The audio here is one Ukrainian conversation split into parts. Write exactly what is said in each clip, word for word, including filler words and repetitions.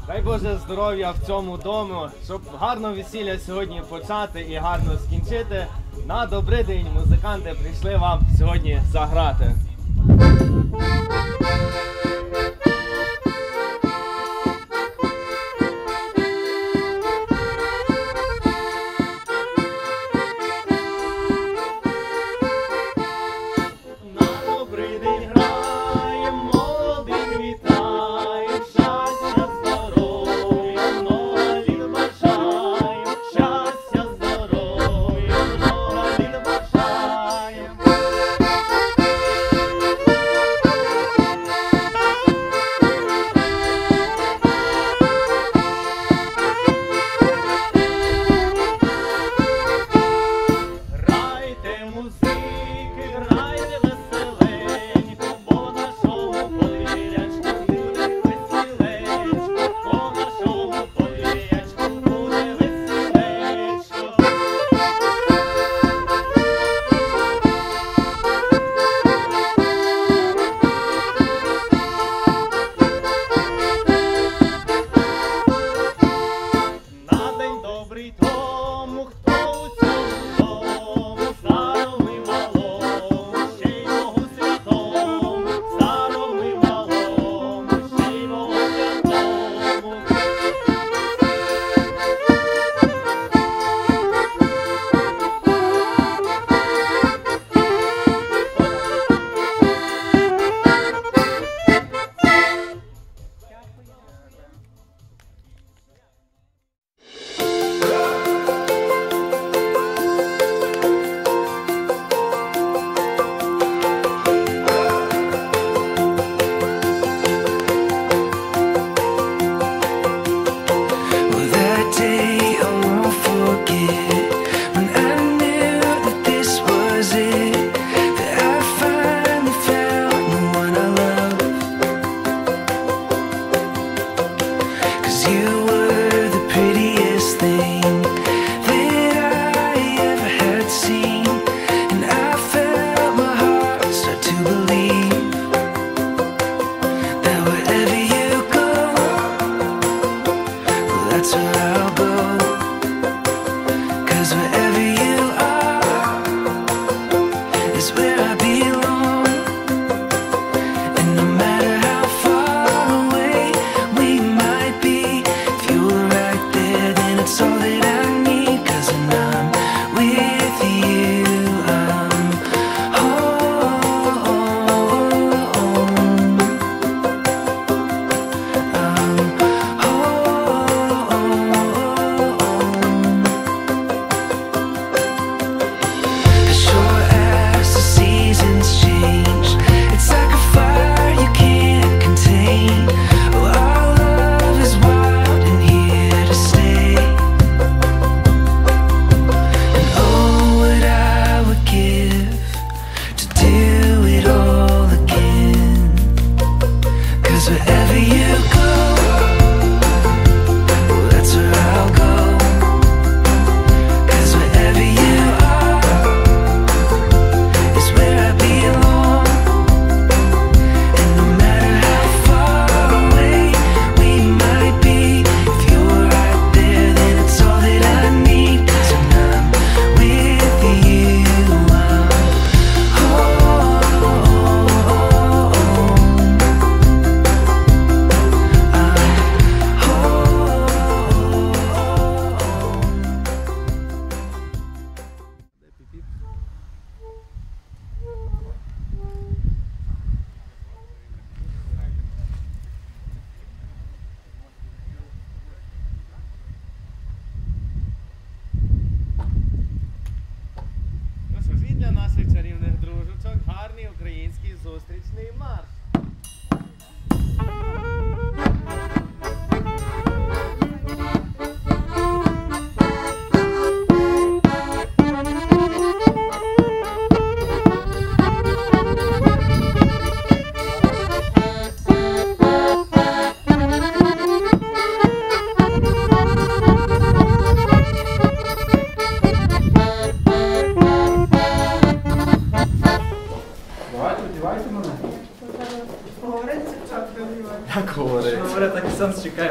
Дай Боже здоров'я в цьому дому, щоб гарно весілля сьогодні почати і гарно скінчити. На добрий день музиканти прийшли вам сьогодні заграти.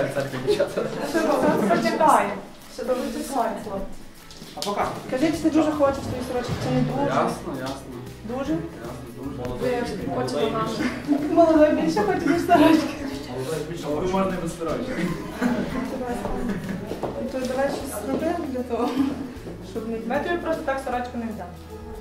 виходить в церкві, дівчата. Почекає. Ще довго чекає. А пока. Кажи, чи ти дуже хочеш твої сорочки, чи не дуже? Ясно, ясно. Дуже? Ясно, дуже. Ви хочете наше. Молодой більше хоче, ніж сорочки. Ви можна і без сорочки. То давай щось зроби для того, щоб не... Ми тобі просто так сорочку не взяли.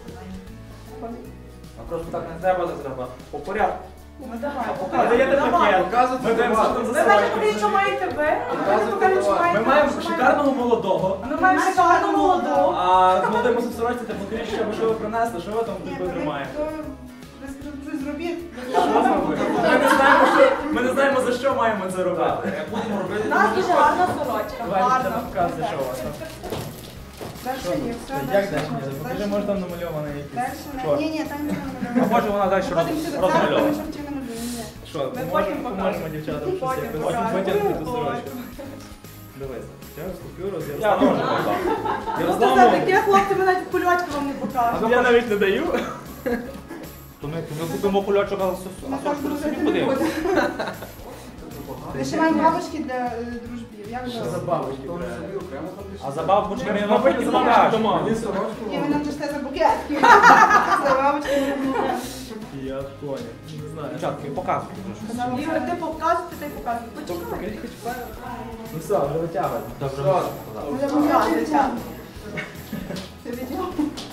А просто так не треба, так треба. По порядку. Ну давай. А даєте пакет. Показуйте Ми даємо товар. що там Ви за знаєте, сорочки. покажіть, що маєте ви, а ми Показуйте покажемо, що товар. маєте Ми ви, маємо що маєте шикарного молодого. ви. Ми маємо шикарну молоду. А з молодим мусимо сорочці, типу, покажіть, що ви що ви принесли, що ви там Ні, типу, ви тримаєте. щось зробіть. Ми не знаємо, що, ми не знаємо, за що маємо це робити. Будемо робити. У нас дуже гарна сорочка, Давайте гарна. там показуйте, що у вас там. Дальше ні, все, Як дальше. далі? Покажи, може там намальований якийсь. Дальше не. чорт. Ні, ні, там не А намальовано. може вона далі Потім сюди церкву, розмальована? ми щоб ті не малюємо. Ні. Що, Ми поможемо, потім поможемо покажемо. дівчатам щось Потім якось. покажемо. Потягнути ту Ой. сорочку. Дивись, я купюру з Я Ярославом. Ну, Ярославом. це таке, хлопці, ми навіть кульочки вам не покажемо. Я навіть не даю. То ми, ми купимо кульочок, а Ми так сорочку собі дружити не подивимося. будемо. Ми ще маємо бабочки для е, дружбів. Як Що ви? за бабочки? А А забавку ми Ми потім забавочки дома. Ні, ви нам дасте за букет. За бабочки не робимо. Я понял. Не знаю. Дівчатки, показуйте. трошки. Ігор, ти показуй, ти показуй. Почекай. Ну все, вже витягуємо. Добре, можна показати. Вже показуй. Ти відео?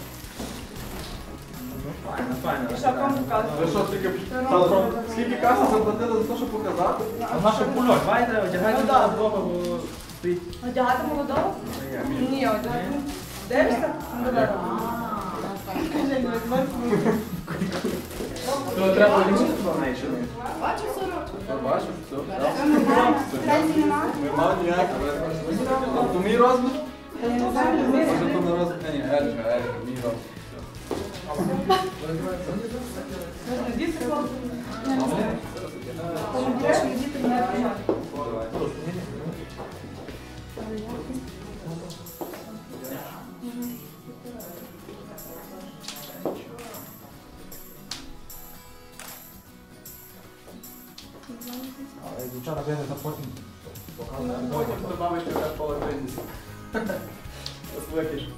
Ну файно, файно. І що, кому показуй? Ви що, тільки скільки каси заплатили за те, щоб показати? А наш кульок, давайте одягайте Ну, да. на двох, бо стоїть. Одягати молодого? Ні, одягати. Дивишся? Ну, давай. Кажи, ну, відверто. То треба одягнути на неї чи ні? Бачу сорочку. Я бачу, все. Це нормально. Претензій нема? Нема ніяких. А то мій розмір? Та я не знаю, Може розмір. то на розмір? Ні, Ерика, Ерика, мій розмір. Можна діти хлопці? Тому більше діти не приймають. Але дівчата винесла потім. Потім добавити вже половинність. Ось викиш.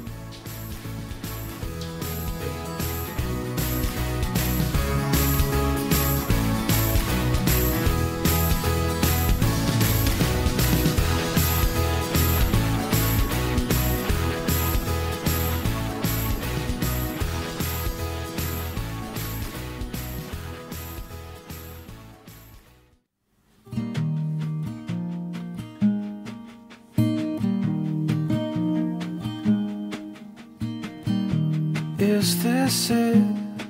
Is this it?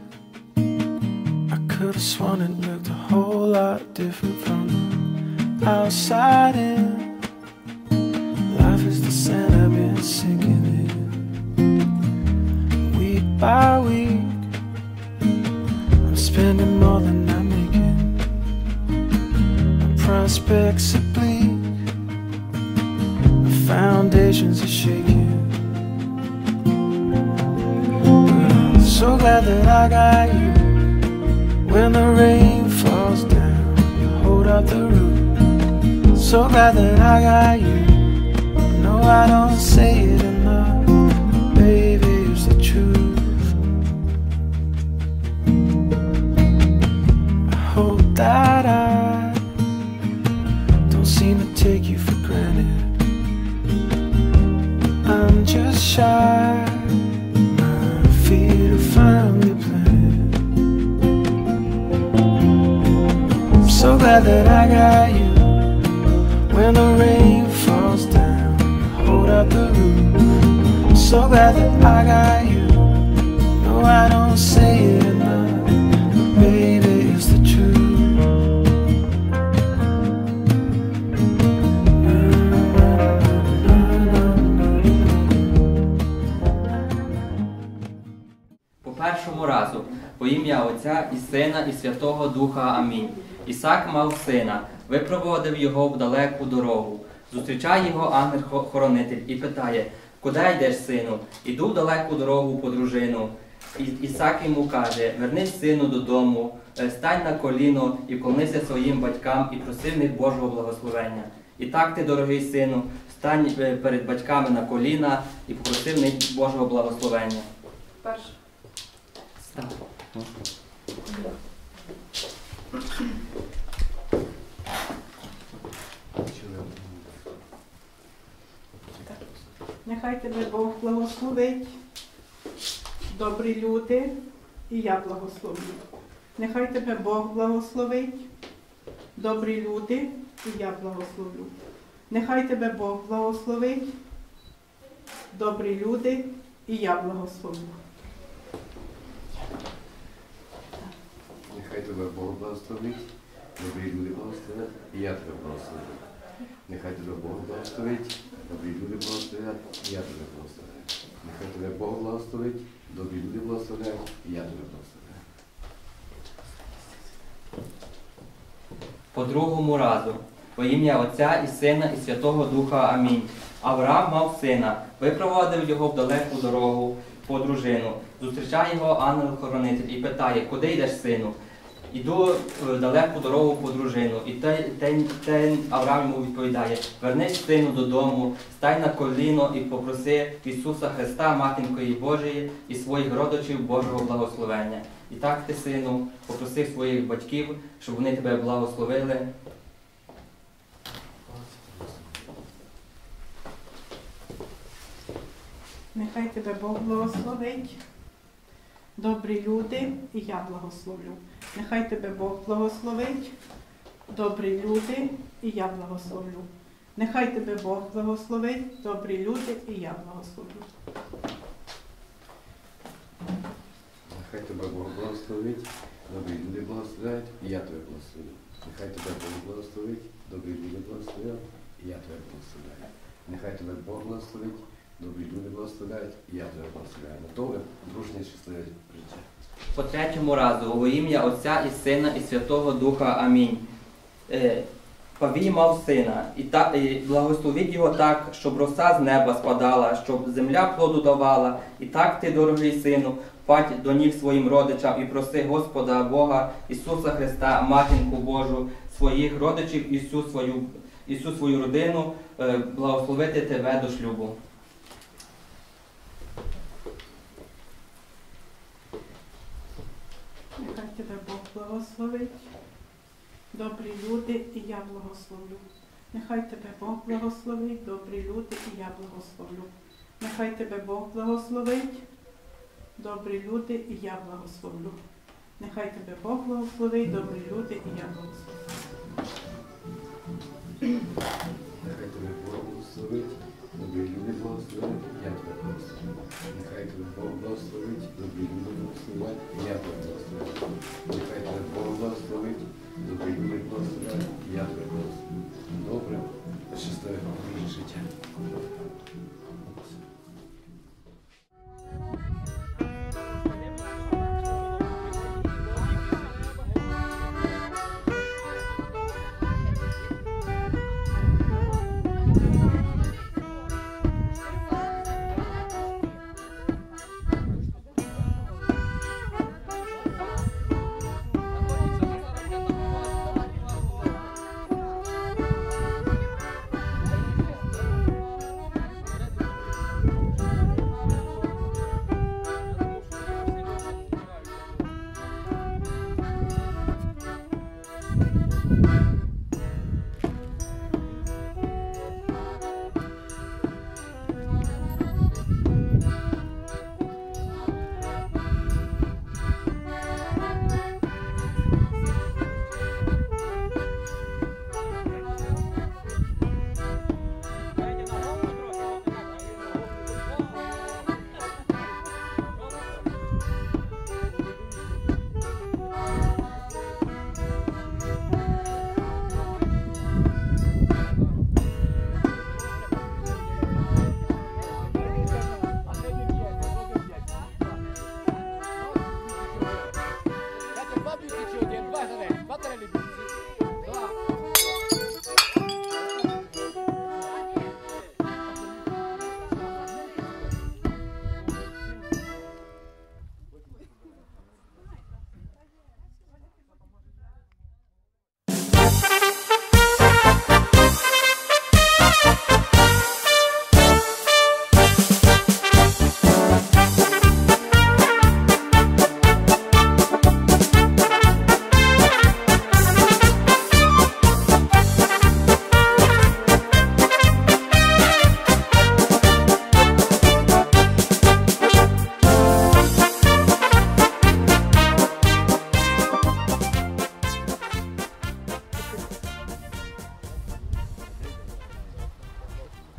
I could have sworn it looked a whole lot different from the outside in. Life is the sand I've been sinking in. Week by week, I'm spending more than I'm making. My prospects are bleak, my foundations are shaking. So glad that I got you. When the rain falls down, you hold out the roof. So glad that I got you. No, I don't say it enough, but baby, it's the truth. I hope that I don't seem to take you for granted. I'm just shy. Finally planted. I'm so glad that I got you. When the rain falls down, you hold out the roof. I'm so glad that I got you. No, I don't say it enough, but baby, it's the truth. Першому разу, по ім'я Отця і Сина, і Святого Духа. Амінь. Ісак мав сина, випроводив його в далеку дорогу. Зустрічає його ангел-хоронитель і питає: «Куди йдеш, сину?» «Іду в далеку дорогу по дружину». І Ісак йому каже: вернись, сину, додому, е, стань на коліно і вклонися своїм батькам і проси в них Божого благословення. І так ти, дорогий сину, стань е, перед батьками на коліна і попроси в них Божого благословення. Перше. Став. Нехай тебе Бог благословить, добрі люди, і я благословлю. Нехай тебе Бог благословить, добрі люди, і я благословлю. Нехай тебе Бог благословить, добрі люди, і я благословлю. Нехай тебе Бог благословить, добрі люди благословять, і я тебе благословлю. Нехай тебе Бог благословить, добрі люди благословять, і я тебе благословляю. Нехай тебе Бог благословить, добрі люди благословляють, і я тебе благословляю. По другому разу, во ім'я Отця і Сина і Святого Духа. Амінь. Авраам мав сина, випровадив його в далеку дорогу по дружину. Зустрічає його ангел-хоронитель і питає: куди йдеш, сину? Іду в далеку дорогу по дружину. І той Авраам йому відповідає: вернись, сину, додому, стань на коліно і попроси Ісуса Христа, Матінкою Божої, і своїх родичів Божого благословення. І так ти, сину, попроси своїх батьків, щоб вони тебе благословили. Нехай тебе Бог благословить, добрі люди, і я благословлю. Нехай тебе Бог благословить, добрі люди, і я благословлю. Нехай тебе Бог благословить, добрі люди, і я благословлю. Нехай тебе Бог благословить, добрі люди благословляють, і я тебе благословлю. Нехай тебе Бог благословить, добрі люди благословляють, і я тебе благословляю. Нехай тебе Бог благословить, добрі люди благословляють, і я тебе благословляю. На довге, дружнє, щасливе життя. По третьому разу, во ім'я Отця і Сина і Святого Духа. Амінь. Е, Павій мав сина, і, та, і благословіть його так, щоб роса з неба спадала, щоб земля плоду давала. І так ти, дорогий сину, падь до ніг своїм родичам і проси Господа Бога, Ісуса Христа, Матінку Божу, своїх родичів і всю свою, і всю свою родину е, благословити тебе до шлюбу. Нехай тебе Бог благословить, добрі люди, і я благословлю. Нехай тебе Бог благословить, добрі люди, і я благословлю. Нехай тебе Бог благословить, добрі люди, і я благословлю. Нехай тебе Бог благословить, добрі люди, і я благословлю. Нехай тебе Бог благословить, добрі люди благословляють, і я тебе благословлю. Нехай тебе Бог благословить, добрі люди благословляють, і я тебе благословлю. Нехай тебе Бог благословить, добрі люди благословляють, і я тебе благословлю. Добре, щасливе життя.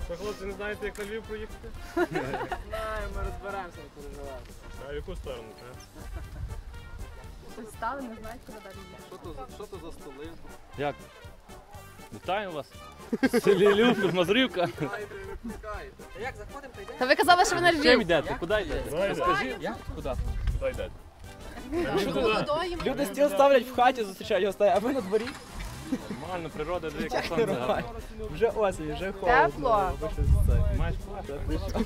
Що, хлопці, не знаєте, як на Львів проїхати? Знаємо, ми розберемося, не переживайте. А в яку сторону, так? Тут стали, не знають, куди далі йде. Що то, що то за столи? Як? Вітаю вас. В селі Люфір, Мазрівка. Та ви казали, що ви на Чим Львів. йдете? Куди йдете? Скажіть. Як? Куди? Куди йдете? Люди стіл ставлять в хаті, зустрічають гостей, а ви на дворі? Нормально, природа, де яке сонце гарне. Вже осінь, вже холодно. Тепло. Ви щось це. Маєш плащ?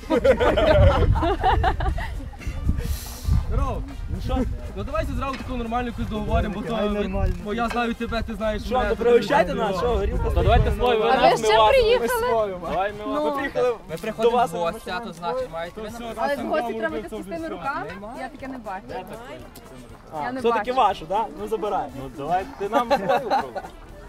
Здорово! Ну що? Ну давайте зразу таку нормальну якусь договоримо, бо то бо я знаю тебе, ти знаєш Що, мене. то пригощайте нас, що, горілка? То давайте слово. А ви з чим приїхали? Давай ми Ну. вас. Приїхали Ми до приходимо вас. в гості, а то значить маєте ви нам. Але в гості треба йти з пустими руками? Я таке не бачу. Я не Все таки бачу. ваше, так? Ну забирай. Ну давайте нам слово пробуй.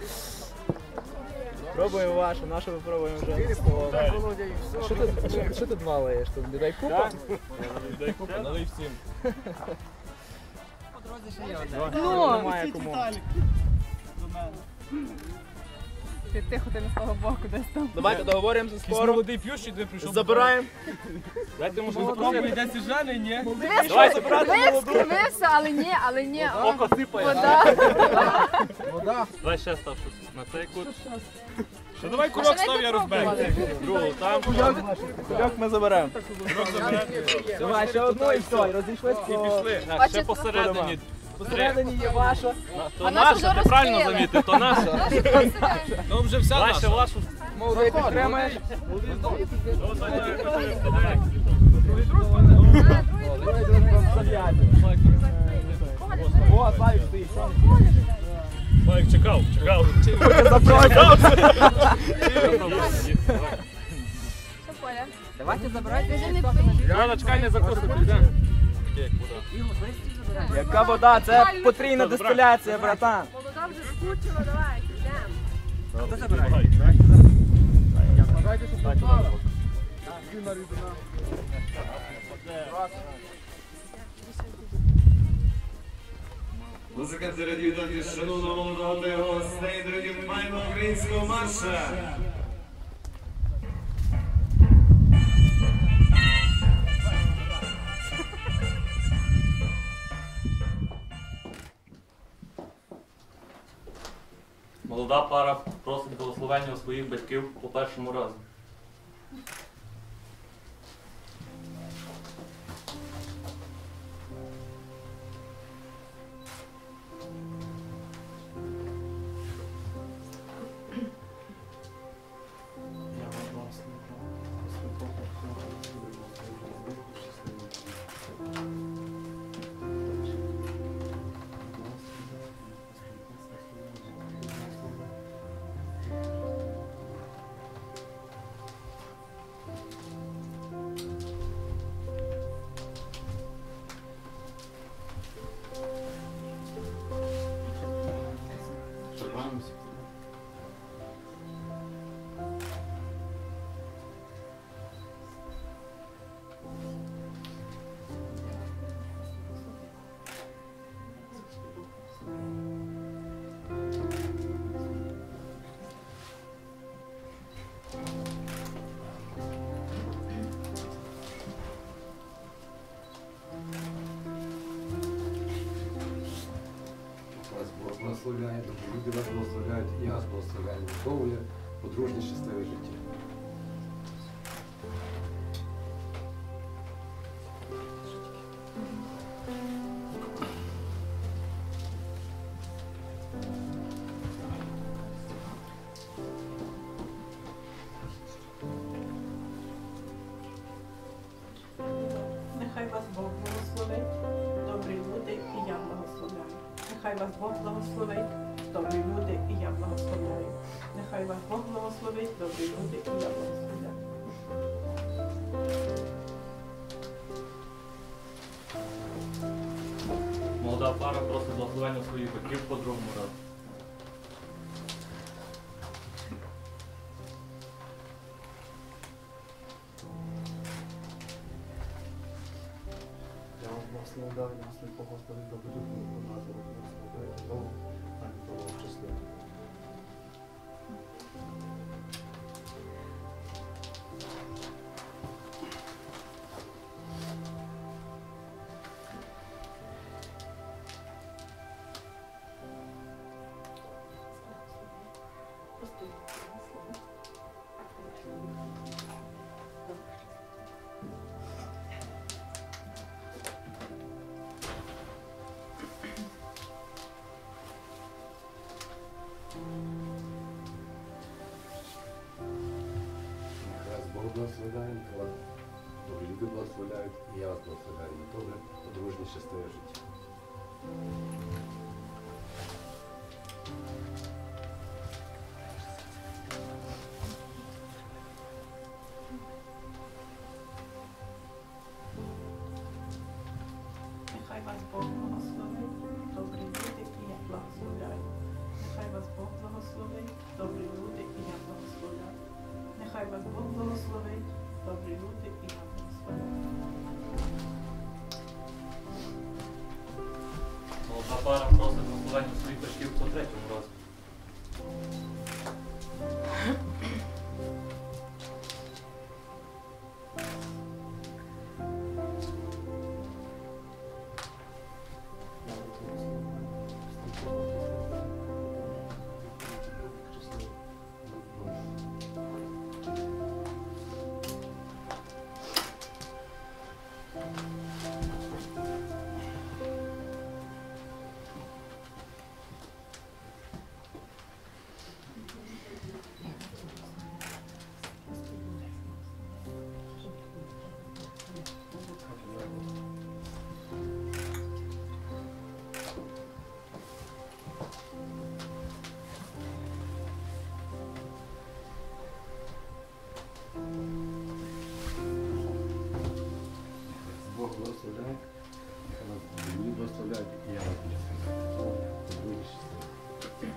Пробуємо ваше, наше ми пробуємо вже. Що ти, що ти два лаєш? Тут людей купа? Дай купу, налий всім. Ну, Немає кому. ти тихо, ти не з того боку десь там. Давайте договоримося Якийсь скоро. молодий п'ющий, де прийшов. Забираємо. Дайте може Попробуй, йде сіжаний, ні? Давай забирати Ви молоду. скривився, але ні, але ні. О, Око сипає. вода. Давай ще став щось на цей кут. Що давай А кульок що став, я ви розберу. пробували? Другу там. Кульок ми заберемо. Давай, ще одну і все, і розійшлись по... Пішли. Так, Бачите, ще посередині. Посередині є ваша. То А нашу наша, вже ти правильно розкрили. замітив, то наша. Ну вже вся Давай ще наша. вашу. Молодий підтримаєш. О, Славік стоїть. Славік чекав, чекав. Що, Коля? Давайте забирайте. Ти ж не пий. Рано, чекай, не закусити, йдемо. Яка вода? Це потрійна дистиляція, братан. Молода вже скучила, давай, йдемо. Хто забирає? Музиканти радіють до шановного молодого та його гостей, дорогі майно українського марша. Молода пара просить благословення у своїх батьків по першому разу. Вас благословляє, люди вас благословляють, і я вас благословляю. Доволі, подружнє, щасливе життя. Нехай вас Бог благословить, добрі люди, і я благословляю. Нехай вас Бог благословить, добрі люди, і я благословляю. Нехай вас Бог благословить, добрі люди, і я благословляю. Молода пара просить благословення у своїх батьків по другому разу. Я вас благословляю, Господи, Господи, добрі люди, Назару, благословляю, довго, а не того щасливо. Бог благословляє, нехай вас добрі люди благословляють, і я вас благословляю на добре, подружнє, щасливе життя. Нехай вас Бог благословить, добрі люди, і я благословляю. Нехай вас Бог благословить, добрі люди, і я благословляю. Нехай вас Бог благословить, добрі люди, і я благословляю. Молода пара просить благословення своїх батьків по третьому разу. Бог благословляє, нехай вас добрі благословляють, і я вас благословляю. Подружнє, щасливе.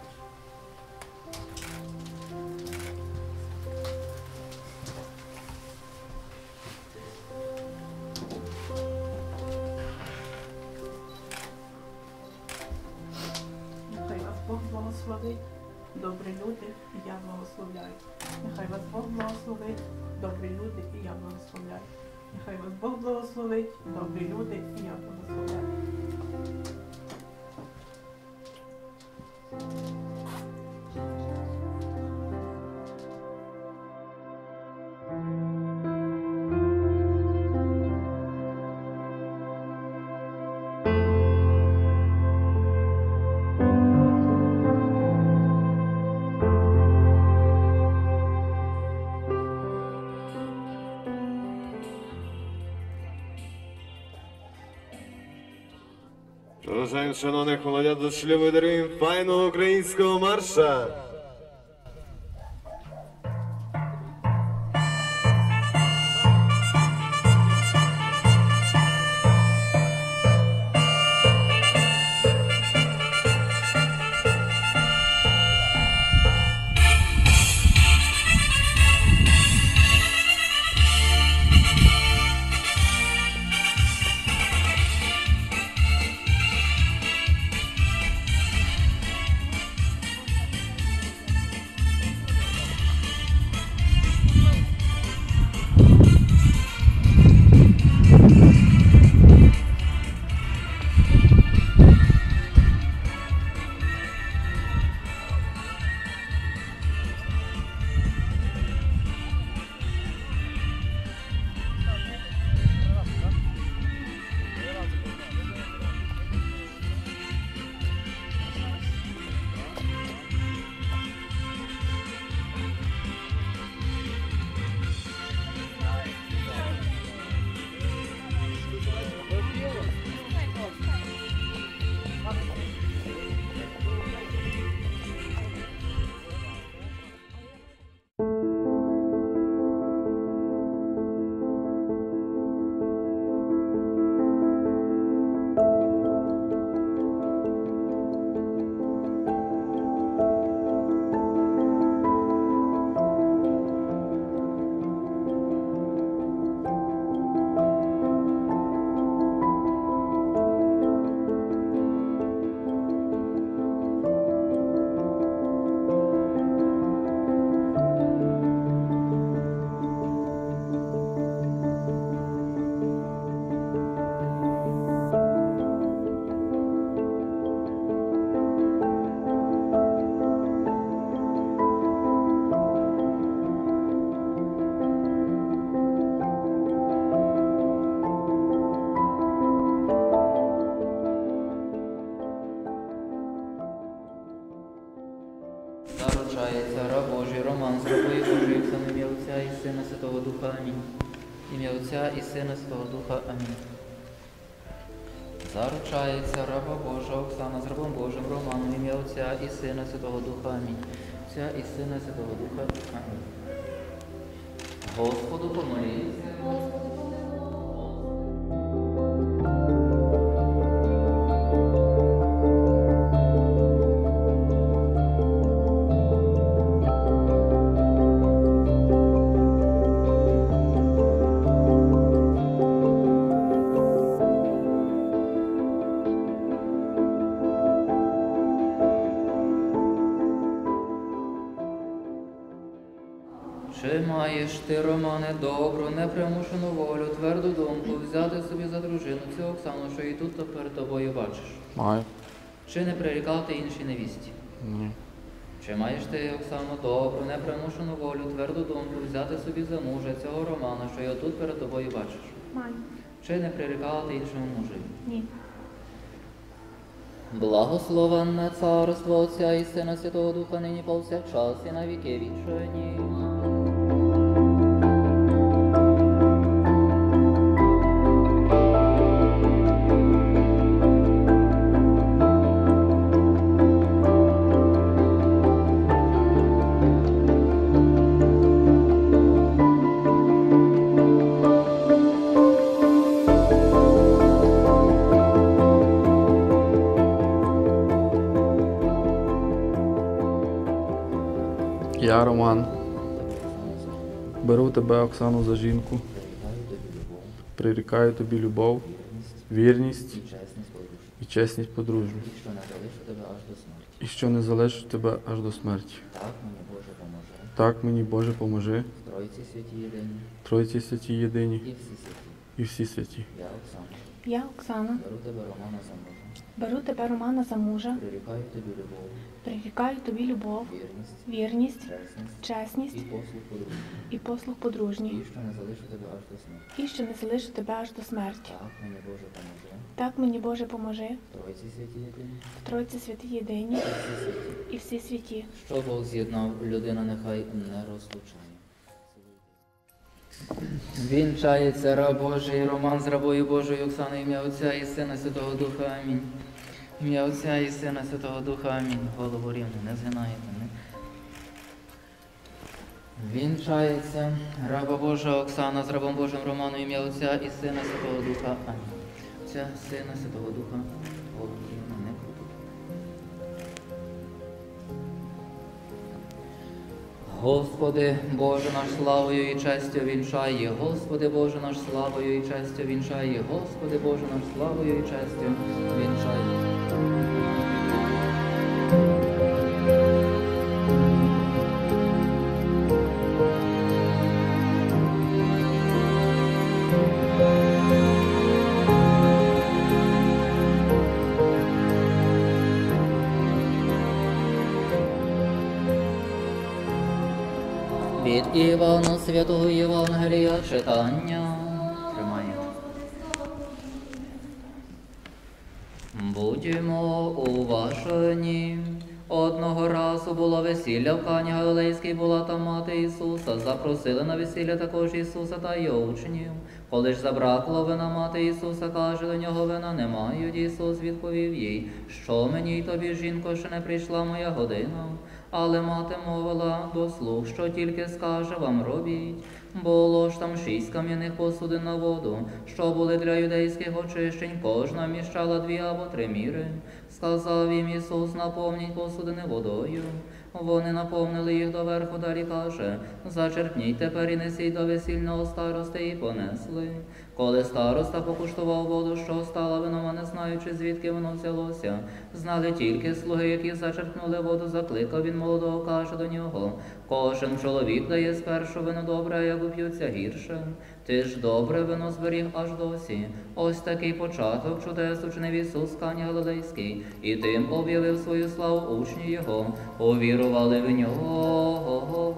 Нехай вас Бог благословить, добрі люди, і я благословляю. Нехай вас Бог благословить, добрі люди, і я благословляю. Нехай вас Бог благословить, добрі люди, і я благословляю. Бажаємо, шановних молодят, до шлюбу даруємо файного українського марша. Святого Духа. Амінь. Ім'я Отця і Сина Святого Духа. Амінь. Заручається раба Божа Оксана з рабом Божим Романом. Ім'я Отця і Сина Святого Духа. Амінь. Отця і Сина Святого Духа. Амінь. Господу помоліться. Чи маєш ти, Романе, добру, непримушену волю, тверду думку взяти собі за дружину цю Оксану, що і тут тепер тобою бачиш? Маю. Чи не прирікати іншій невісті? Ні. Чи маєш ти, Оксано, добру, непримушену волю, тверду думку взяти собі за мужа цього Романа, що я тут перед тобою бачиш? Маю. Чи не прирікати іншому мужеві? Ні. Благословенне царство Отця і Сина Святого Духа, нині повсякчас і на віки вічні. Я, Роман, беру тебе, Оксану, за жінку, прирікаю тобі любов, вірність і чесність подружню, і що не залишу тебе аж до смерті. Так мені, Боже, поможи. Тройці святі єдині. Тройці святі єдині. І всі святі. І всі святі. Я, Оксана, Я, Оксана, беру тебе, Романа, за мужа. беру тебе, Романа, за мужа, Прирікаю тобі любов, прирікаю тобі любов, вірність, вірність, чесність чесність і послуг подружній. і послуг подружній, І що не залишу тебе аж до смерті. і що не залишу тебе аж до смерті. Так мені, Боже, поможи. Так мені, Боже, поможи, Тройці святі єдині. в Тройці святі єдині І всі святі. і всі святі. Що Бог з'єднав, людина нехай не розлучає. Вінчається раб Божий, Роман з рабою Божою Оксаною, ім'я Отця і Сина Святого Духа. Амінь. Ім'я Отця і Сина Святого Духа. Амінь. Голову рівно не згинаєте. Не? Вінчається раба Божа Оксана з рабом Божим Романом, ім'я Отця і Сина Святого Духа. Амінь. Отця, Сина Святого Духа. Голову рівно не крутить. Господи, Боже наш, славою і честю вінчає, Господи, Боже наш, славою і честю вінчає, Господи, Боже наш, славою і честю вінчає. Від Івана Святого Євангелія читання. Тримаємо. Будьмо уважні. Одного разу було весілля в Кані Галилейській, була там мати Ісуса. Запросили на весілля також Ісуса та його учнів. Коли ж забракло вина, мати Ісуса каже до нього: вина не мають. Ісус відповів їй: що мені й тобі, жінко, що не прийшла моя година? Але мати мовила до слуг, що тільки скаже вам робіть. Було ж там шість кам'яних посудин на воду, що були для юдейських очищень, кожна вміщала дві або три міри. Сказав їм Ісус: наповніть посудини водою. Вони наповнили їх доверху, далі каже: зачерпніть тепер і несіть до весільного старости, і понесли. Коли староста покуштував воду, що стала вином, а не знаючи, звідки воно взялося, знали тільки слуги, які зачерпнули воду, закликав він молодого, каже до нього: кожен чоловік дає спершу вино добре, а як уп'ються гірше. Ти ж добре вино зберіг аж досі. Ось такий початок чудес учинив Ісус в Кані Галилейській, і тим об'явив свою славу учні Його, увірували в Нього.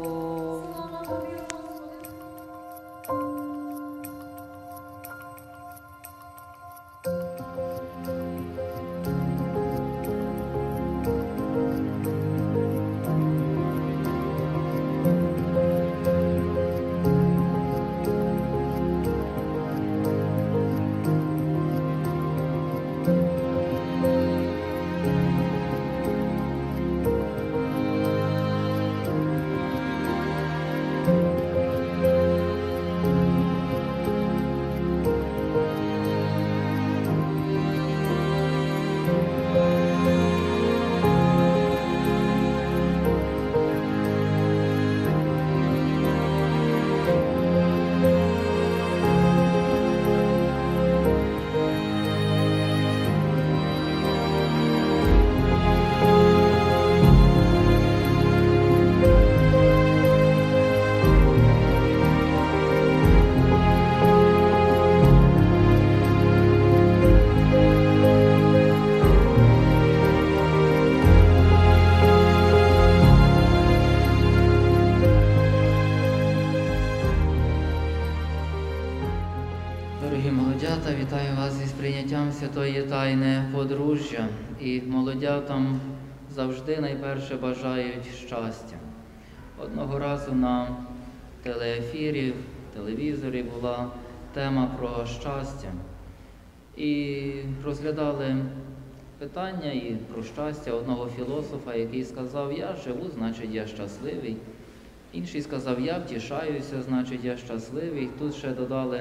молодята, вітаю вас із прийняттям святої тайни подружжя. І молодятам завжди найперше бажають щастя. Одного разу на телеефірі, в телевізорі була тема про щастя. І розглядали питання і про щастя одного філософа, який сказав: я живу, значить я щасливий. Інший сказав: я втішаюся, значить я щасливий. Тут ще додали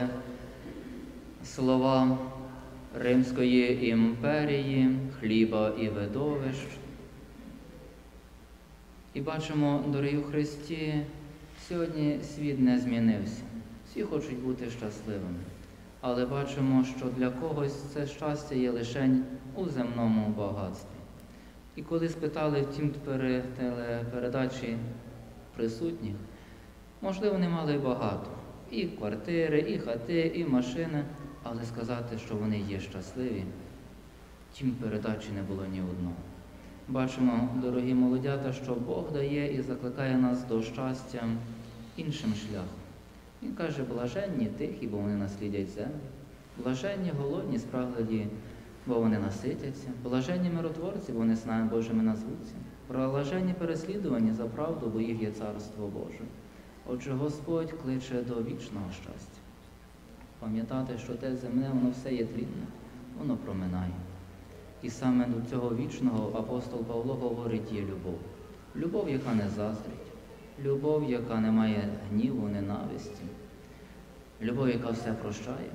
слова Римської імперії, хліба і видовищ. І бачимо, дорогі у Христі, сьогодні світ не змінився. Всі хочуть бути щасливими. Але бачимо, що для когось це щастя є лише у земному багатстві. І коли спитали в тім телепередачі присутніх, можливо, вони мали багато. І квартири, і хати, і машини. Але сказати, що вони є щасливі, тім передачі не було ні одного. Бачимо, дорогі молодята, що Бог дає і закликає нас до щастя іншим шляхом. Він каже: блаженні тихі, бо вони наслідять землю. Блаженні голодні, спраглі, бо вони наситяться. Блаженні миротворці, бо вони синами Божими назвуться. Блаженні переслідувані за правду, бо їх є царство Боже. Отже, Господь кличе до вічного щастя. Пам'ятати, що те земне, воно все є тлінне, воно проминає. І саме до цього вічного апостол Павло говорить: є любов. Любов, яка не заздрить. Любов, яка не має гніву, ненависті. Любов, яка все прощає.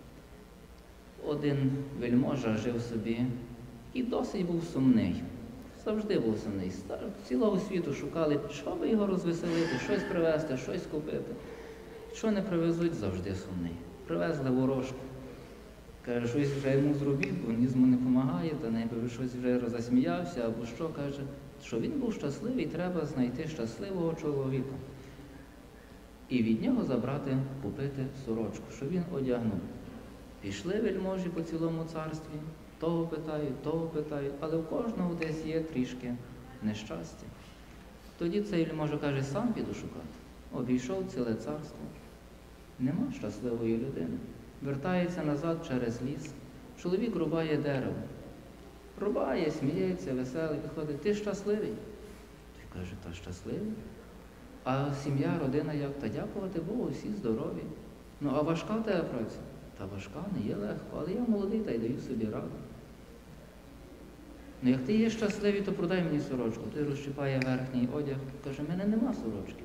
Один вельможа жив собі і досить був сумний. Завжди був сумний. Цілого світу шукали, що би його розвеселити, щось привезти, щось купити. Що не привезуть, завжди сумний. Привезли ворожку. Каже, щось вже йому зробіть, бо ніс йому не допомагає, та найби щось вже розсміявся, або що, каже, що він був щасливий, треба знайти щасливого чоловіка. І від нього забрати, купити сорочку, щоб він одягнув. Пішли вельможі по цілому царстві, того питають, того питають, але в кожного десь є трішки нещастя. Тоді цей вельможа каже: сам піду шукати. Обійшов ціле царство. Нема щасливої людини. Вертається назад через ліс. Чоловік рубає дерево. Рубає, сміється, веселий, підходить: ти щасливий? Той каже: та щасливий. А сім'я, родина як? Та дякувати Богу, всі здорові. Ну, а важка тебе праця? Та важка, не є легко, але я молодий та й даю собі раду. Ну, як ти є щасливий, то продай мені сорочку. Той розчіпає верхній одяг, каже: в мене нема сорочки.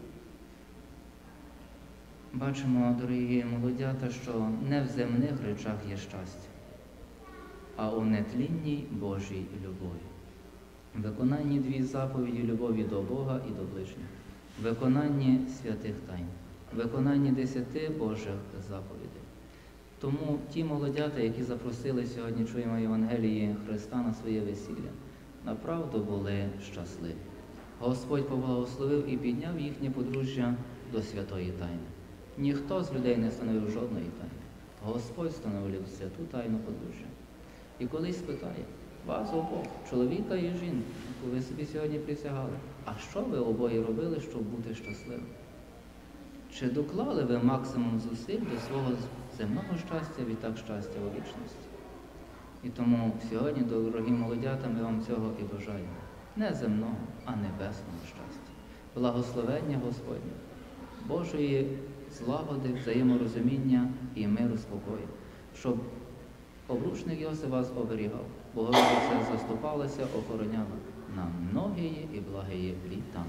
Бачимо, дорогі молодята, що не в земних речах є щастя, а у нетлінній Божій любові. Виконанні дві заповіді любові до Бога і до ближніх. Виконанні святих тайн. Виконанні десяти Божих заповідей. Тому ті молодята, які запросили сьогодні, чуємо Євангелії Христа на своє весілля, направду були щасливі. Господь поблагословив і підняв їхнє подружжя до святої тайни. Ніхто з людей не встановив жодної тайни. Господь встановив святу тайну подружжя. І колись питає: вас обох, чоловіка і жінку, яку ви собі сьогодні присягали, а що ви обоє робили, щоб бути щасливими? Чи доклали ви максимум зусиль до свого земного щастя, відтак щастя у вічності? І тому сьогодні, дорогі молодята, ми вам цього і бажаємо. Не земного, а небесного щастя. Благословення Господнє, Божої злагоди, взаєморозуміння і миру, спокою, щоб обручник Йосиф вас оберігав, Богородиця заступалася, охороняла на многії і благії літа.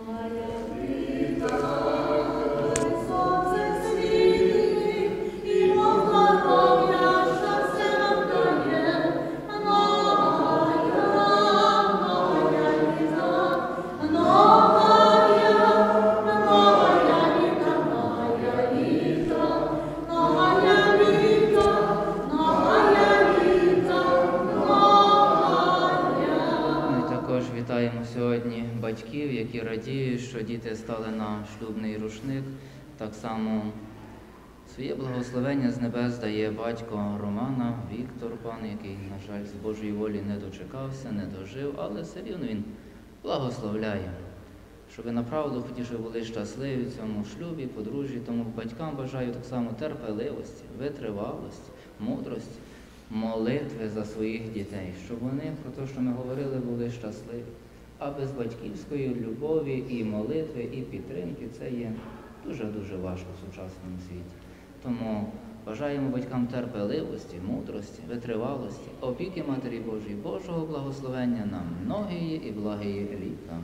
Сьогодні батьків, які радіють, що діти стали на шлюбний рушник. Так само своє благословення з небес дає батько Романа, Віктор, пан, який, на жаль, з Божої волі не дочекався, не дожив, але все рівно він благословляє, щоб ви направду хотіше були щасливі в цьому шлюбі, подружжі. Тому батькам бажаю так само терпеливості, витривалості, мудрості, молитви за своїх дітей, щоб вони, про те, що ми говорили, були щасливі. А без батьківської любові і молитви, і підтримки це є дуже-дуже важко в сучасному світі. Тому бажаємо батькам терпеливості, мудрості, витривалості, опіки Матері Божої, Божого благословення на многії і благії літа.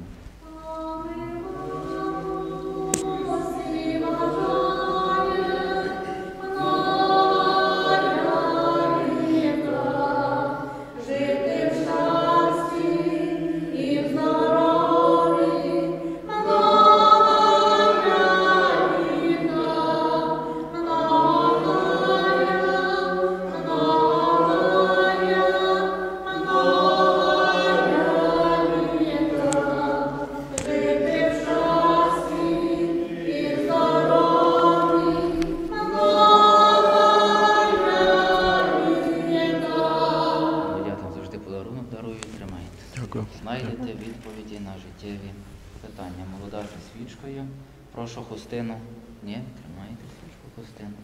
Знайдете відповіді на життєві питання. Молода же свічкою. Прошу хустину. Ні, тримайте свічку, хустину.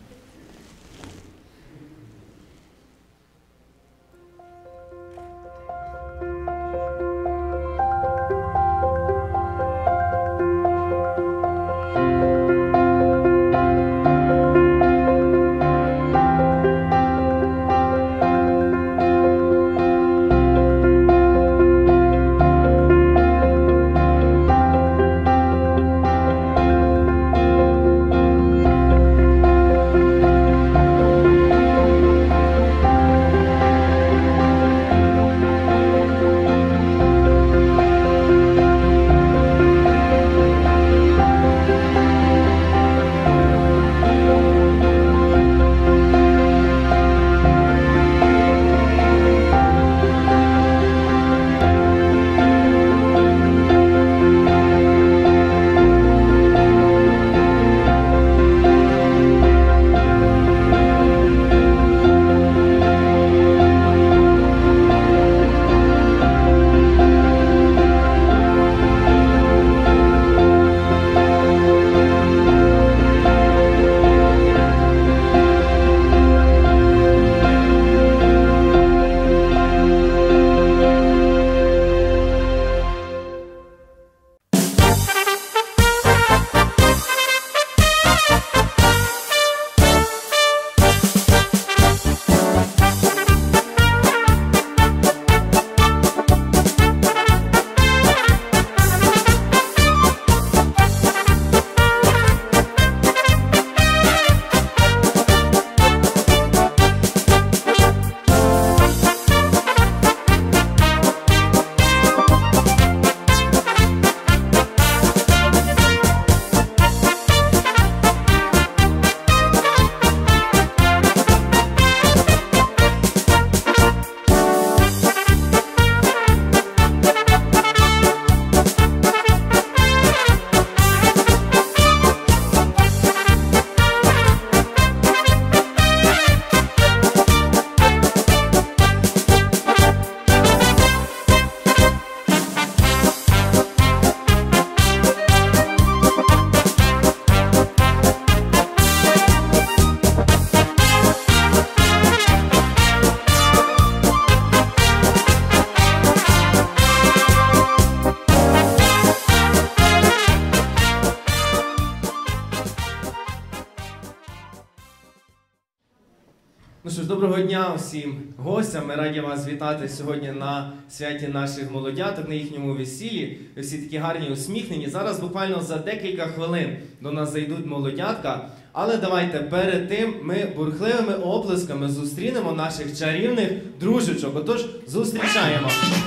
Ну що ж, доброго дня всім гостям. Ми раді вас вітати сьогодні на святі наших молодяток, на їхньому весіллі. Ви всі такі гарні, усміхнені. Зараз буквально за декілька хвилин до нас зайдуть молодятка. Але давайте перед тим ми бурхливими оплесками зустрінемо наших чарівних дружечок. Отож, зустрічаємо.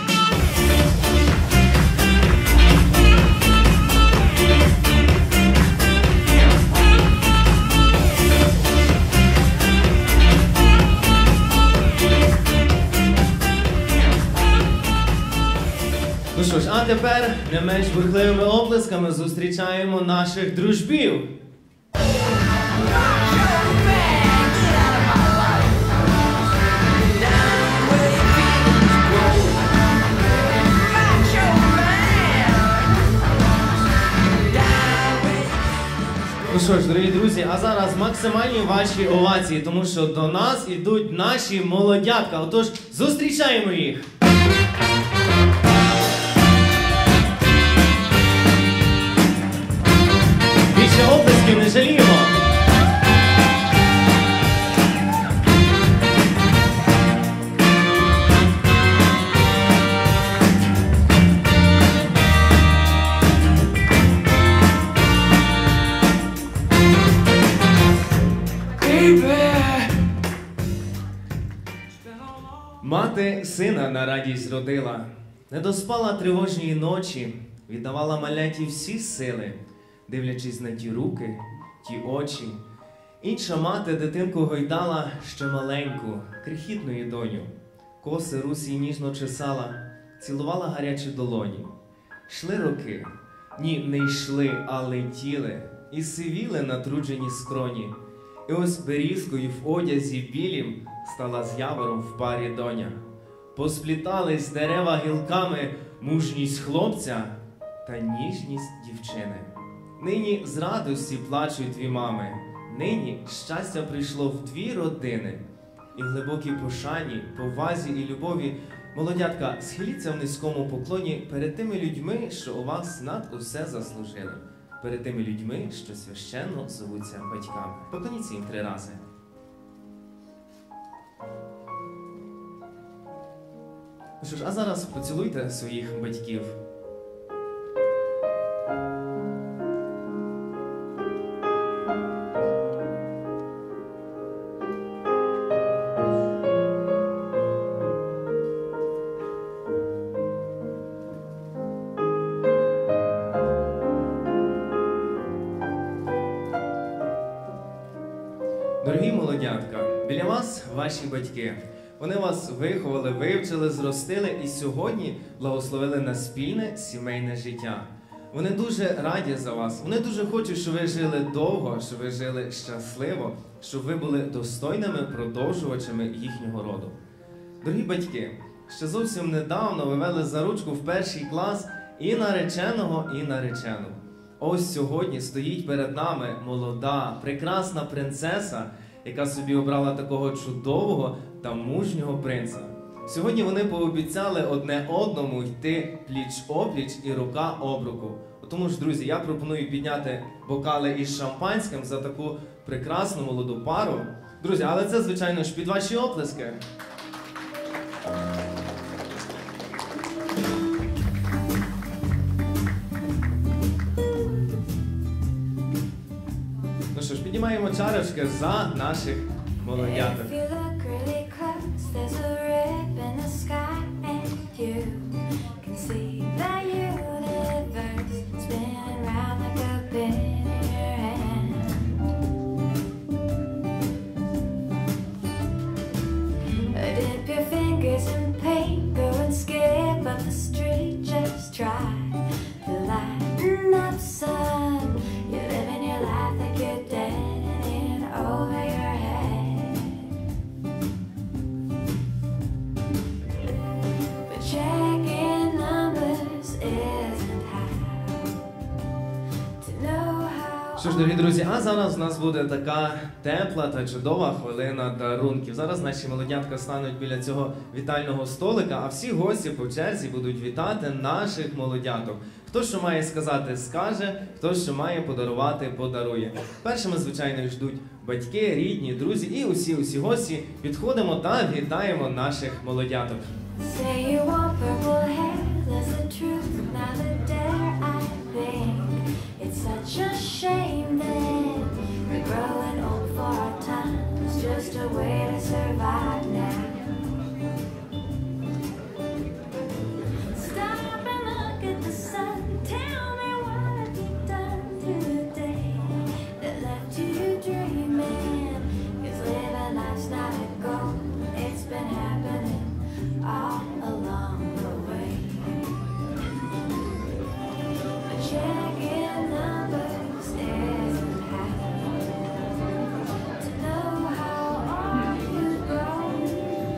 Ну що ж, а тепер не менш бурхливими оплесками зустрічаємо наших дружбів. що ж, дорогі друзі, а зараз максимальні ваші овації, тому що до нас ідуть наші молодятка. Отож, зустрічаємо їх! Більше оплесків не жаліємо! Мати сина на радість родила, не доспала тривожній ночі, віддавала маляті всі сили, дивлячись на ті руки, ті очі. Інша мати дитинку гойдала ще маленьку, крихітною доню. Коси русі ніжно чесала, цілувала гарячі долоні. Шли роки, ні, не йшли, а летіли, і сивіли натруджені скроні. І ось берізкою в одязі білім стала з явором в парі доня. Посплітались дерева гілками мужність хлопця та ніжність дівчини. Нині з радості плачуть дві мами, нині щастя прийшло в дві родини. І в глибокій пошані, повазі і любові, молодятка, схиліться в низькому поклоні перед тими людьми, що у вас над усе заслужили. Перед тими людьми, що священно зовуться батьками. Поклоніться їм три рази. Ну що ж, а зараз поцілуйте своїх батьків. Дорогі молодятка, біля вас ваші батьки. Вони вас виховали, вивчили, зростили і сьогодні благословили на спільне сімейне життя. Вони дуже раді за вас, вони дуже хочуть, щоб ви жили довго, щоб ви жили щасливо, щоб ви були достойними продовжувачами їхнього роду. Дорогі батьки, ще зовсім недавно ви вели за ручку в перший клас і нареченого, і наречену. Ось сьогодні стоїть перед нами молода, прекрасна принцеса, яка собі обрала такого чудового та мужнього принца. Сьогодні вони пообіцяли одне одному йти пліч-опліч і рука об руку. Тому ж, друзі, я пропоную підняти бокали із шампанським за таку прекрасну молоду пару. Друзі, але це, звичайно ж, під ваші оплески. Ну що ж, піднімаємо чарочки за наших молодяток. Що ж, дорогі друзі, а зараз у нас буде така тепла та чудова хвилина дарунків. Зараз наші молодятка стануть біля цього вітального столика, а всі гості по черзі будуть вітати наших молодяток. Хто що має сказати, скаже, хто що має подарувати, подарує. Першими, звичайно, ждуть батьки, рідні, друзі і усі-усі гості. Підходимо та вітаємо наших молодяток. Such a shame that we're growing old for our times, just a way to survive now. Stop and look at the sun, tell me what have you done today that left you dreaming, 'cause living life's not a goal, it's been happening all along the way. But check in numbers isn't half to know how all you've grown.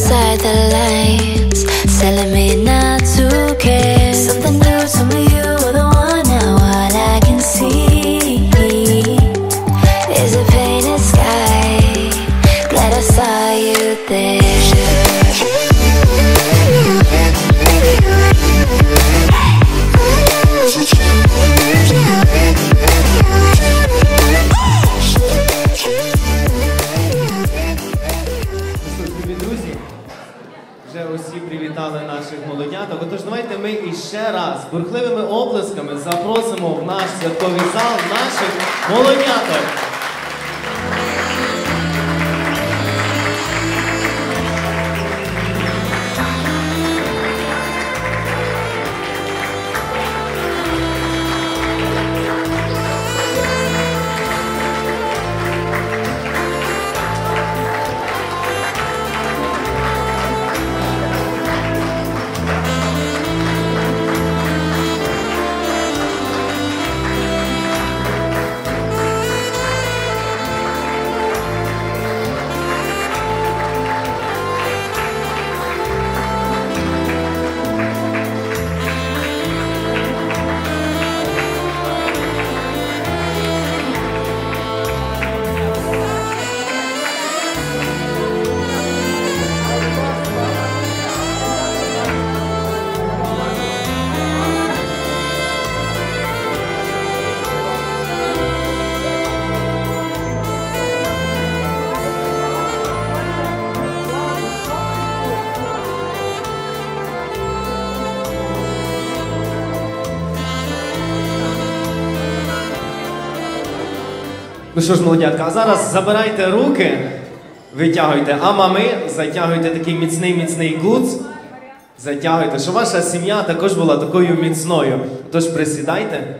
outside the lines, telling me not to care. Something new to me, you were the one. Now all I can see is a painted sky. Glad I saw you there. Вже усі привітали наших молодяток. Отож, давайте ми іще раз бурхливими оплесками запросимо в наш святковий зал наших молодяток. Ну що ж, молодятка, а зараз забирайте руки, витягуйте, а мами затягуйте такий міцний-міцний гуц, затягуйте, щоб ваша сім'я також була такою міцною. Тож присідайте.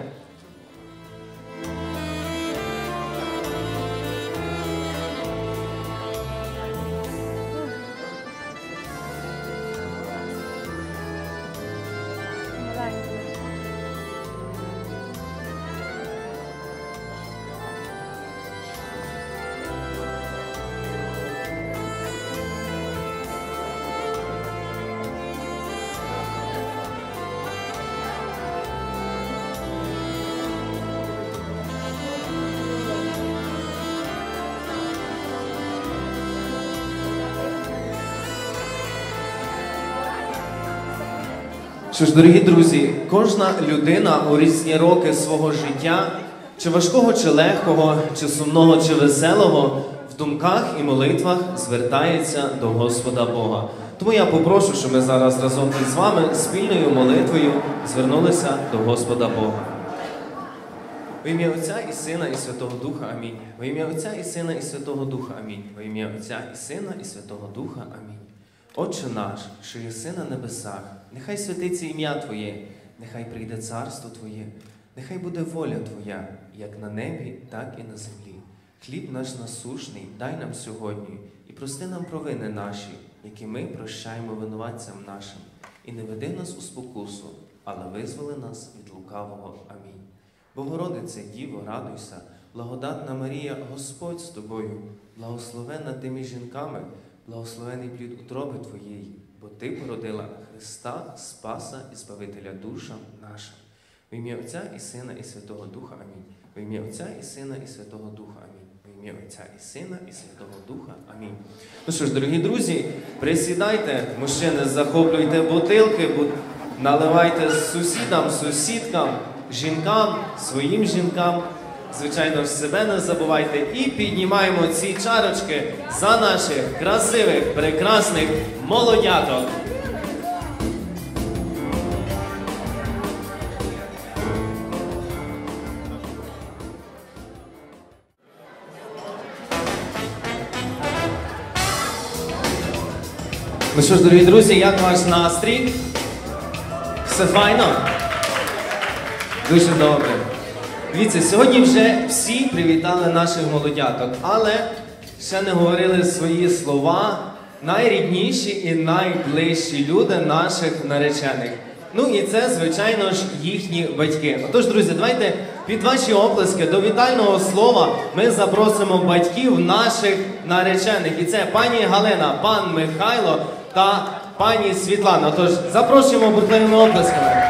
Що ж, дорогі друзі, кожна людина у різні роки свого життя, чи важкого, чи легкого, чи сумного, чи веселого, в думках і молитвах звертається до Господа Бога. Тому я попрошу, щоб ми зараз разом із вами спільною молитвою звернулися до Господа Бога. Во ім'я Отця і Сина і Святого Духа. Амінь. Во ім'я Отця і Сина і Святого Духа. Амінь. Во ім'я Отця і Сина і Святого Духа. Амінь. Отче наш, що єси на небесах, нехай святиться ім'я Твоє, нехай прийде царство Твоє, нехай буде воля Твоя, як на небі, так і на землі. Хліб наш насущний дай нам сьогодні, і прости нам провини наші, які ми прощаємо винуватцям нашим. І не веди нас у спокусу, але визволи нас від лукавого. Амінь. Богородице, Діво, радуйся, благодатна Марія, Господь з тобою, благословенна ти між жінками, благословений плід утроби Твоєї, бо Ти породила Христа, Спаса і Збавителя душам нашим. В ім'я Отця і Сина і Святого Духа. Амінь. В ім'я Отця і Сина і Святого Духа. Амінь. В ім'я Отця і Сина і Святого Духа. Амінь. Ну що ж, дорогі друзі, присідайте, мужчини, захоплюйте бутилки, наливайте сусідам, сусідкам, жінкам, своїм жінкам. Звичайно ж, себе не забувайте і піднімаємо ці чарочки за наших красивих, прекрасних молодяток. Ну що ж, дорогі друзі, як ваш настрій? Все файно? Дуже добре. Дивіться, сьогодні вже всі привітали наших молодяток, але ще не говорили свої слова найрідніші і найближчі люди наших наречених. Ну і це, звичайно ж, їхні батьки. Отож, друзі, давайте під ваші оплески до вітального слова ми запросимо батьків наших наречених. І це пані Галина, пан Михайло та пані Світлана. Тож запрошуємо бурхливими оплесками.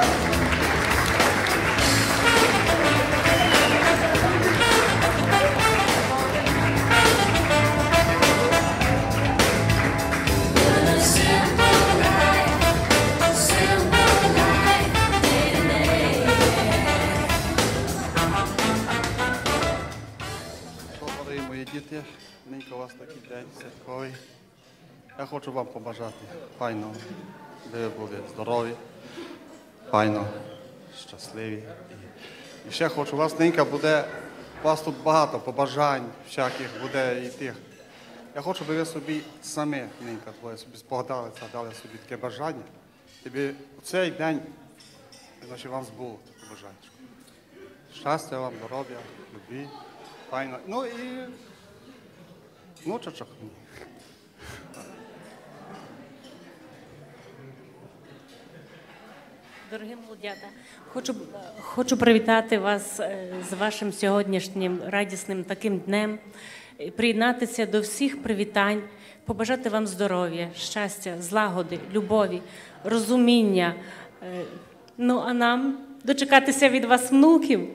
Дорогі мої діти, ненька у вас такий день святковий. Я хочу вам побажати файно, де ви були здорові, файно, щасливі. І ще хочу, у вас ненька буде, у вас тут багато побажань всяких буде і тих. Я хочу, щоб ви собі самі, ненька твоя, собі спогадали, задали собі таке бажання. Тобі у цей день, значить, вам збуло таке бажання. Щастя вам, здоров'я, любві, файно. Ну і внучочок. Дорогі молодята, хочу, хочу привітати вас з вашим сьогоднішнім радісним таким днем, приєднатися до всіх привітань, побажати вам здоров'я, щастя, злагоди, любові, розуміння. Ну, а нам дочекатися від вас внуків.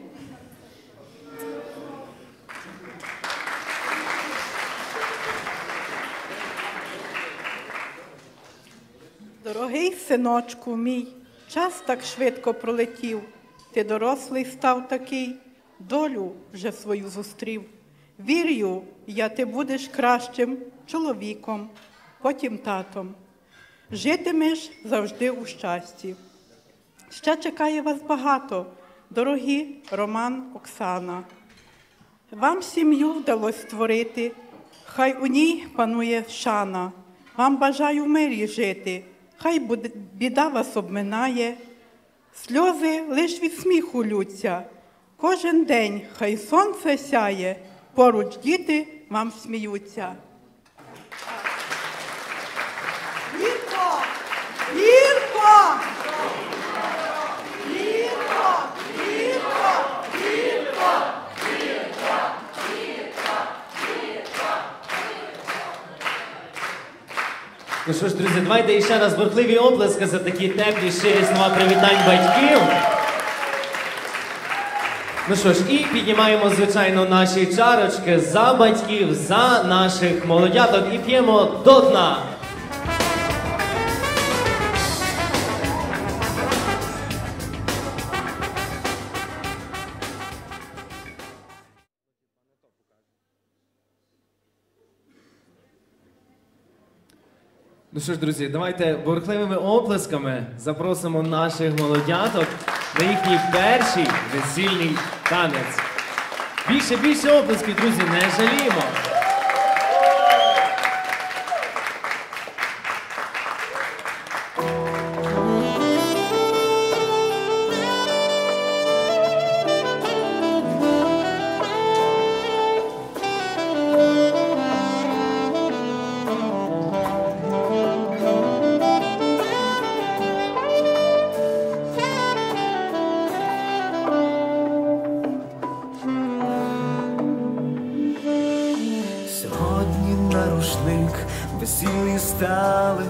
Дорогий синочку мій, час так швидко пролетів, ти дорослий став такий, долю вже свою зустрів. Вірю, я ти будеш кращим чоловіком, потім татом. Житимеш завжди у щасті. Ще чекає вас багато, дорогі Роман, Оксана. Вам сім'ю вдалося створити, хай у ній панує шана. Вам бажаю в мирі жити, хай біда вас обминає. Сльози лиш від сміху лються, кожен день хай сонце сяє, поруч діти вам сміються. Гірко! Гірко! Гірко! Гірко! Гірко! Ну що ж, друзі, давайте ще раз бурхливі оплески за такі теплі, щирі слова привітань батьків. Ну що ж, і піднімаємо, звичайно, наші чарочки за батьків, за наших молодяток і п'ємо до дна. Ну що ж, друзі, давайте бурхливими оплесками запросимо наших молодяток на їхній перший весільний танець. Більше, більше оплесків, друзі, не жаліємо. Весілі стали,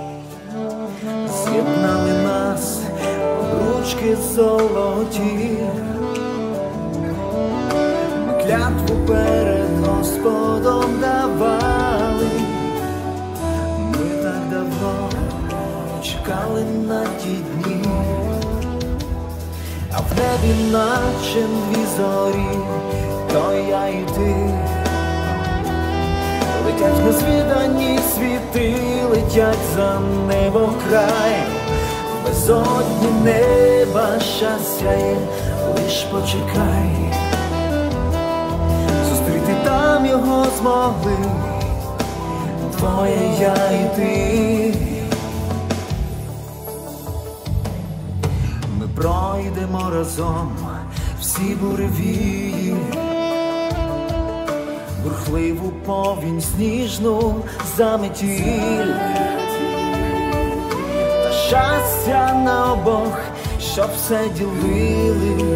з'єднали нас обручки золоті. Ми клятву перед Господом давали. Ми так давно чекали на ті дні, а в небі наче дві зорі, то я і ти. Летять незвідані світи, летять за небо край, безодні неба щастя є, лиш почекай. Зустріти там його змогли, твоє я і ти. Ми пройдемо разом всі буревії, бурхливу повінь сніжну заметіль, та щастя на обох, щоб все ділили,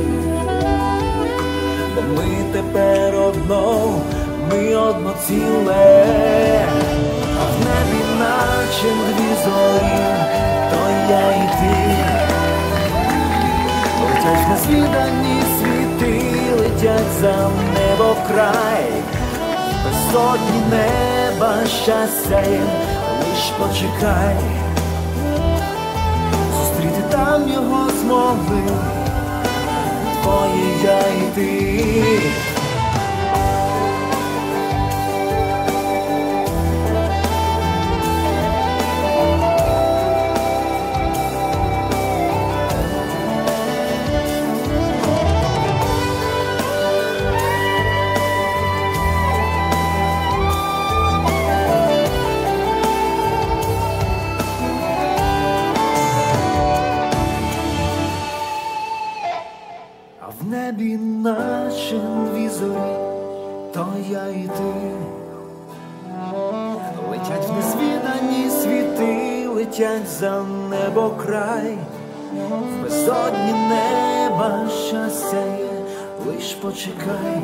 бо ми тепер одно, ми одно ціле, а в небі наче дві незвідані світи летять за небо край, без сотні неба щастя їм, лиш почекай, зустріти там його змогли твої я і ти. В небі наче дві зорі, то я і ти. Летять в незвідані світи, летять за небо край, в безодні неба щастя є, лиш почекай,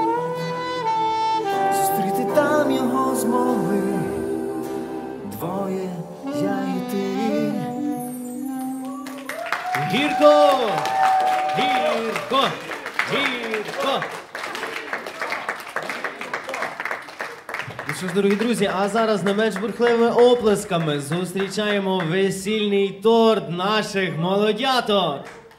зустріти там його змогли двоє, я і ти. Гірко! Гірко! Гірко! Ну що ж, дорогі друзі, а зараз не менш бурхливими оплесками зустрічаємо весільний торт наших молодяток.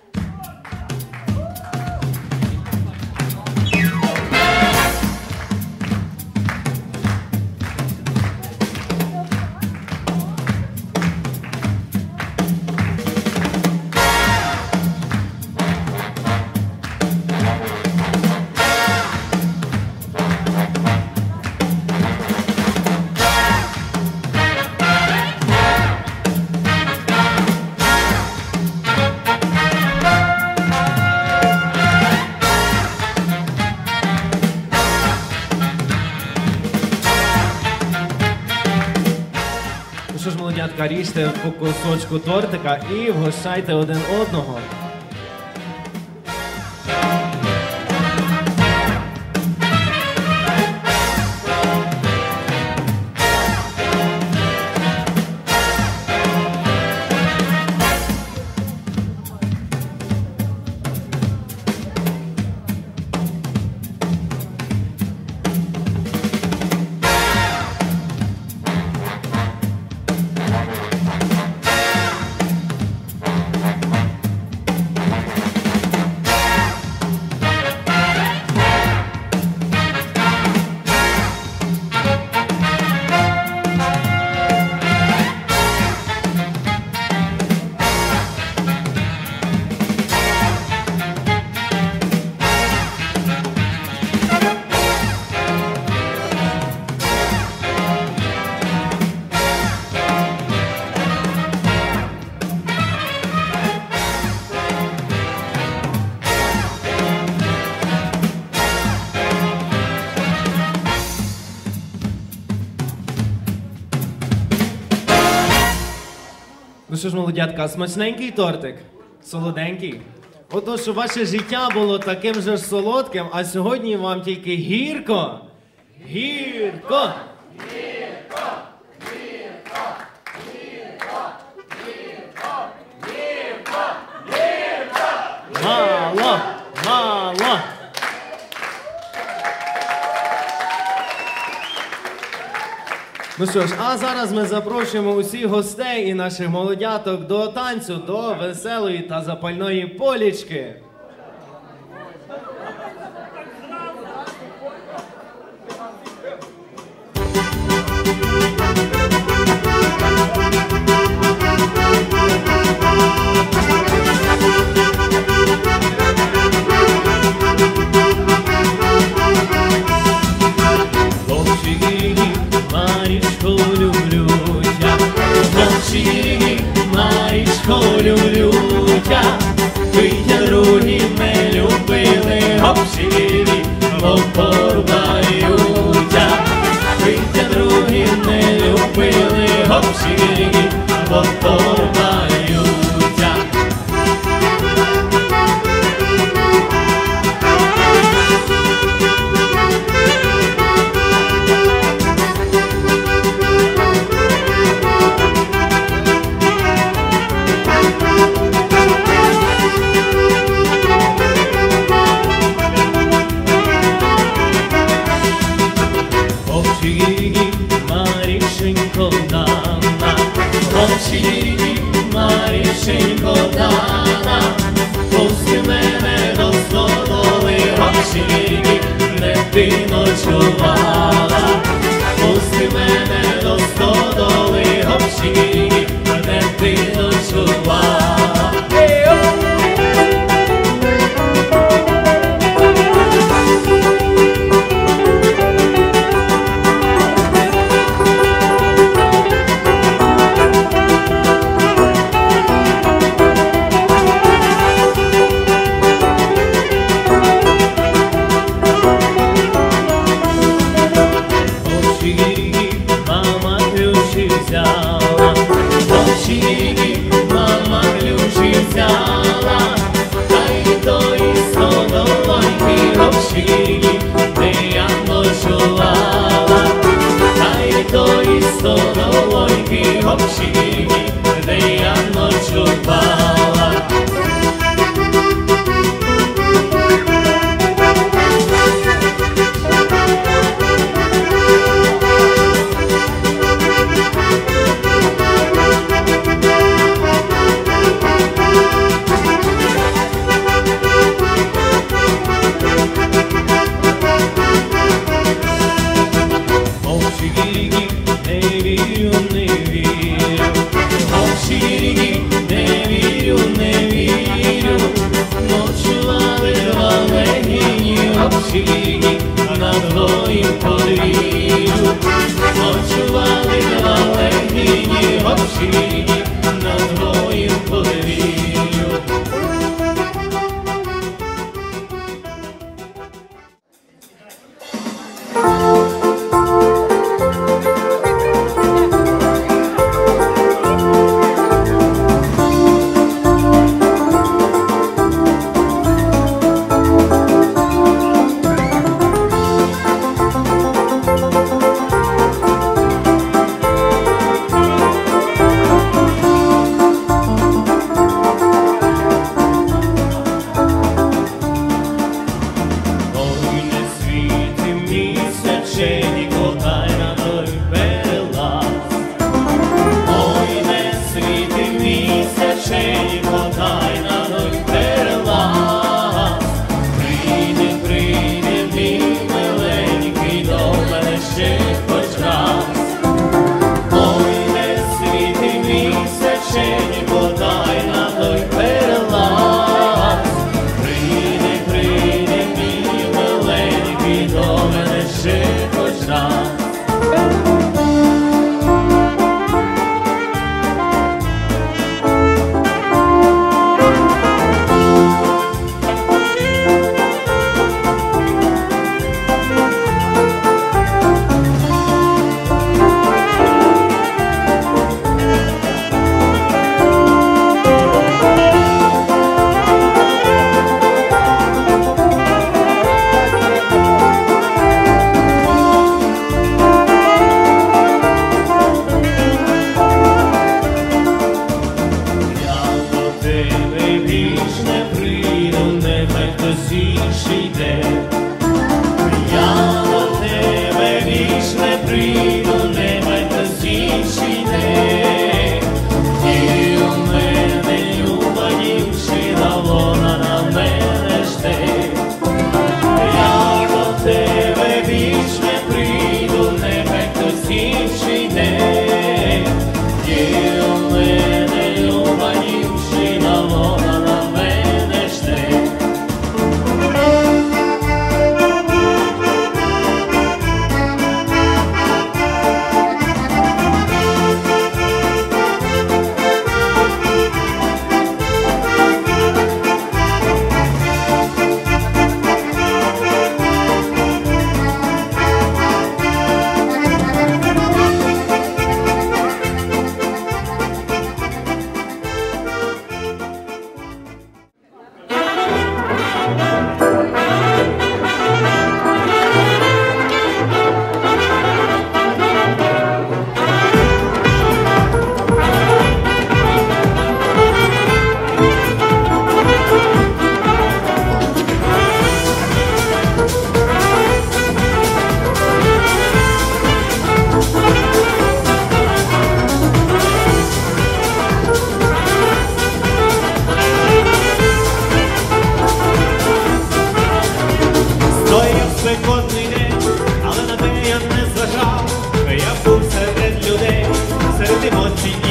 Ну що ж, молодятка, ріжте по кусочку тортика і вгощайте один одного. Ну що ж, молодятка, смачненький тортик? Солоденький? Отож, щоб ваше життя було таким же ж солодким, а сьогодні вам тільки гірко. Гірко! Гірко! Гірко! Гірко! Гірко! Гірко! Гірко! Мало! Мало! Ну що ж, а зараз ми запрошуємо усіх гостей і наших молодяток до танцю, до веселої та запальної полічки. Марічко, люблю тя, мовчи, Марічко, люблю тя, витя другі не любили, обширі, бо порубаються. Витя другі не любили, обширі, бо порубаються. Марішенько Дана, Общі Марішенько Дана, пусти мене до стодоли, Общі, де ти ночувала, пусти мене до стодоли, Общі, де ти ночувала.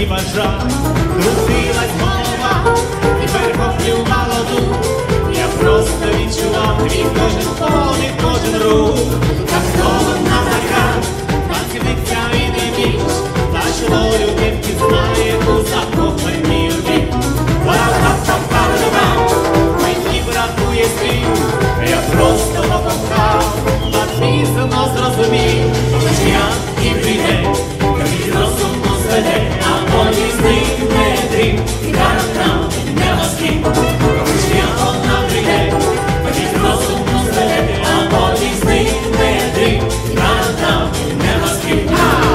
і бажав, крутилась голова, і перехоплювало дух. Я просто відчував твій кожен подих, кожен рух. Так холодна така, танцівниця і не віч, та що долю не впізнає у закоханій любві. Ла-ла-ла-ла-ла-ла, мені бракує слів, я просто покохав, а пізно зрозумів, що я і прийде, від розуму зведе, а волі з ним не дрім, і даром не москів. Що я одна прийде, від розуму зведе, а волі з ним не дрім, і даром не москів.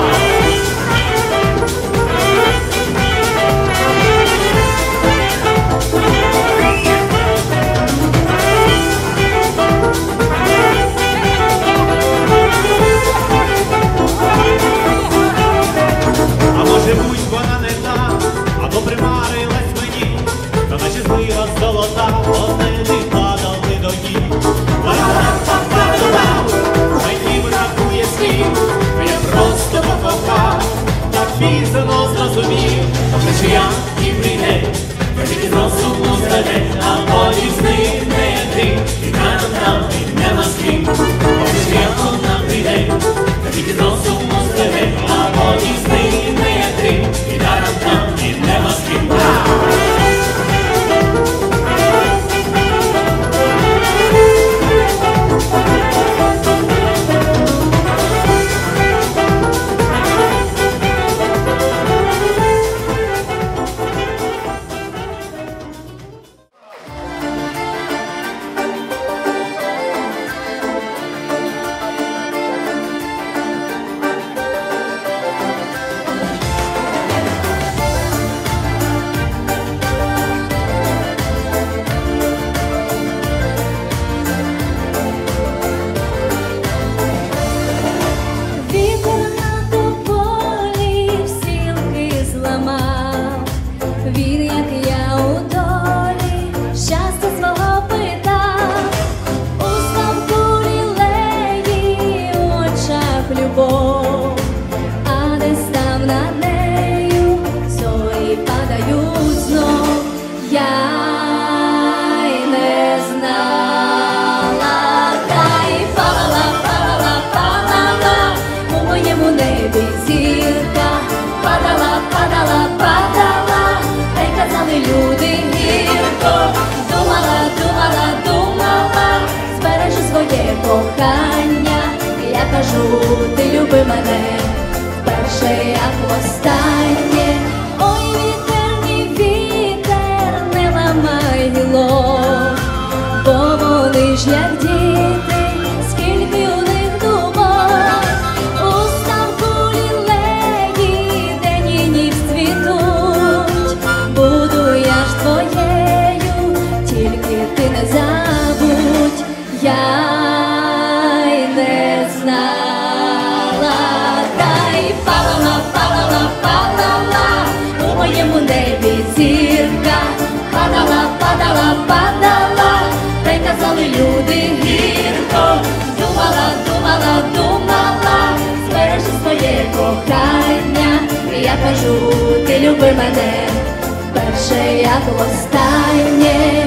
А може будь вона не та, або примарилась мені, та наче злива золота, одне не падали до її. Ла-ла-ла-ла-ла-ла, мені бракує слів, я просто покохав, так пізно зрозумів, що я і прийде, від розуму зведе, а волі з ним не ти, і даром не москві. Що я одна прийде, від розуму зведе, а волі з ним не ти, і даром не москві. Вітер на тополі всі луки зламав. Він, як я у долі, щастя свого питав. У ставку лілеї, в очах любов, а десь там над нею зорі падають знов. Я й не знала, та й палала, палала, палала у моєму небі зірка. Падала, падала, падала, та й казали люди гірко. Думала, думала, думала, збережи своє кохання. Я кажу, ти люби мене вперше, як востаннє. Ой, вітерний вітер, не ламай гілок, бо вони ж як діти, скільки у них думок. У ставку лілеї день і ніч цвітуть. Буду я ж твоєю, тільки ти не забудь. Я й не знала, та й палала, палала, палала у моєму небі зірка. Падала, падала, падала, та й казали люди гірко. Думала, думала, думала, збережи своє кохання. Я кажу, ти люби мене вперше, як востаннє.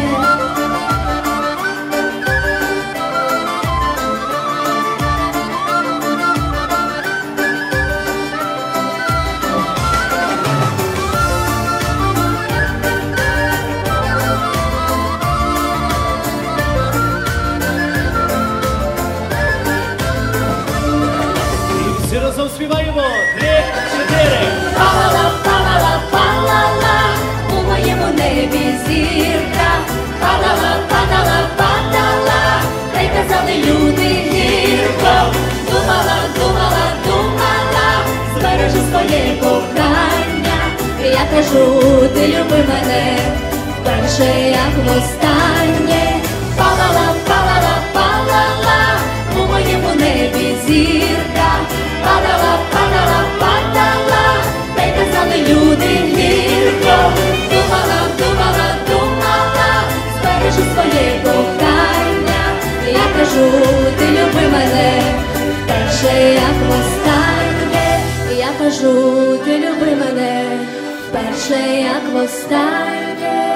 Всі разом співаємо. Три, чотири. Палала, палала, палала у моєму небі зірка. Падала, падала, падала, та й казали люди гірко. Думала, думала, думала, збережи своє кохання. Я кажу, ти люби мене вперше, як востаннє. Палала, палала, палала у моєму небі зірка. Падала, падала, падала, та й казали люди гірко. Думала, думала, думала, збережи своє кохання. Я кажу, ти люби мене вперше, як востаннє. Я кажу, ти люби мене вперше, як востаннє.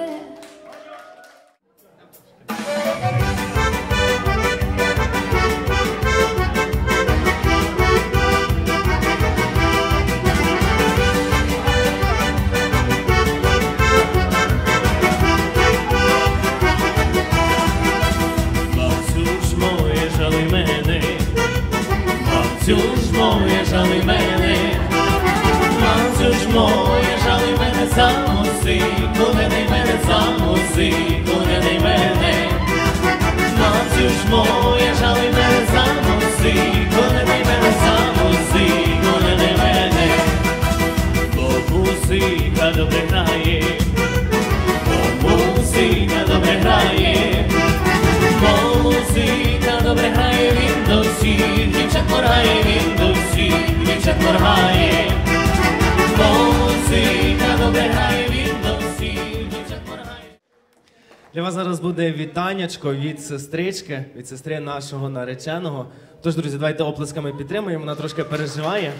Мамцюж моє, жали мене, мамцюж моє, жали мене за музику, не дай мене за музику, не дай мене. Мамцюж моє, жали мене за музику, не дай мене за музику, не дай мене. Бо музика добре грає, бо музика добре грає, бо музика добре грає, він до всіх дівчат моргає, він до всіх дівчат моргає. Бо музика добре грає, він до всіх дівчат моргає. Для вас зараз буде вітаннячко від сестрички, від сестри нашого нареченого. Тож, друзі, давайте оплесками підтримуємо, вона трошки переживає.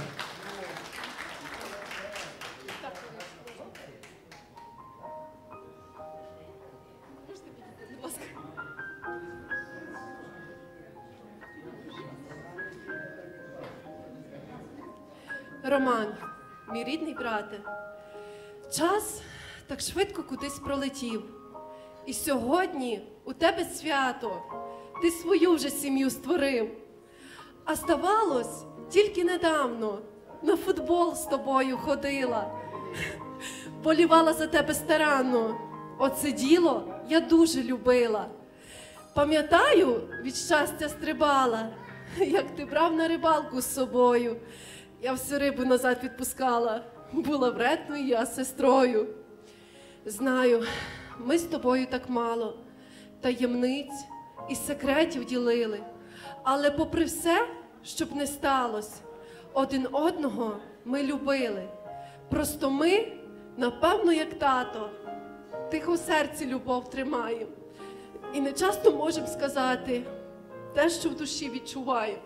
Роман, мій рідний брате, час так швидко кудись пролетів. І сьогодні у тебе свято, ти свою вже сім'ю створив. А здавалось, тільки недавно на футбол з тобою ходила, болівала за тебе старанно. Оце діло я дуже любила. Пам'ятаю, від щастя стрибала, як ти брав на рибалку з собою. Я всю рибу назад відпускала, була вредною я сестрою. Знаю, ми з тобою так мало таємниць і секретів ділили. Але попри все, щоб не сталося, один одного ми любили. Просто ми, напевно, як тато, тихо в серці любов тримаємо. І не часто можемо сказати те, що в душі відчуваємо.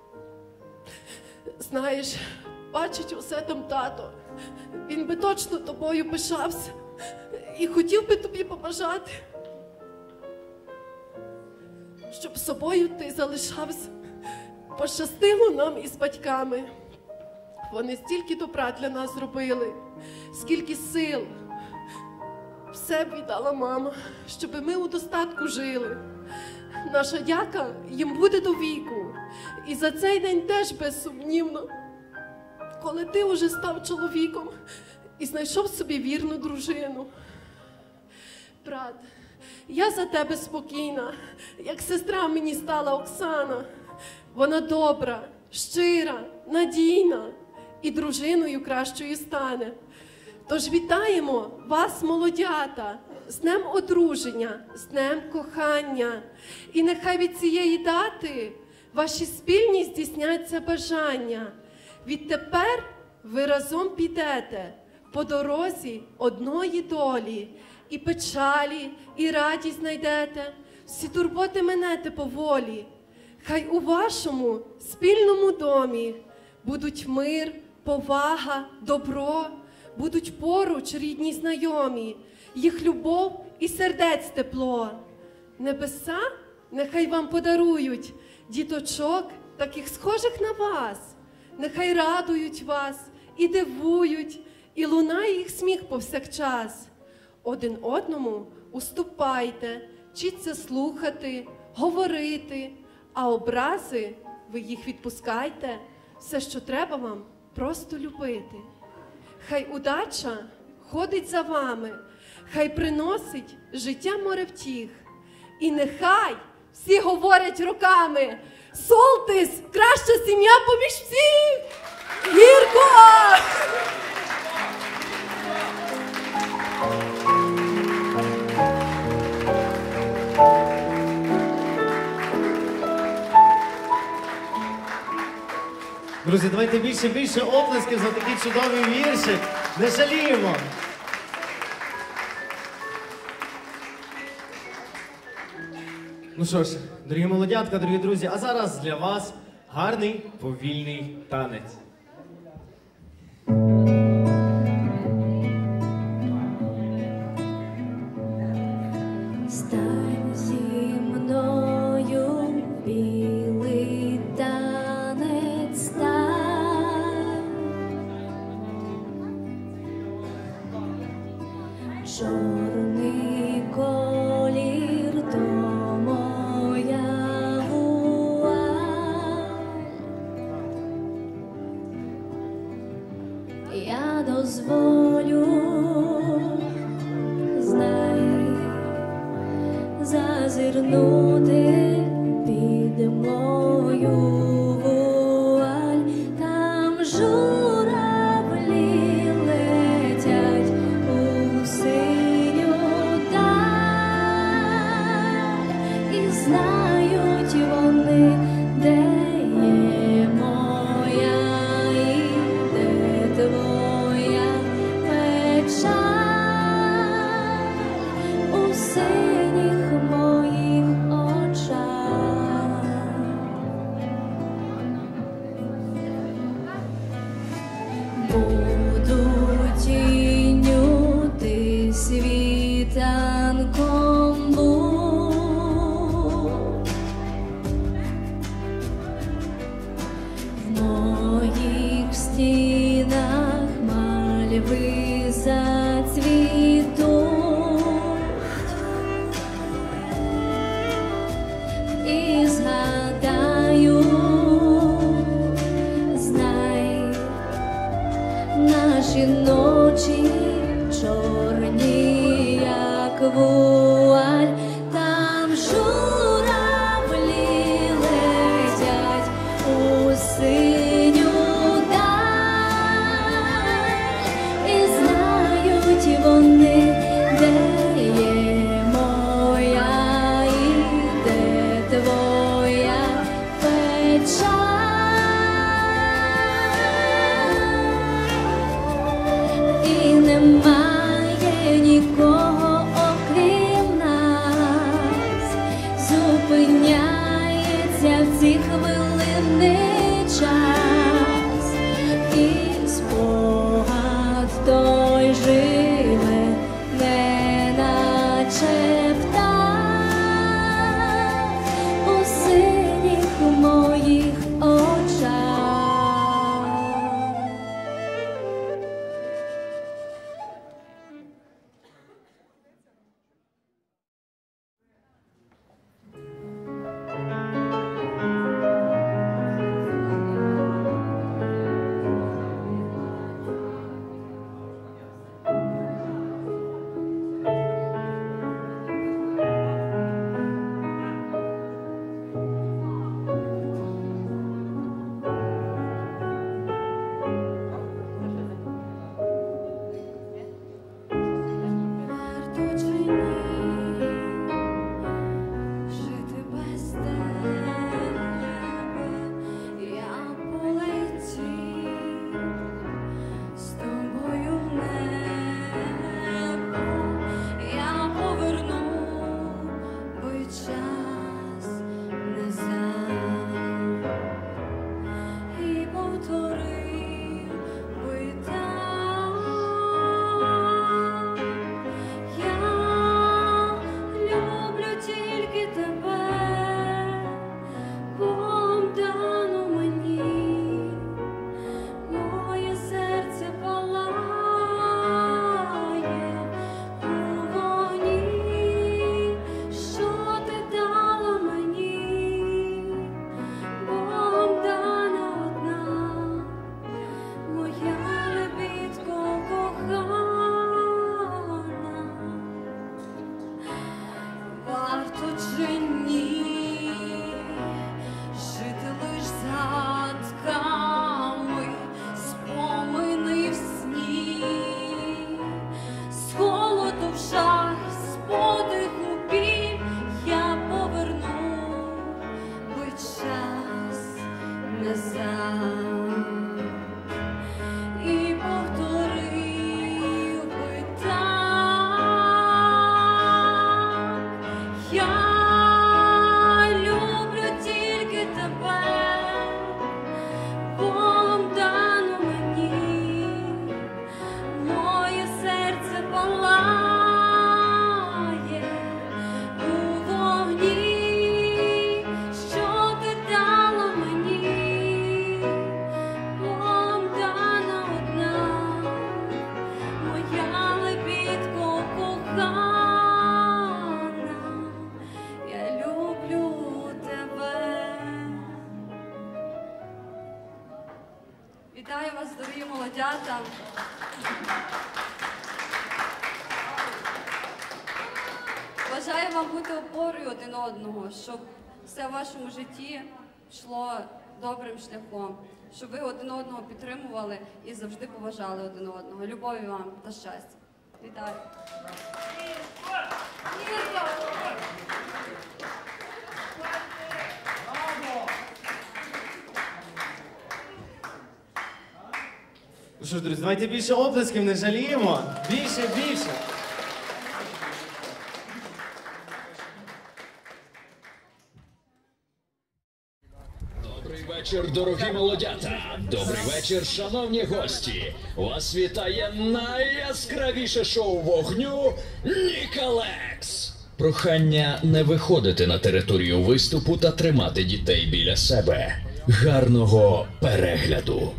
Знаєш, бачить усе там тато, він би точно тобою пишався і хотів би тобі побажати, щоб собою ти залишався. Пощастило нам із батьками. Вони стільки добра для нас зробили, скільки сил. Все б віддала мама, щоб ми у достатку жили. Наша дяка їм буде до віку. І за цей день теж безсумнівно, коли ти уже став чоловіком і знайшов собі вірну дружину. Брат, я за тебе спокійна, як сестра мені стала Оксана. Вона добра, щира, надійна і дружиною кращою стане. Тож вітаємо вас, молодята, з днем одруження, з днем кохання. І нехай від цієї дати ваші спільні здійсняться бажання. Відтепер ви разом підете по дорозі одної долі. І печалі, і радість знайдете, всі турботи минете поволі. Хай у вашому спільному домі будуть мир, повага, добро, будуть поруч рідні знайомі, їх любов і сердець тепло. Небеса нехай вам подарують діточок, таких схожих на вас. Нехай радують вас і дивують, і лунає їх сміх повсякчас. Один одному уступайте, вчіться слухати, говорити, а образи ви їх відпускайте. Все, що треба вам, просто любити. Хай удача ходить за вами, хай приносить життя море втіх. І нехай всі говорять роками: Солтис – краща сім'я поміж всіх! Гірко! Друзі, давайте більше-більше оплесків за такий чудовий віршик. Не жаліємо! Ну що ж, дорогі молодятка, дорогі друзі, а зараз для вас гарний повільний танець. чорний колір, то моя вуаль. Я дозволю, знай, зазирнути під мою вуаль, там журавлі летять у синю даль, і знають вони, де є моя і де твоя печаль у синіх моїх очах. Буду тінню, ти світанком будь. В моїх стінах мальви зацвітуть, і згадаю, знай, наші ночі чорні, як вуаль, там журавлі летять у синю даль, і знають вони, де є моя і де твоя печаль. І немає нікого, окрім нас, зупиняється в ці хвилини час, і спогад той живе, неначе птах у синіх моїх очах. молодята. Бажаю вам бути опорою один одного, щоб все в вашому житті йшло добрим шляхом, щоб ви один одного підтримували і завжди поважали один одного. Любові вам та щастя. Вітаю! Ну що ж, друзі, давайте більше оплесків, не жаліємо. Більше, більше. Добрий вечір, дорогі молодята! Добрий вечір, шановні гості! Вас вітає найяскравіше шоу вогню Ніколекс! Прохання не виходити на територію виступу та тримати дітей біля себе. Гарного перегляду!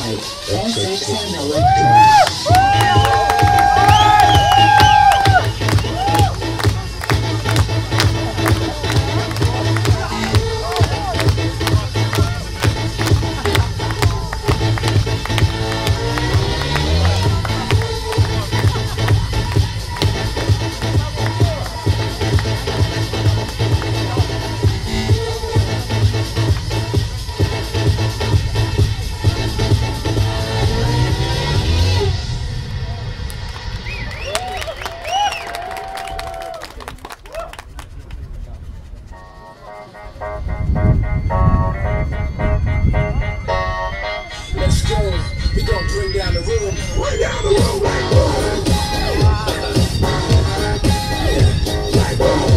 Sensation Electronics. Let's go. We gon' bring down the room. Bring down the room like boom. Yeah, like boom.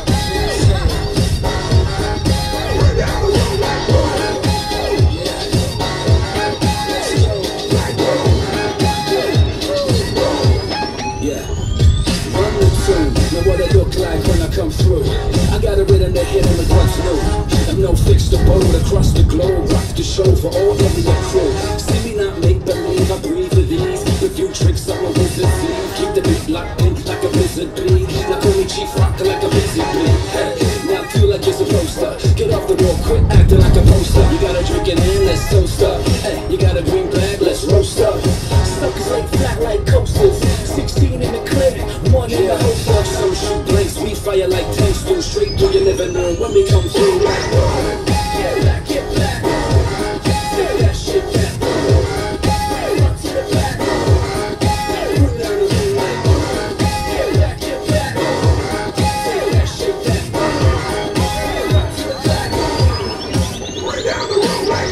Bring down the room like boom. Yeah. Let's go. Like boom. Yeah. Run the tune. Know what it look like when I come through. I got a rhythm that hit on the what's new. I'm no fixed abode across the globe. Rock the show for all of the crew. See me not make believe, I breathe with ease. A few tricks I'm a wizard thief. Keep the beat locked in like a blizzard bleed. Now call me Chief Rock like a busy bleed. Hey, now I feel like you're supposed to get off the wall, quit acting like a poster. You got a drink in hand, let's toast up. Hey, you got a green bag, let's roast up. Suckers like flat like coasters. Sixteen in the clip, one in the holster. Some shoot blanks, we fire like tanks. Do straight through, you never know when we come through. Get back, get back. Take that shit back. Run to the back. Bring down the room like get back, get back. Take that shit back. Run to the back. Bring down the room like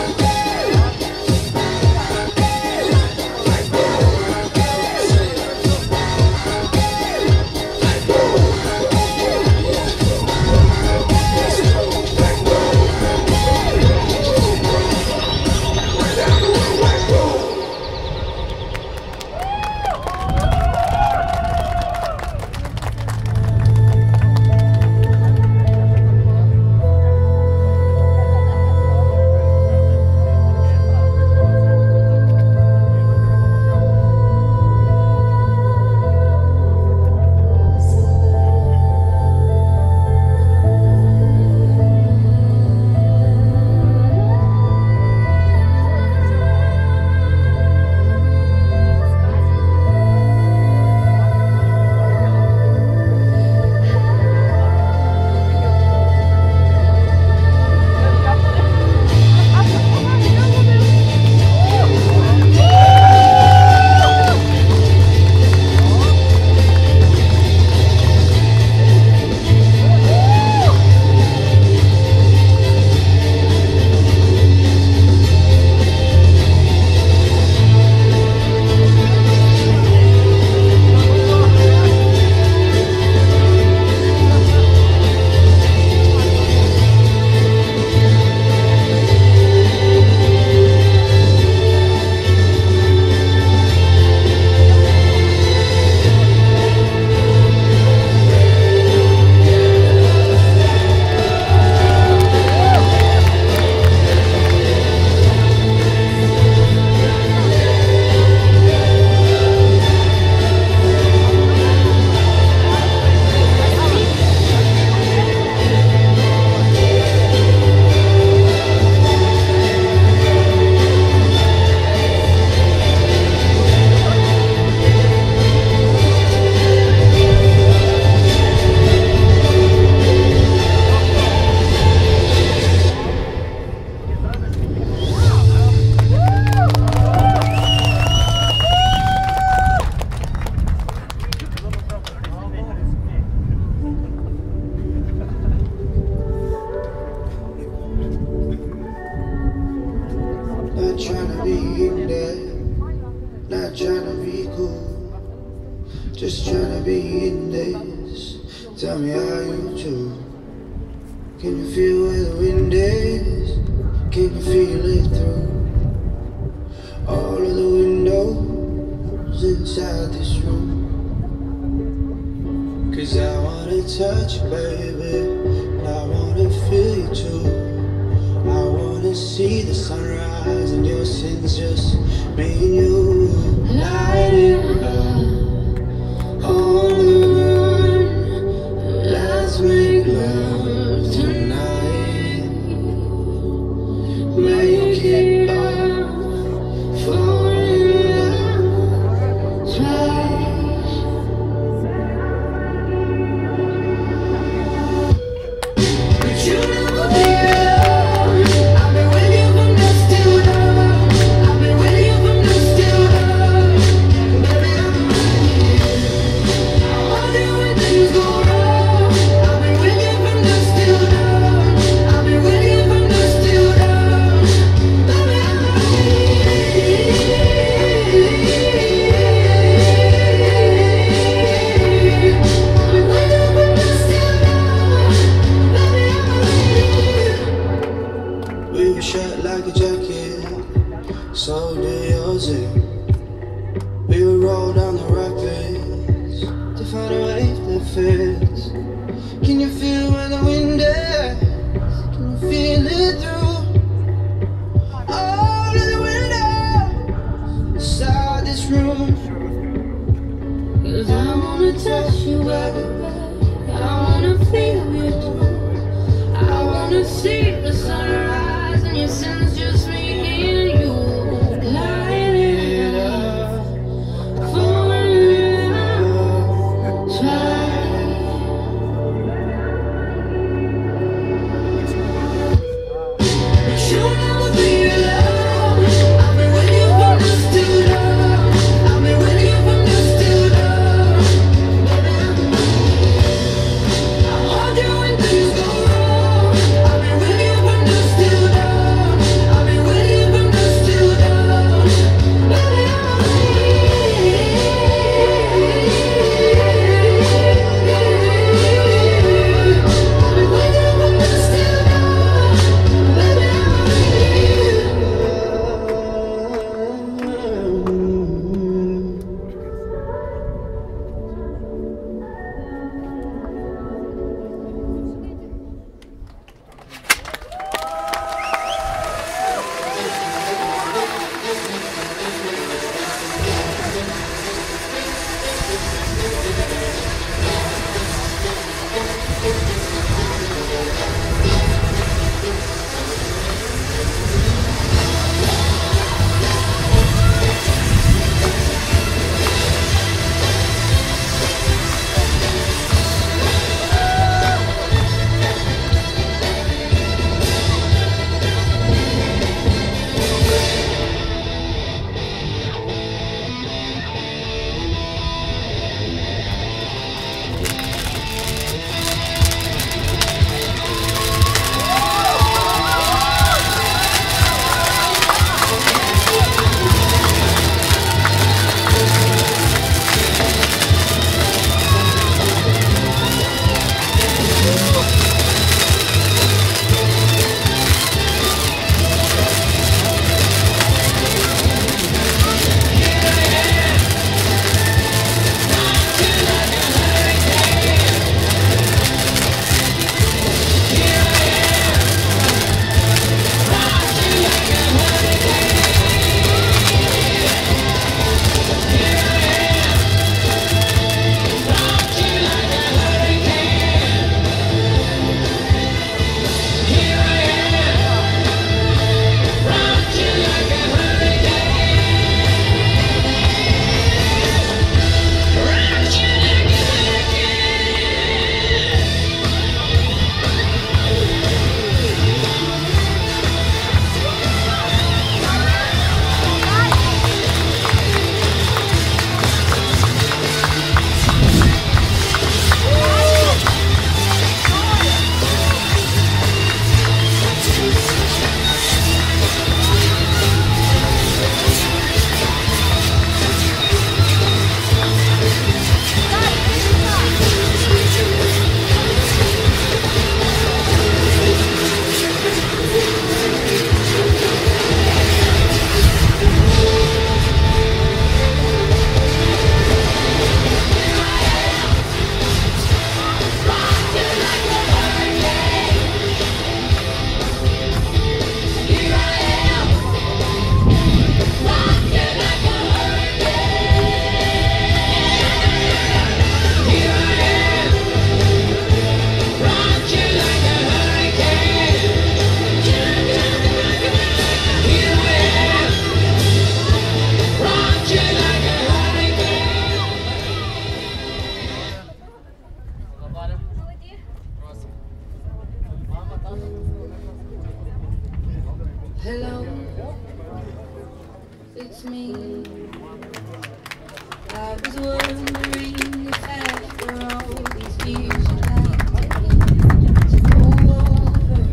Just trying to be in this. Tell me how you do. Can you feel where the wind is? Can you feel it through all of the windows inside this room? Cause I wanna touch you, baby, and I wanna feel you too. I wanna wanna see the sunrise and your sins just me and you. Light it up on the run. Let's make love tonight. Make it up, fall in love twice. But you never be alone. I've been with you from dusk till dawn. I've been with you from dusk till dawn. Baby, I'm right here. I want you when things go wrong. I've been with you from dusk till dawn. I've been with you from dusk till dawn. Baby, I'm we were shut like a jacket, so do yours. eh? We would roll down the rapids to find a wave that fits. Can you feel where the wind is? Can you feel it through all of the windows inside this room? 'Cause I wanna touch you, baby. I wanna feel you. I wanna see the sunrise and your sins just me and you. Light it up, fall in love twice. Hello, it's me. I was wondering if after all these years you'd like me to go over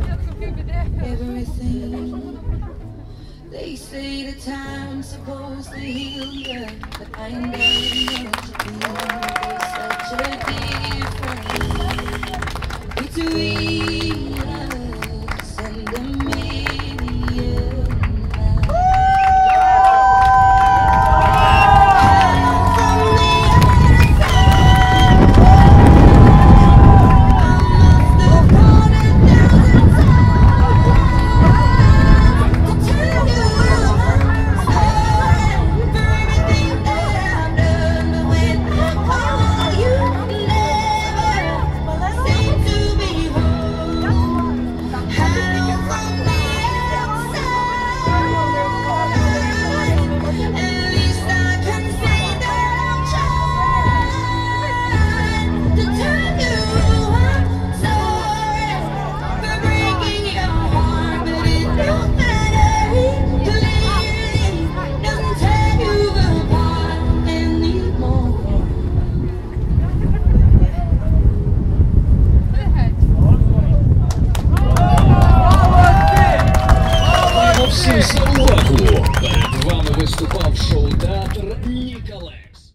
everything. They say the time's supposed to heal you, but I know what you mean. There's such a difference between us and a million miles. Всім за увагу! Перед вами виступав шоу-театр Ніколекс.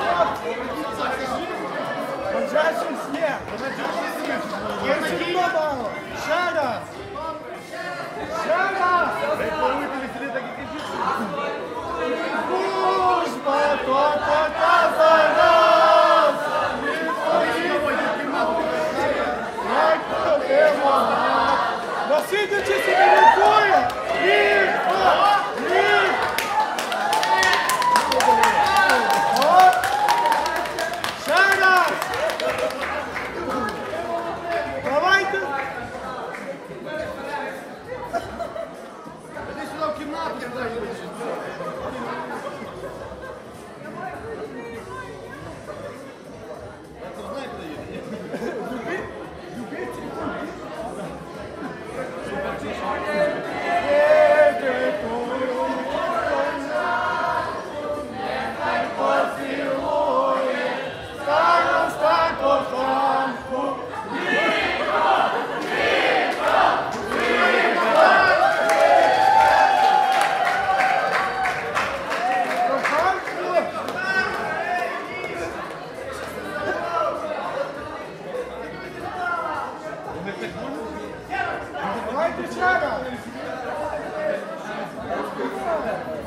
Держи сніг! Держи сніг!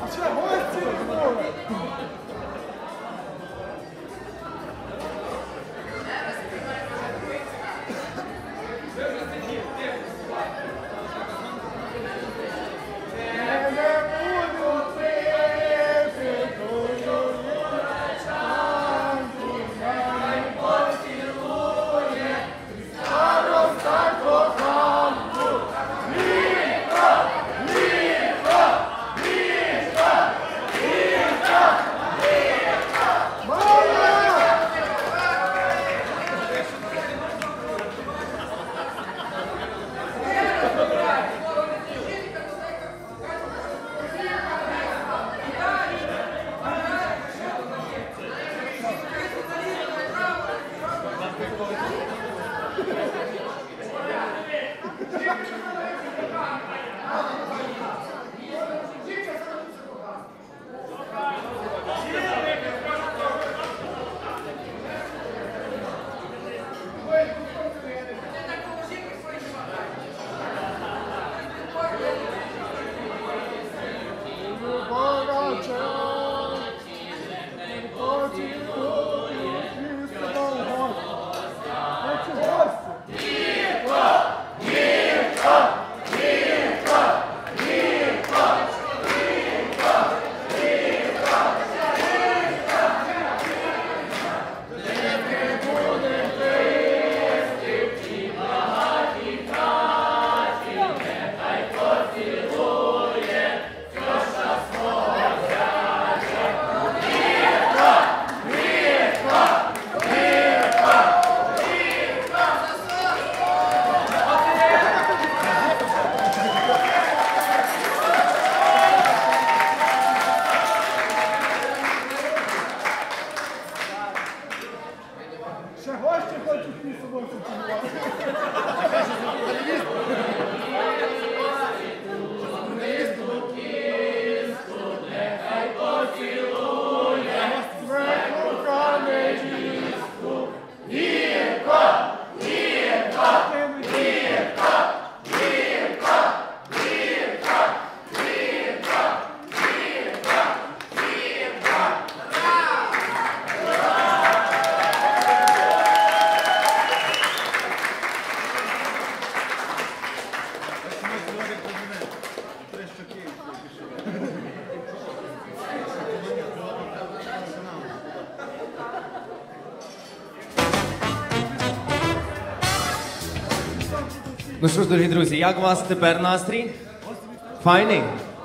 Ну що ж, дорогі друзі, як у вас тепер настрій? Файний?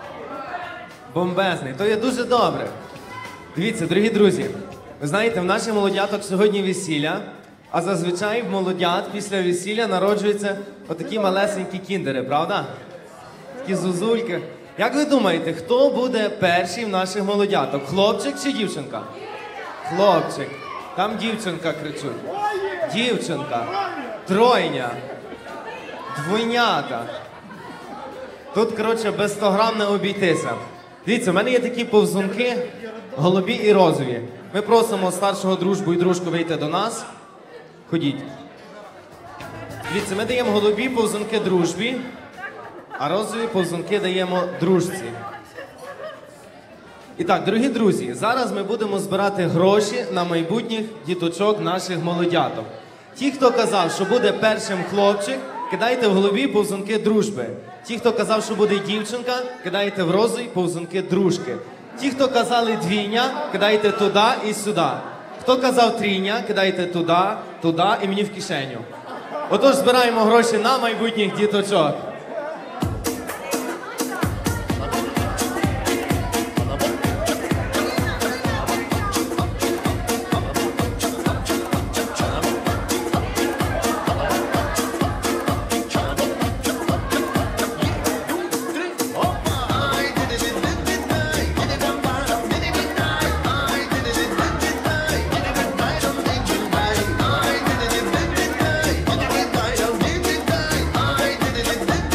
Бомбезний. То є дуже добре. Дивіться, дорогі друзі, ви знаєте, в наших молодяток сьогодні весілля, а зазвичай в молодят після весілля народжуються отакі малесенькі кіндери, правда? Такі зозульки. Як ви думаєте, хто буде перший в наших молодяток? Хлопчик чи дівчинка? Хлопчик. Там дівчинка кричуть. Дівчинка. Тройня. Двойнята. Тут, коротше, без сто грам не обійтися. Дивіться, в мене є такі повзунки, голубі і розові. Ми просимо старшого дружбу і дружку вийти до нас. Ходіть. Дивіться, ми даємо голубі повзунки дружбі, а розові повзунки даємо дружці. І так, дорогі друзі, зараз ми будемо збирати гроші на майбутніх діточок наших молодяток. Ті, хто казав, що буде першим хлопчик, кидайте в голубі повзунки дружби. Ті, хто казав, що буде дівчинка, кидайте в розові повзунки дружки. Ті, хто казали двійня, кидайте туди і сюди. Хто казав трійня, кидайте туди, туди і мені в кишеню. Отож, збираємо гроші на майбутніх діточок. Bye.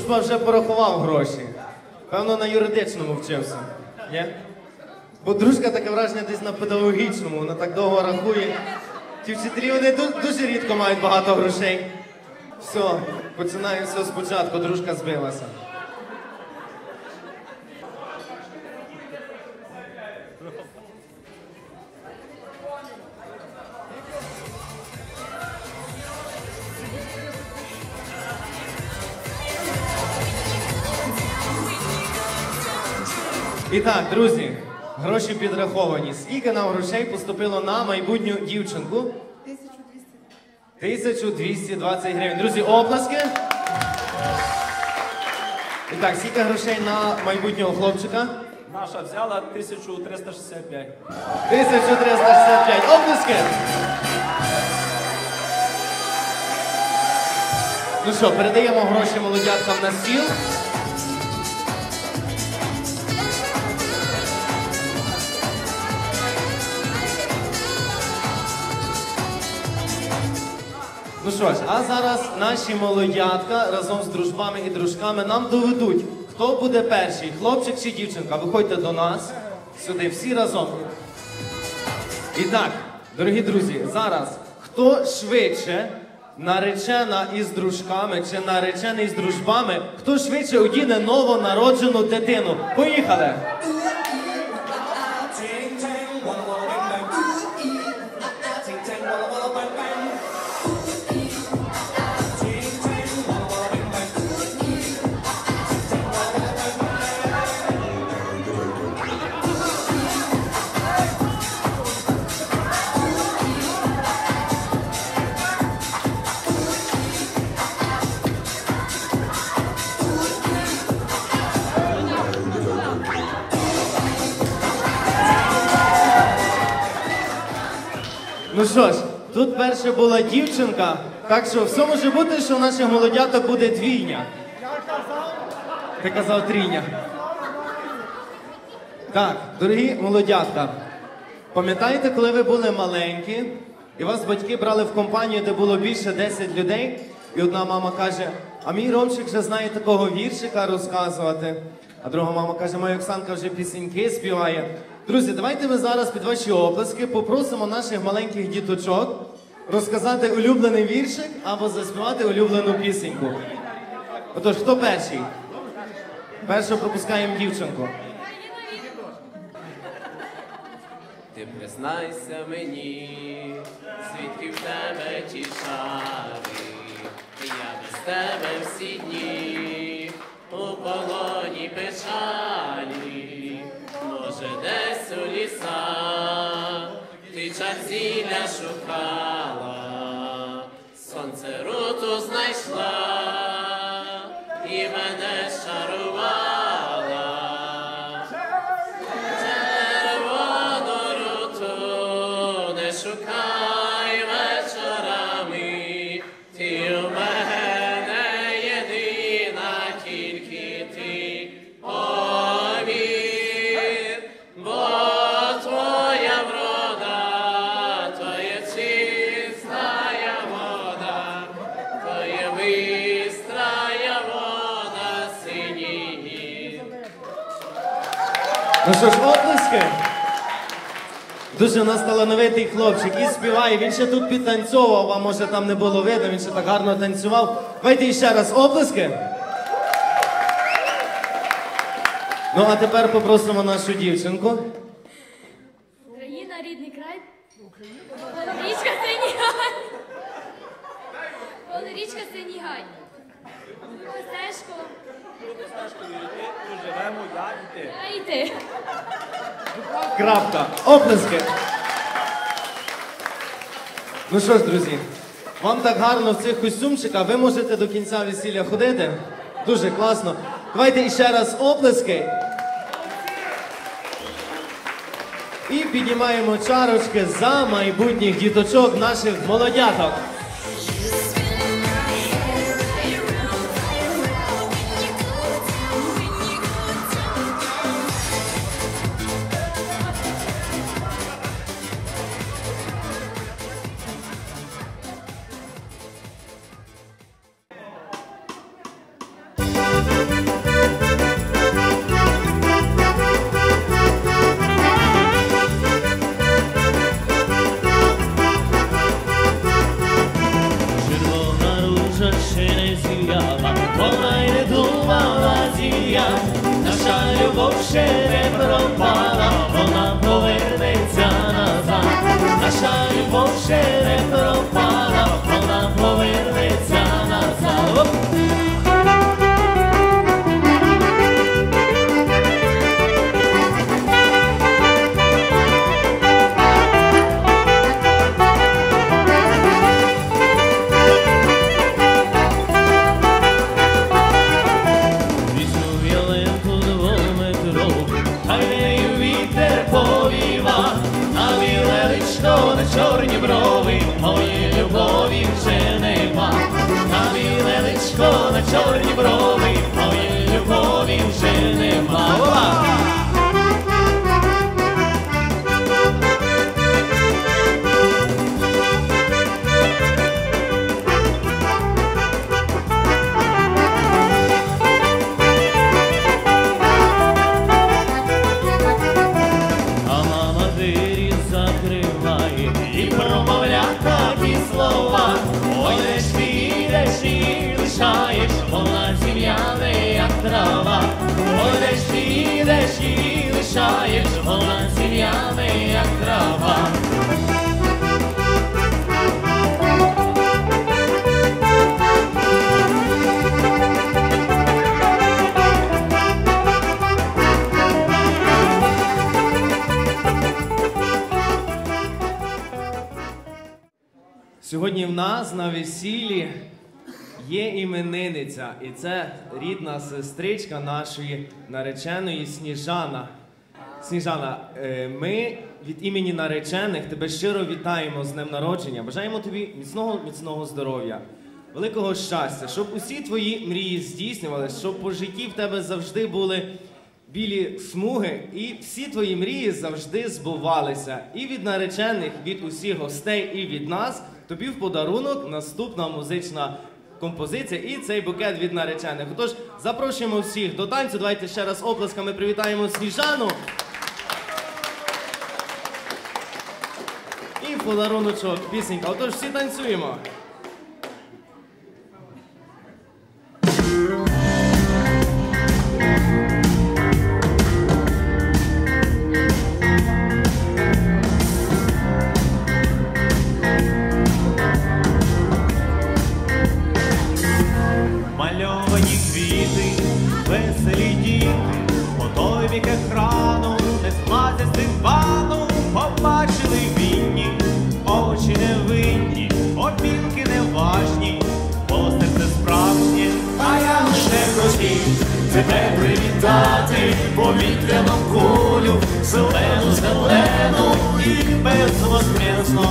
дружба вже порахував гроші. Певно, на юридичному вчився. Ні? Бо дружка таке враження десь на педагогічному, вона так довго рахує. Ті вчителі, вони ду- дуже рідко мають багато грошей. Все, починаю все спочатку, дружка збилася. І так, друзі, гроші підраховані. Скільки нам грошей поступило на майбутню дівчинку? тисяча двісті двадцять гривень. Друзі, оплески. І так, скільки грошей на майбутнього хлопчика? Наша взяла тисячу триста шістдесят п'ять. тисяча триста шістдесят п'ять. Оплески. Ну що, передаємо гроші молодяткам на стіл. Ну що ж, а зараз наші молодятка разом з дружбами і дружками нам доведуть, хто буде перший, хлопчик чи дівчинка. Виходьте до нас, сюди, всі разом. І так, дорогі друзі, зараз, хто швидше, наречена із дружками чи наречений з дружбами, хто швидше одіне новонароджену дитину. Поїхали! Ну що ж, тут перше була дівчинка, так що все може бути, що у наших молодяток буде двійня. Ти казав трійня. Так, дорогі молодятка, пам'ятаєте, коли ви були маленькі, і вас батьки брали в компанію, де було більше десять людей, і одна мама каже, а мій Ромчик вже знає такого віршика розказувати, а друга мама каже, моя Оксанка вже пісеньки співає. Друзі, давайте ми зараз під ваші оплески попросимо наших маленьких діточок розказати улюблений віршик або заспівати улюблену пісеньку. Отож, хто перший? Першого пропускаємо дівчинку. Ти признайся мені, звідки в тебе ті шари, я без тебе всі дні у полоні печалі, може десь у лісах ти чар зілля шукала, сонце руту знайшла і мене шарувала. Шукай вечорами, ти у мене єдина, тільки ти повір, бо твоя врода, твоя чистая вода, твоя бистрая вода синіє. Ну що ж, оплески? Дуже у нас талановитий хлопчик і співає, він ще тут підтанцьовував, вам може там не було видно, він ще так гарно танцював. Давайте ще раз оплески. Ну а тепер попросимо нашу дівчинку. Україна, рідний край. Річка Синій Гай. Річка Синій Гай. Стежко. Тут живемо, я і ти. Я і ти. Крапка. Оплески. Ну що ж, друзі, вам так гарно в цих костюмчиках, ви можете до кінця весілля ходити. Дуже класно. Давайте іще раз оплески. І піднімаємо чарочки за майбутніх діточок наших молодяток. пропала, вона повернеться назад. Наша любов ще не пропала, вона повернеться назад. Оп! Чорні брови, моєї любові вже нема. На білелечко, на чорні брови, моєї любові вже нема. А мама двері закриває і промовля такі слова. Ой, де ж ти йдеш і лишаєш, вона сім'я не як трава. Ой, де ж ти йдеш і лишаєш, вона сім'я не як трава. Сьогодні в нас на весіллі є іменинниця, і це рідна сестричка нашої нареченої Сніжана. Сніжана, е, ми від імені наречених тебе щиро вітаємо з днем народження. Бажаємо тобі міцного, міцного здоров'я, великого щастя, щоб усі твої мрії здійснювалися, щоб по житті в тебе завжди були білі смуги, і всі твої мрії завжди збувалися. І від наречених, від усіх гостей, і від нас тобі в подарунок наступна музична композиція і цей букет від наречених. Отож, запрошуємо всіх до танцю. Давайте ще раз оплесками привітаємо Сніжану. І в подаруночок пісенька. Отож, всі танцюємо. Мальовані квіти, веселі діти, по той бік екрану не злазять з дивану. Побачили вінні, очі невинні, обмінки неважні, бо серце справжнє. А я лише хотів тебе привітати, повітряну кулю, зелену, зелену, і безвоскресно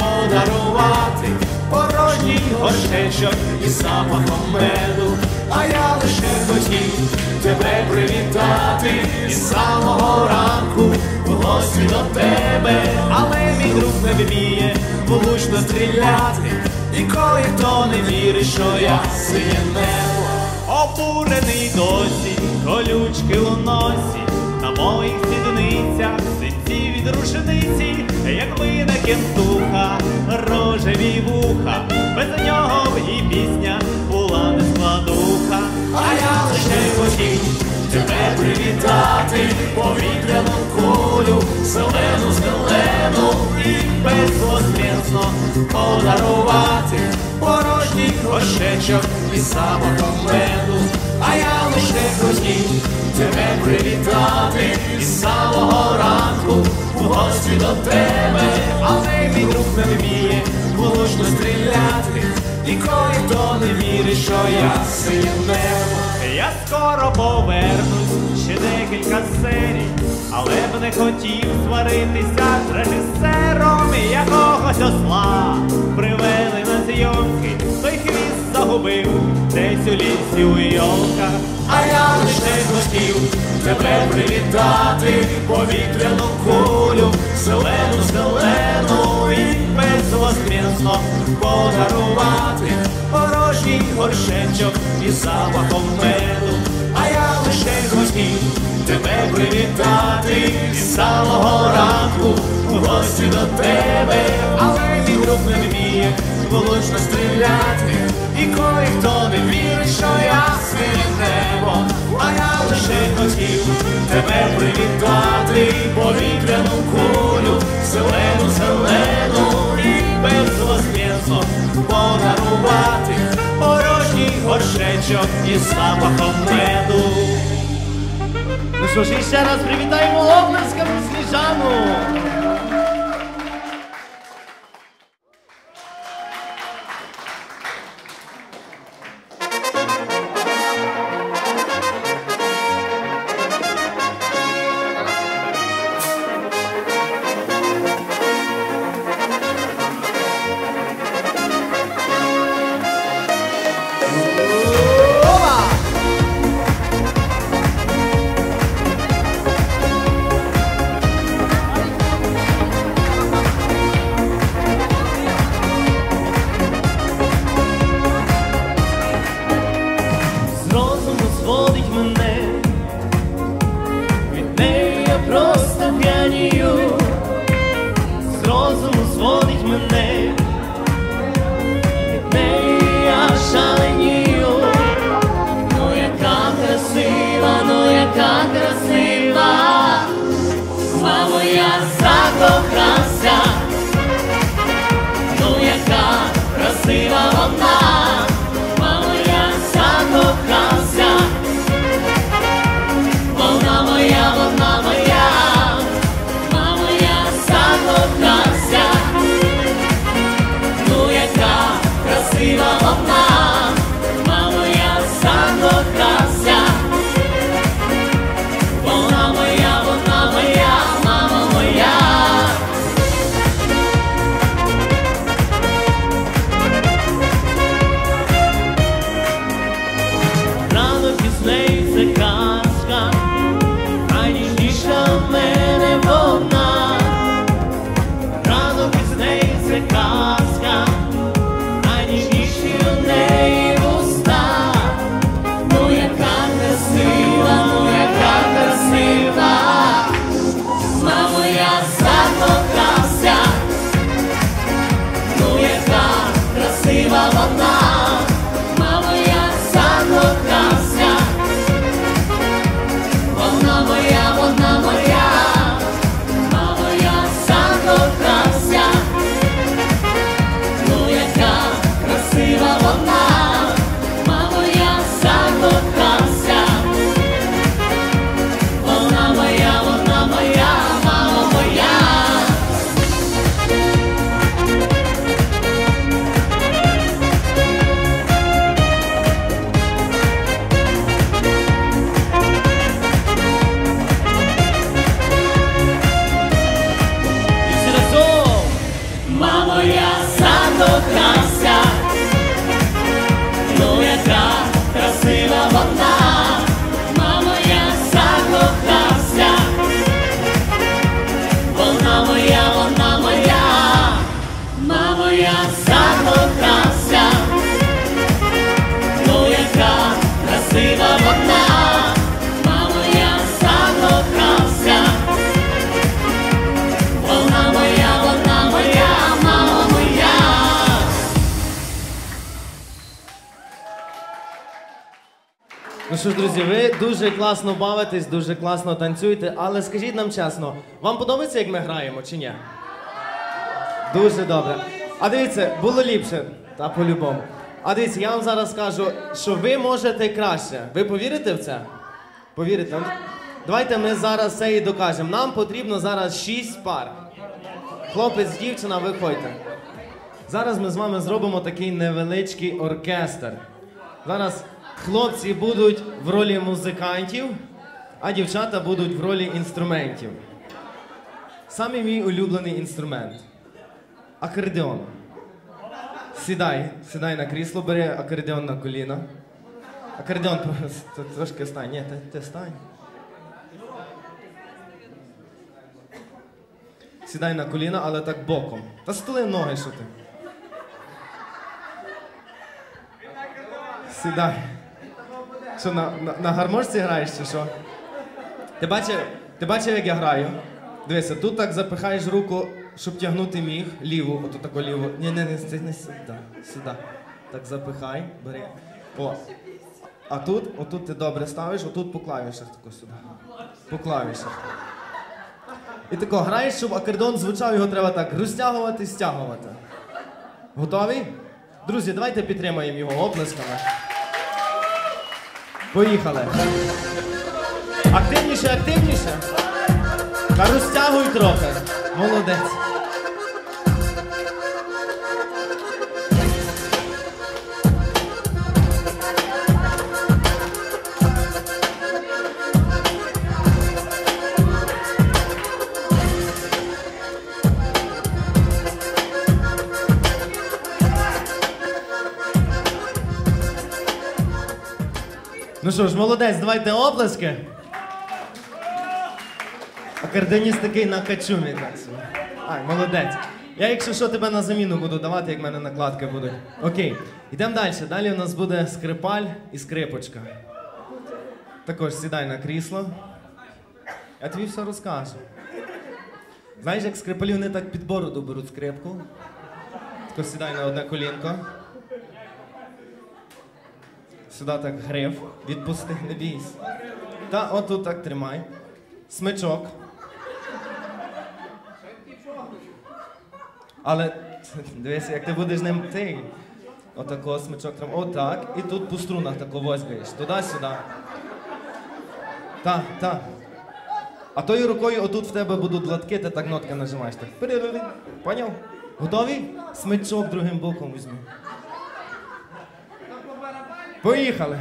подарувати порожній горшечок із запахом меду. А я лише хотів тебе привітати із самого ранку в гості до тебе, але мій друг не вміє влучно стріляти, і кое-хто не вірить, що я синє небо. Обурений досі, колючки у носі, на моїх сідницях синці від рушниці, як мине кентуха, рожеві вуха, без нього б і пісня була не складуха. А я лише хотів тебе привітати, повітряну кулю, зелену, зелену, і безвоскресно подарувати порожній горшечок із запахом меду. А я лише хотів тебе привітати із самого ранку в гості до тебе, але мій друг не вміє влучно стріляти, і кое-хто не вірить, що я синє небо. Я скоро повернусь, ще декілька серій, але б не хотів сваритися з режисером. Якогось осла привели на зйомки, той хвіст загубив десь у лісі у йолках. А я лише хотів тебе привітати, повітряну кулю, зелену, зелену, і безвоскресно подарувати порожній горшечок із запахом меду. А я лише хотів тебе привітати із самого ранку в гості до тебе, але мій друг не вміє влучно стріляти, і кое-хто не вірить, що я синє небо. а я лише хотів тебе привітати, повітряну кулю, зелену, зелену і безвозмездно подарувати порожній горшечок із запахом меду. Ну що ж, і ще раз привітаємо оплесками Сніжану! Ну що ж, друзі, ви дуже класно бавитесь, дуже класно танцюєте, але скажіть нам чесно, вам подобається, як ми граємо, чи ні? Дуже добре. А дивіться, було ліпше, та по-любому. А дивіться, я вам зараз скажу, що ви можете краще. Ви повірите в це? Повірите? Давайте ми зараз це і докажемо. Нам потрібно зараз шість пар. Хлопець, дівчина, виходьте. Зараз ми з вами зробимо такий невеличкий оркестр. Зараз хлопці будуть в ролі музикантів, а дівчата будуть в ролі інструментів. Саме мій улюблений інструмент. Акордеон. Сідай, сідай на крісло, бери акордеон на коліна. Акордеон, трошки стань. Ні, ти, ти стань. Сідай на коліна, але так боком. Та стули ноги, що ти. Сідай. Що, на, на, на гармошці граєш чи що? Ти бачив, ти бачив, як я граю? Дивися, тут так запихаєш руку, щоб тягнути міг, ліву, оту таку ліву. Ні, не, не, не, не сюди, сюди. Так запихай, бери. О. А тут, отут ти добре ставиш, отут по клавішах тако сюди. По клавішах. І тако граєш, щоб акордеон звучав, його треба так розтягувати, стягувати. Готові? Друзі, давайте підтримаємо його оплесками. Поїхали. Активніше, активніше. Та розтягуй трохи. Молодець. Ну що ж, молодець, давайте оплески. Акордеоніст такий на качумі. Так собі. Ай, молодець. Я, якщо що, тебе на заміну буду давати, як в мене накладки будуть. Окей, йдемо далі. Далі у нас буде скрипаль і скрипочка. Також сідай на крісло. Я тобі все розкажу. Знаєш, як скрипалі, вони так під бороду беруть скрипку. Тако сідай на одне колінко. Сюди так гриф, відпусти, не бійся. Та отут так тримай. Смичок. Але дивись, як ти будеш ним цей. Отако смичок тримай. Отак. І тут по струнах тако возьмеш. Туди-сюди. Та, та. А тою рукою отут в тебе будуть латки, ти так нотки нажимаєш. Так. Поняв? Готові? Смичок другим боком візьми. Поїхали!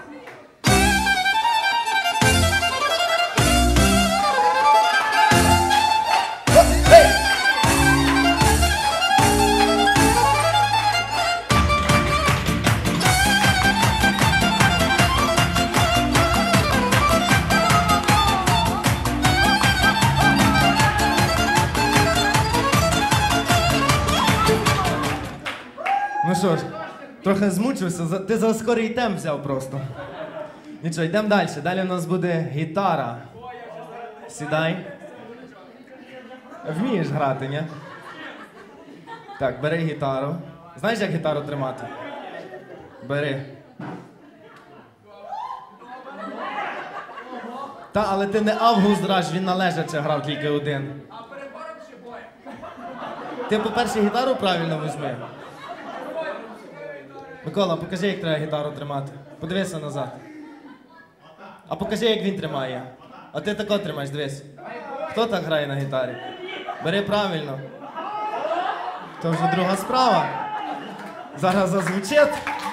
Ну що ж, трохи змучився, ти за скорий темп взяв просто. Нічого, йдемо далі. Далі у нас буде гітара. Сідай. Вмієш грати, ні? Так, бери гітару. Знаєш, як гітару тримати? Бери. Та, але ти не Август Раш, він належаче грав тільки один. Ти, по-перше, гітару правильно візьми. Микола, покажи, як треба гітару тримати. Подивися назад. А покажи, як він тримає. А ти тако тримаєш, дивись. Хто так грає на гітарі? Бери правильно. То вже друга справа. Зараз зазвучить.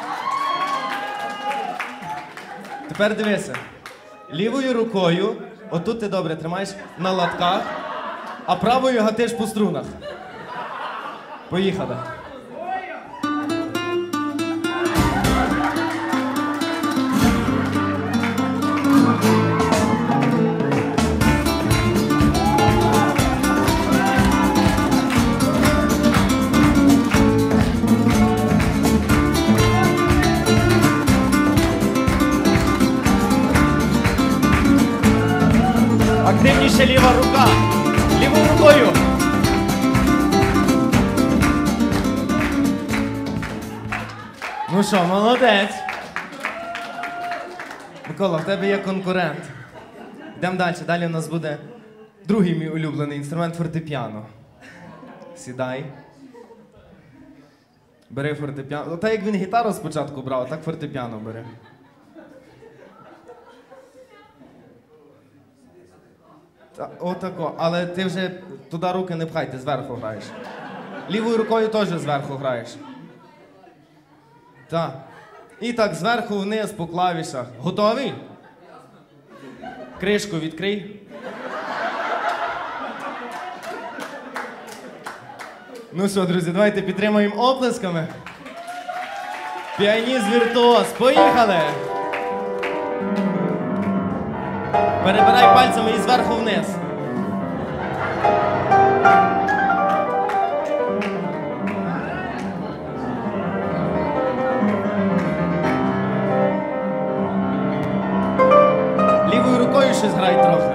Тепер дивися. Лівою рукою, отут ти добре тримаєш, на латках, а правою гатиш по струнах. Поїхали. Активніше ліва рука. Лівою рукою. Ну що, молодець. Микола, в тебе є конкурент. Йдемо далі. Далі у нас буде другий мій улюблений інструмент — фортепіано. Сідай. Бери фортепіано. Так як він гітару спочатку брав, так фортепіано бери. Та, отако. Але ти вже туди руки не пхай, ти зверху граєш. Лівою рукою теж зверху граєш. Так. І так зверху вниз по клавішах. Готовий? Кришку відкрий. Ну що, друзі, давайте підтримаємо оплесками. Піаніст-віртуоз. Поїхали! Перебирай пальцями і зверху вниз. Лівою рукою щось грай трохи.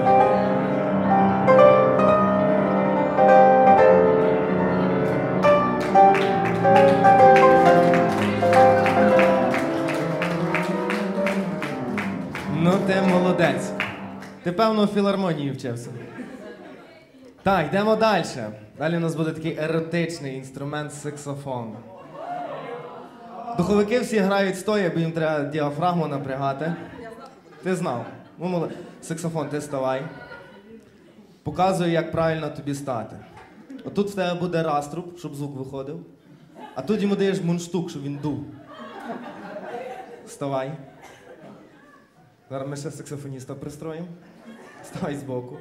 певно, в філармонії вчився. Так, йдемо далі. Далі у нас буде такий еротичний інструмент саксофон. Духовики всі грають стоя, бо їм треба діафрагму напрягати. Ти знав. Ну, молодець. Саксофон, ти ставай. Показую, як правильно тобі стати. Отут в тебе буде раструб, щоб звук виходив. А тут йому даєш мундштук, щоб він дув. Вставай. Зараз ми ще саксофоніста пристроїмо. Вставай збоку.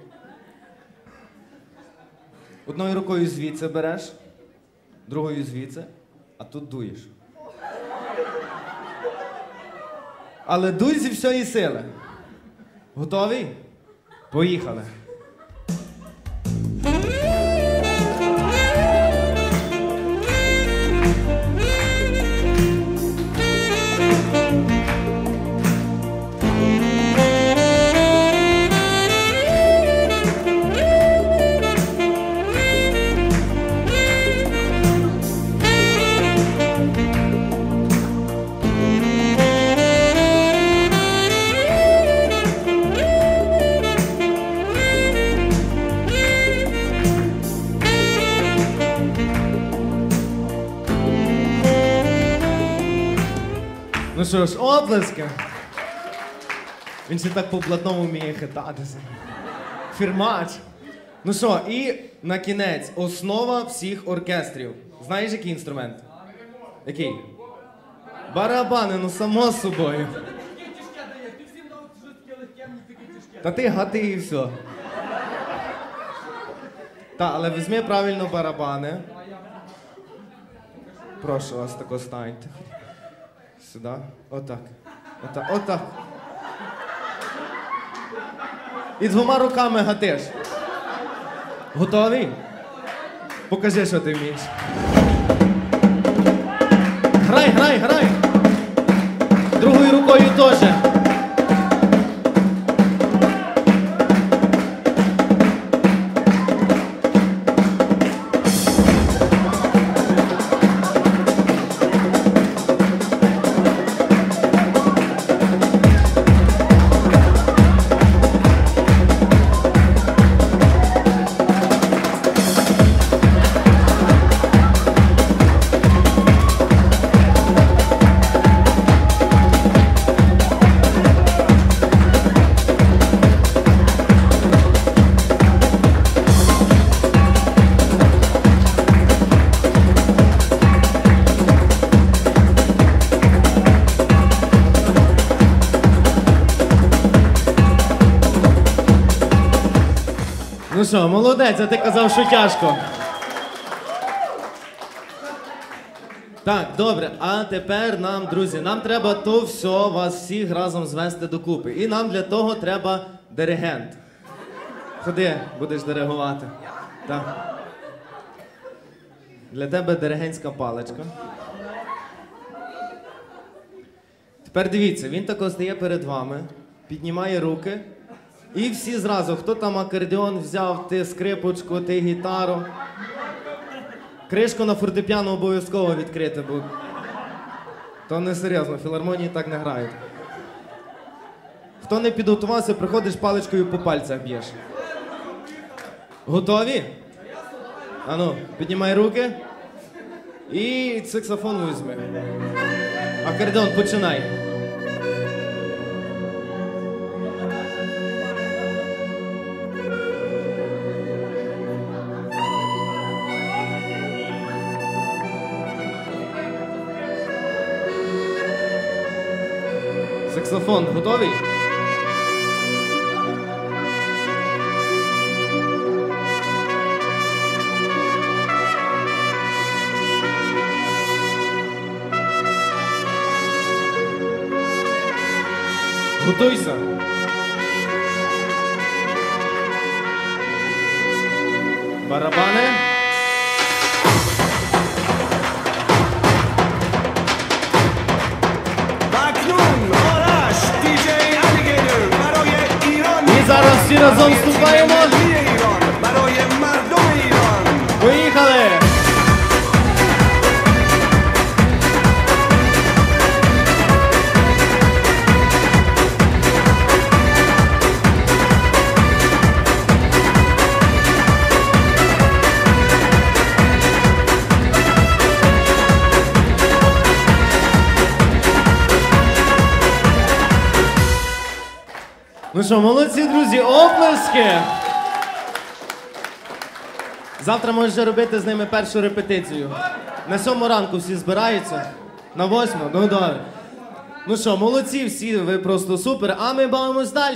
Одною рукою звідси береш, другою звідси, а тут дуєш. Але дуй зі всієї сили. Готовий? Поїхали. Ну що ж, оплески. Він ще так по блатному вміє хитатися. Фірмач. Ну що, і на кінець основа всіх оркестрів. Знаєш, який інструмент? Який? Барабани, ну само собою. Та ти гати і все. Так, але візьми правильно барабани. Прошу вас, тако станьте. Сюди. Отак. Отак. Отак. І двома руками гатиш. Готовий? Покажи, що ти вмієш. Грай, грай, грай. Другою рукою теж. Ну що, молодець, а ти казав, що тяжко. Так, добре, а тепер нам, друзі, нам треба то все вас всіх разом звести докупи. І нам для того треба диригент. Ходи, будеш диригувати. Так. Для тебе диригентська паличка. Тепер дивіться, він тако стає перед вами, піднімає руки. І всі зразу, хто там акордеон взяв, ти скрипочку, ти гітару. Кришку на фортепіано обов'язково відкрити, бо то не серйозно, в філармонії так не грають. Хто не підготувався, приходиш паличкою по пальцях б'єш. Готові? Ану, піднімай руки. І саксофон візьми. Акордеон, починай. Саксофон готовий? Готуйся. Барабани. І зараз всі разом вступаємо. Поїхали! Ну що, молодці, друзі, оплески! Завтра можеш вже робити з ними першу репетицію. На сьому ранку всі збираються. На восьму? Ну добре. Ну що, молодці всі, ви просто супер, а ми бавимось далі.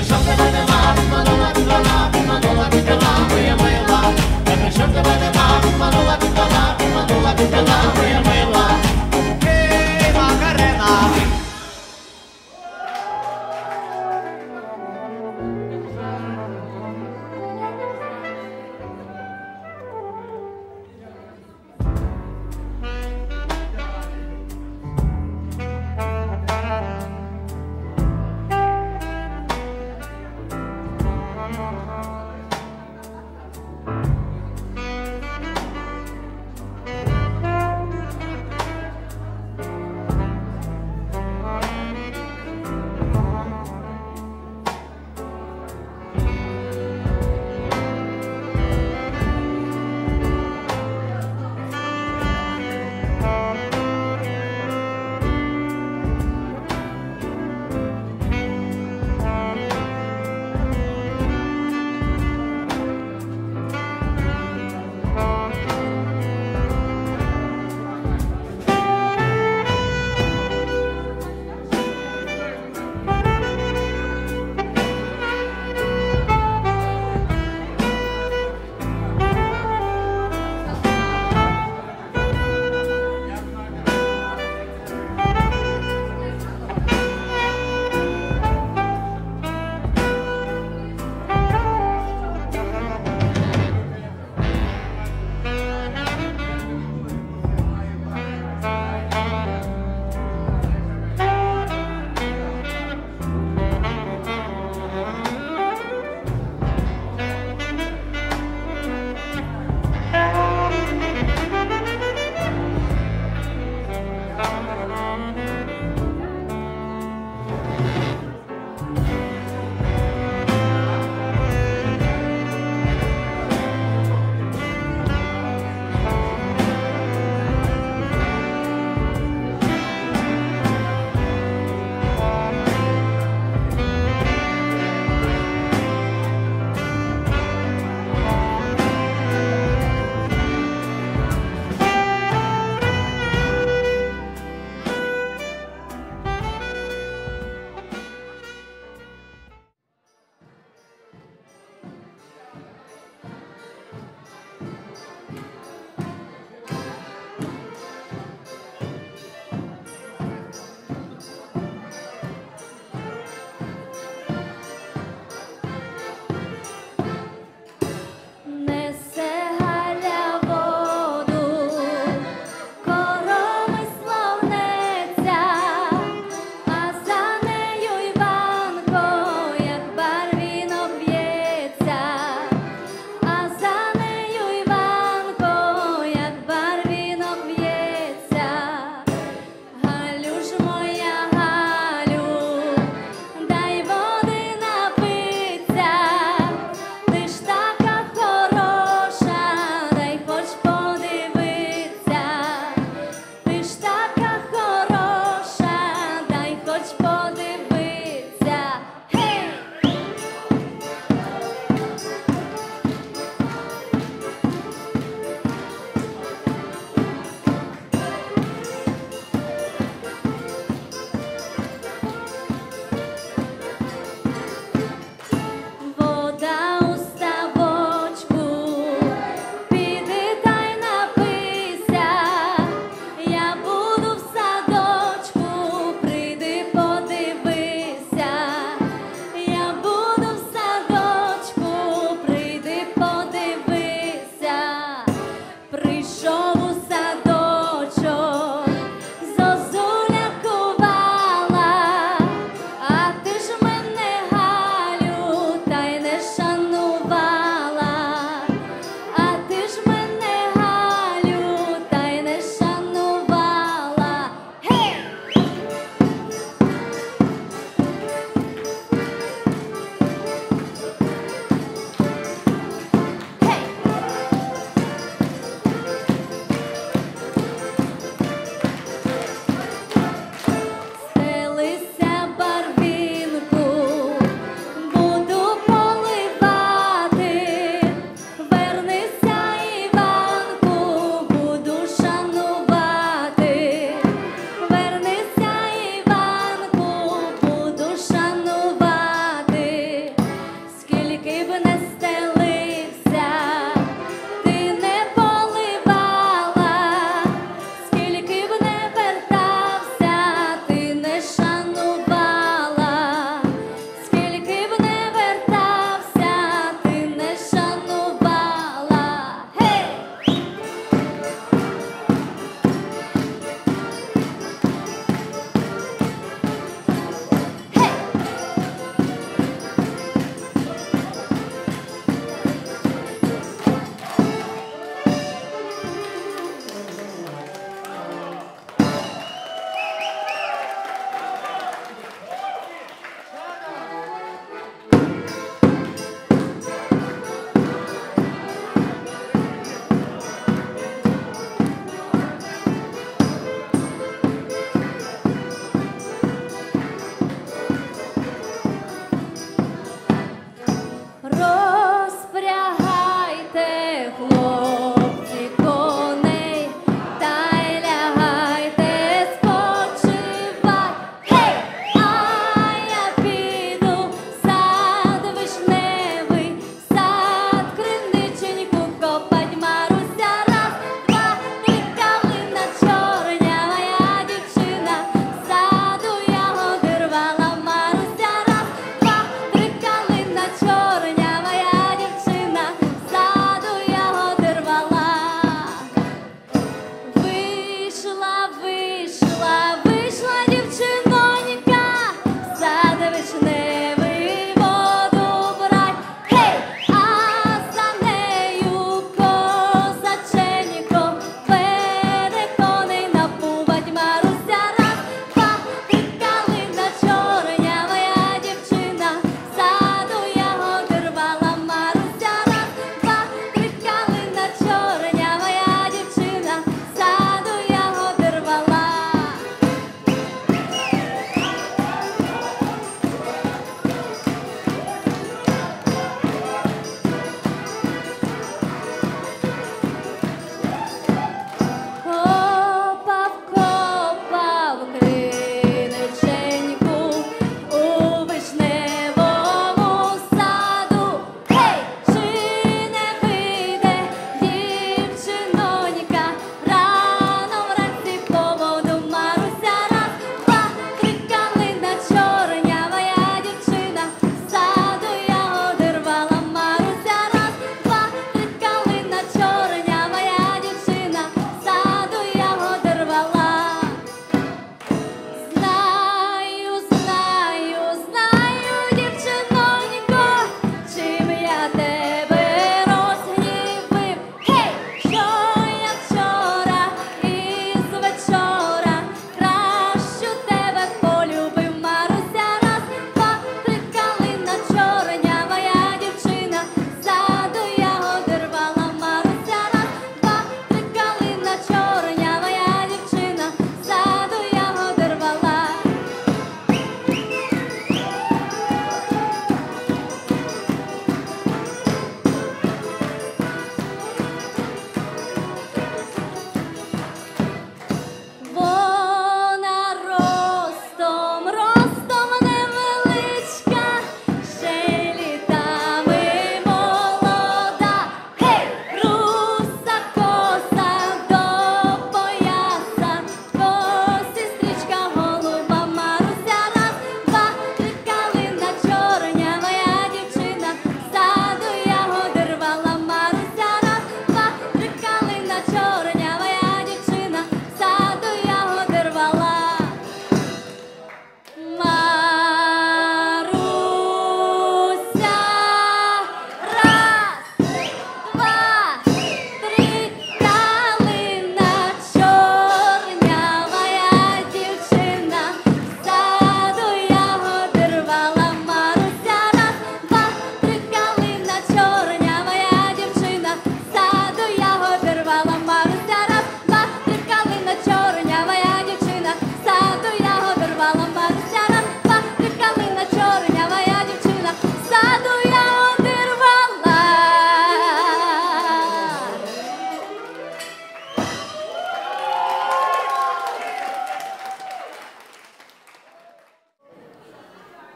Щоб тебе нема,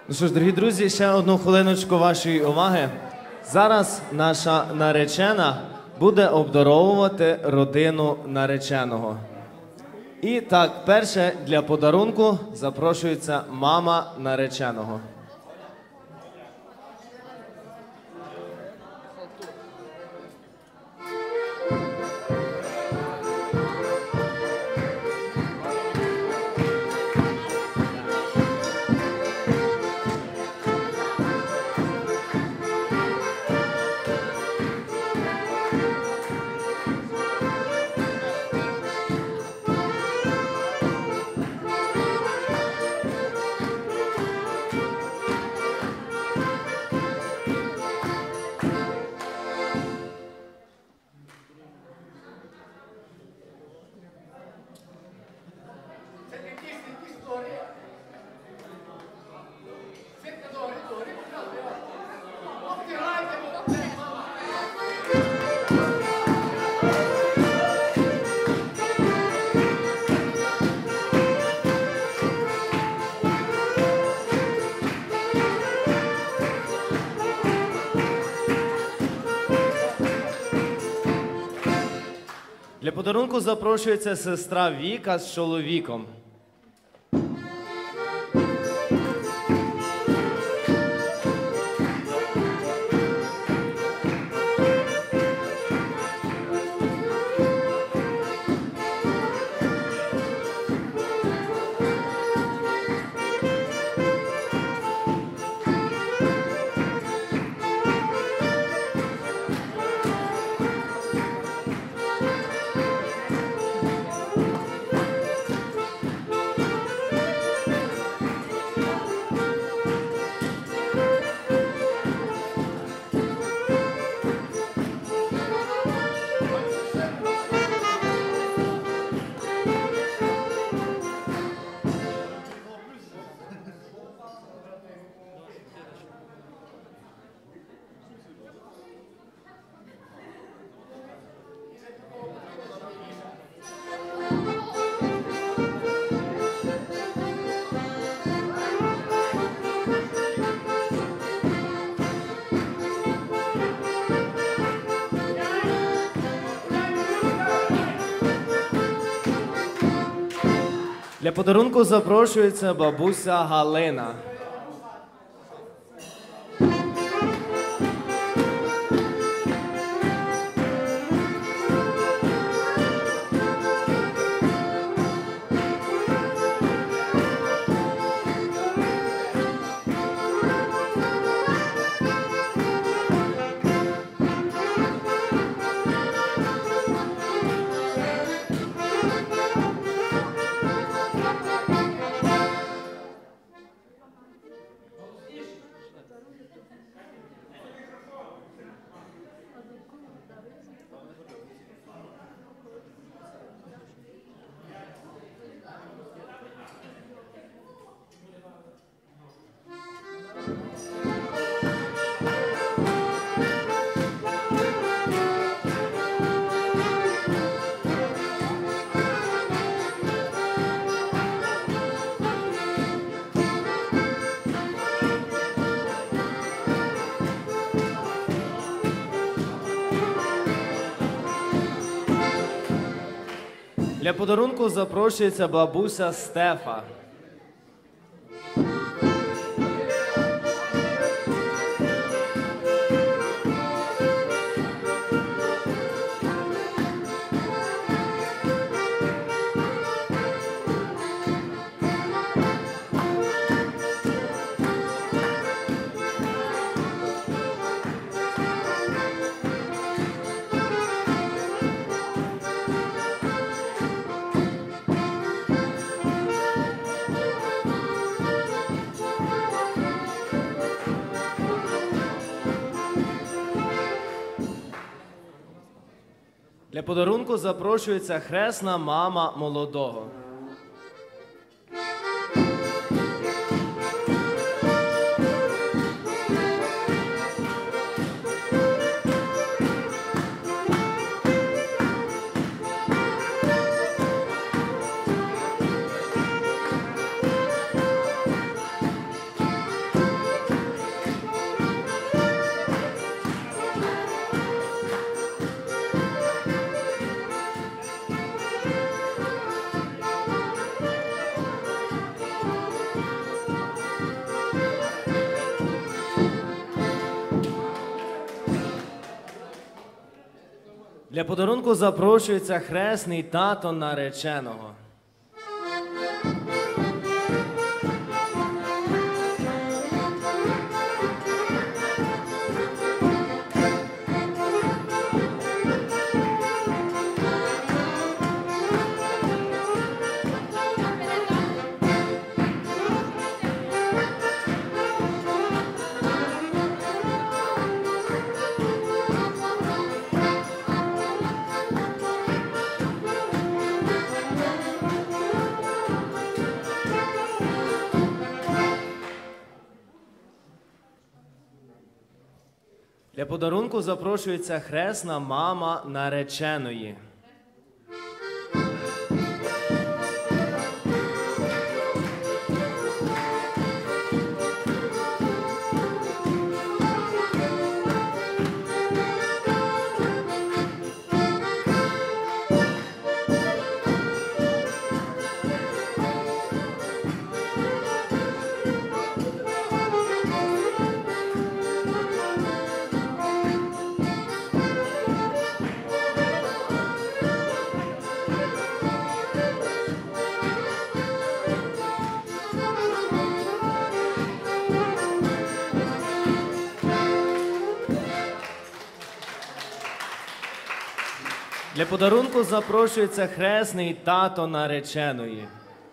Ну що ж, дорогі друзі, ще одну хвилиночку вашої уваги. Зараз наша наречена буде обдаровувати родину нареченого. І так, перше для подарунку запрошується мама нареченого. Для подарунку запрошується сестра Віка з чоловіком. Для подарунку запрошується бабуся Галина. Для подарунку запрошується бабуся Стефа. Для подарунку запрошується хресна мама молодого. Для подарунку запрошується хресний тато нареченого. Для подарунку запрошується хресна мама нареченої. Для подарунку запрошується хресний тато нареченої.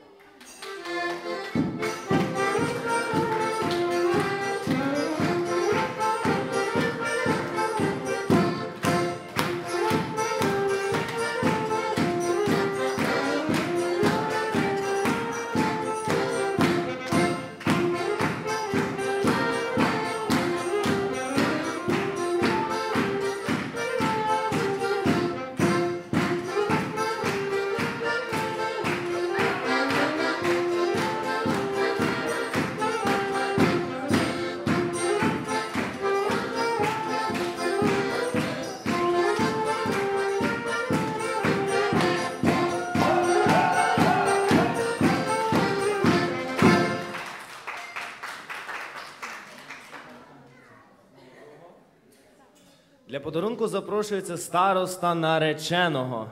Для подарунку запрошується староста нареченого.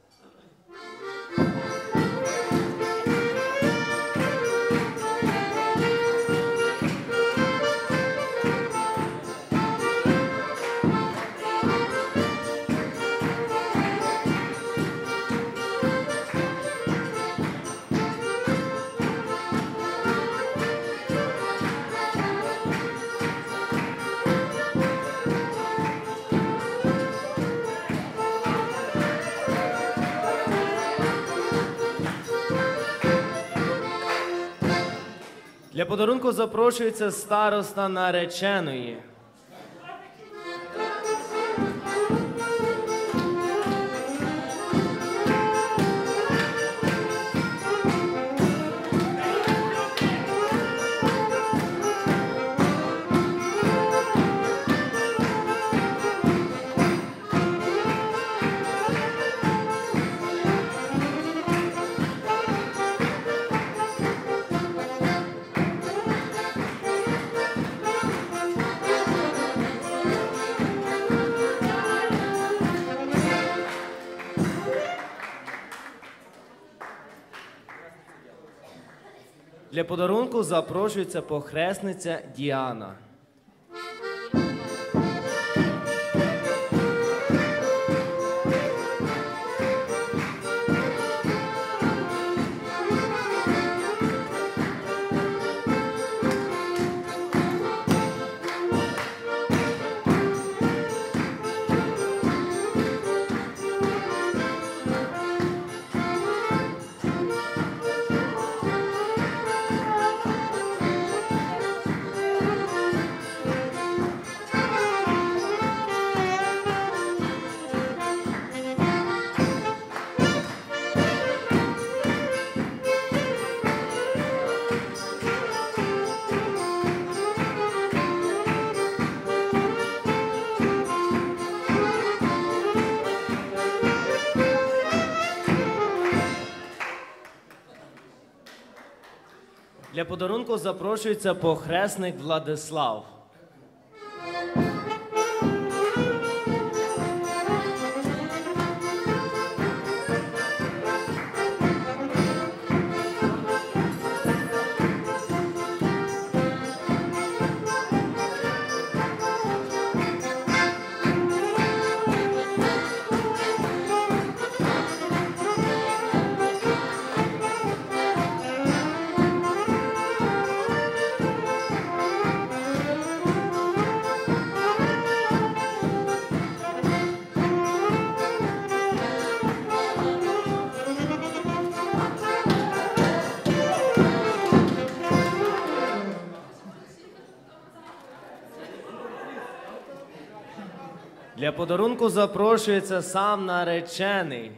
Для подарунку запрошується староста нареченої. Для подарунку запрошується похресниця Діана. Для подарунку запрошується похресник Владислав. Для подарунку запрошується сам наречений.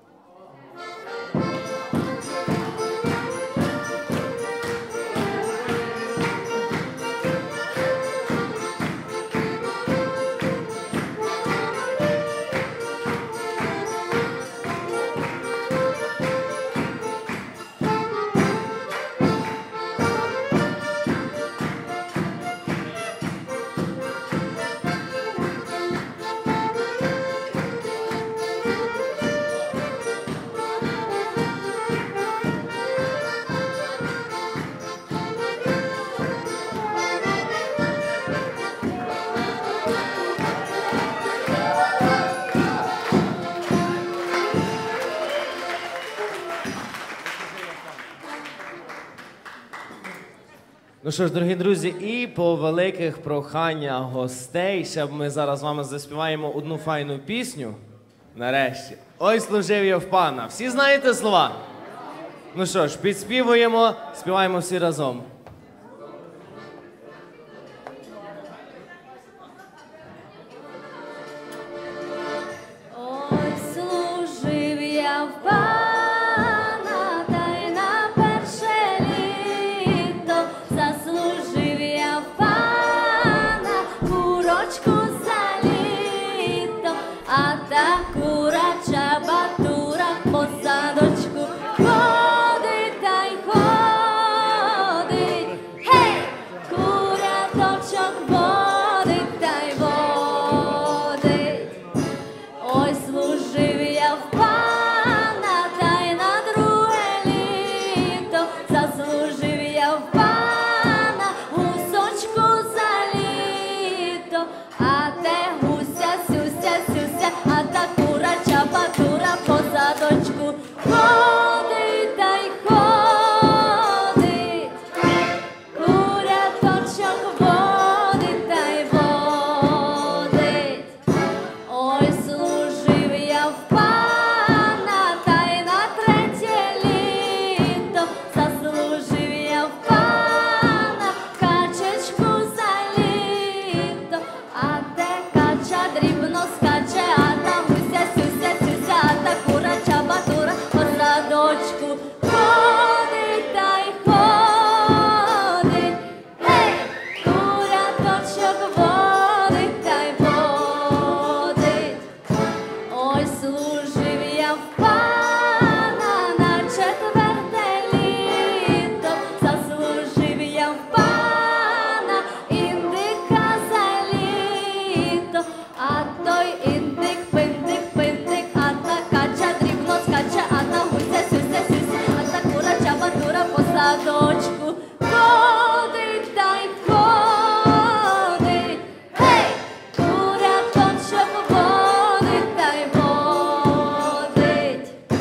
Ну що ж, дорогі друзі, і по великих проханнях гостей, ще ми зараз з вами заспіваємо одну файну пісню. Нарешті. Ой, служив я в пана. Всі знаєте слова? Ну що ж, підспівуємо, співаємо всі разом. Ой, служив я в пана, та й на перше літо заслужив я в пана курочку за літо, а та курача батура по садочку ходить та й ходить. Гей! Куряточок водить та й водить. Ой, служив я в пана, та й на друге літо заслужив я в пана гусочку за літо, а те гуся, сюся, сюся, а та курача батура по садочку ходить та й ходить. Куряточок водить та й водить. Ой, служив я в пана, та й на третє літо заслужив я в пана качечку за літо, а те кача дрібно скаче, а та гуся, сюся, сюся, а та курача батура по садочку ходить та й ходить. Гей! Куряточок водить та й водить. Ой, служив я в пана на четверте літо, заслужив я в пана індика за літо, а той індик пинтик, пинтик, а та кача дрібно скаче, а та гуся, сюся, сюся, а та курача батура по садочку ходить та й ходить. Гей! Куряточок водить та й водить.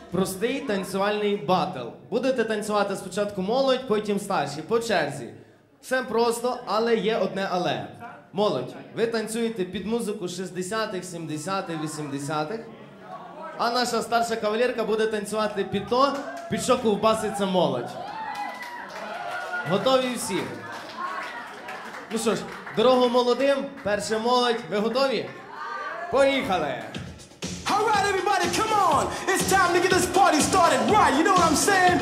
простий танцювальний батл. Будете танцювати спочатку молодь, потім старші, по черзі. Все просто, але є одне але. Молодь, ви танцюєте під музику шістдесятих, сімдесятих, вісімдесятих, а наша старша кавалерка буде танцювати під то, під що ковбаситься молодь. Готові всі? Ну що ж, дорогу молодим, перше молодь, ви готові? Поїхали! All right, everybody, come on. It's time to get this party started right. You know what I'm saying?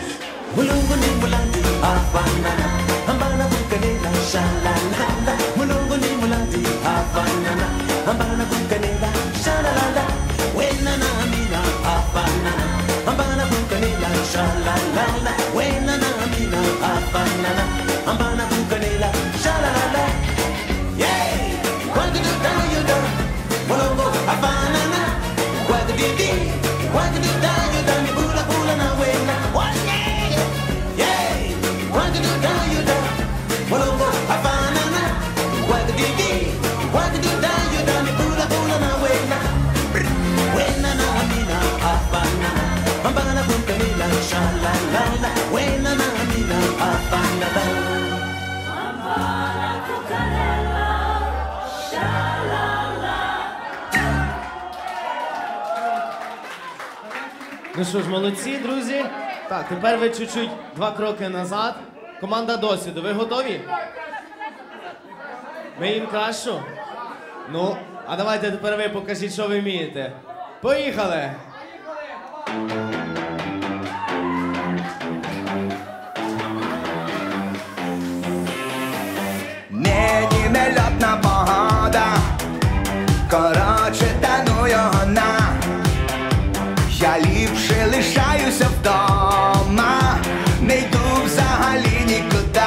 Ну що ж, молодці, друзі. Так, тепер ви чуть-чуть два кроки назад. Команда досвіду, ви готові? Ми їм кращу? Ну, а давайте тепер ви покажіть, що ви вмієте. Поїхали! Нині нельотна погода, коротше, тану його на. Я ліпше лишаюся вдома, не йду взагалі нікуди.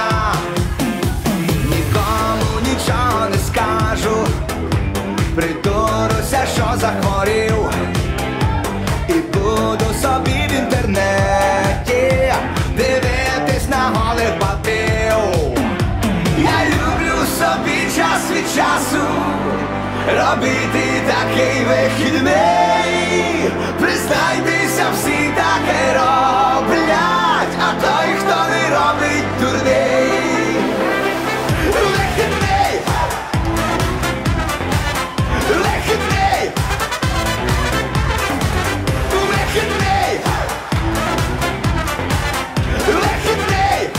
Нікому нічого не скажу, придуруся, що захворів, і буду собі в інтернеті дивитись на голих бабів. Я люблю собі час від часу робити такий вихідний. Признайтеся, всі таке роблять, а той, хто не робить, дурний. Вихідний! Вихідний! Вихідний! Вихідний!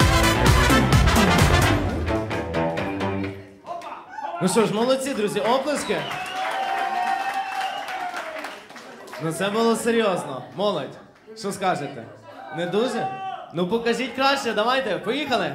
Ну що ж, молодці, друзі, оплески. Ну це було серйозно. Молодь, що скажете? Не дуже? Ну покажіть краще, давайте, поїхали.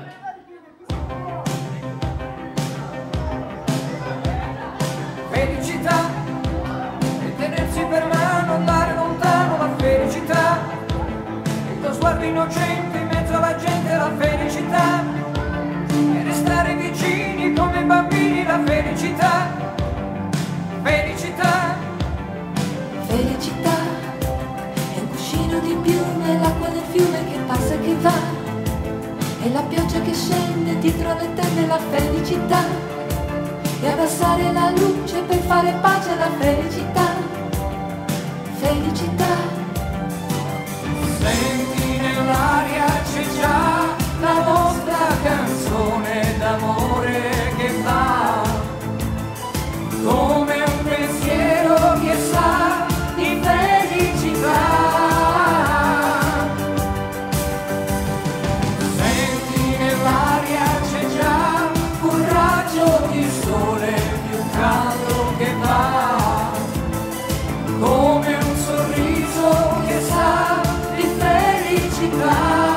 Felicità, e tenersi per mano, andare lontano, la felicità, il tuo sguardo innocente in mezzo alla gente, la felicità, e restare vicini come bambini, la felicità, felicità. Felicità è un cuscino di piume, l'acqua del fiume che passa e che va, e la pioggia che scende dietro le tende, la felicità, e abbassare la luce per fare pace alla felicità, felicità. Senti nell'aria c'è già la nostra canzone d'amore che va, come un pensiero che sa di felicità. Senti nell'aria c'è già un raggio di sole più caldo che va, come un sorriso che sa di felicità.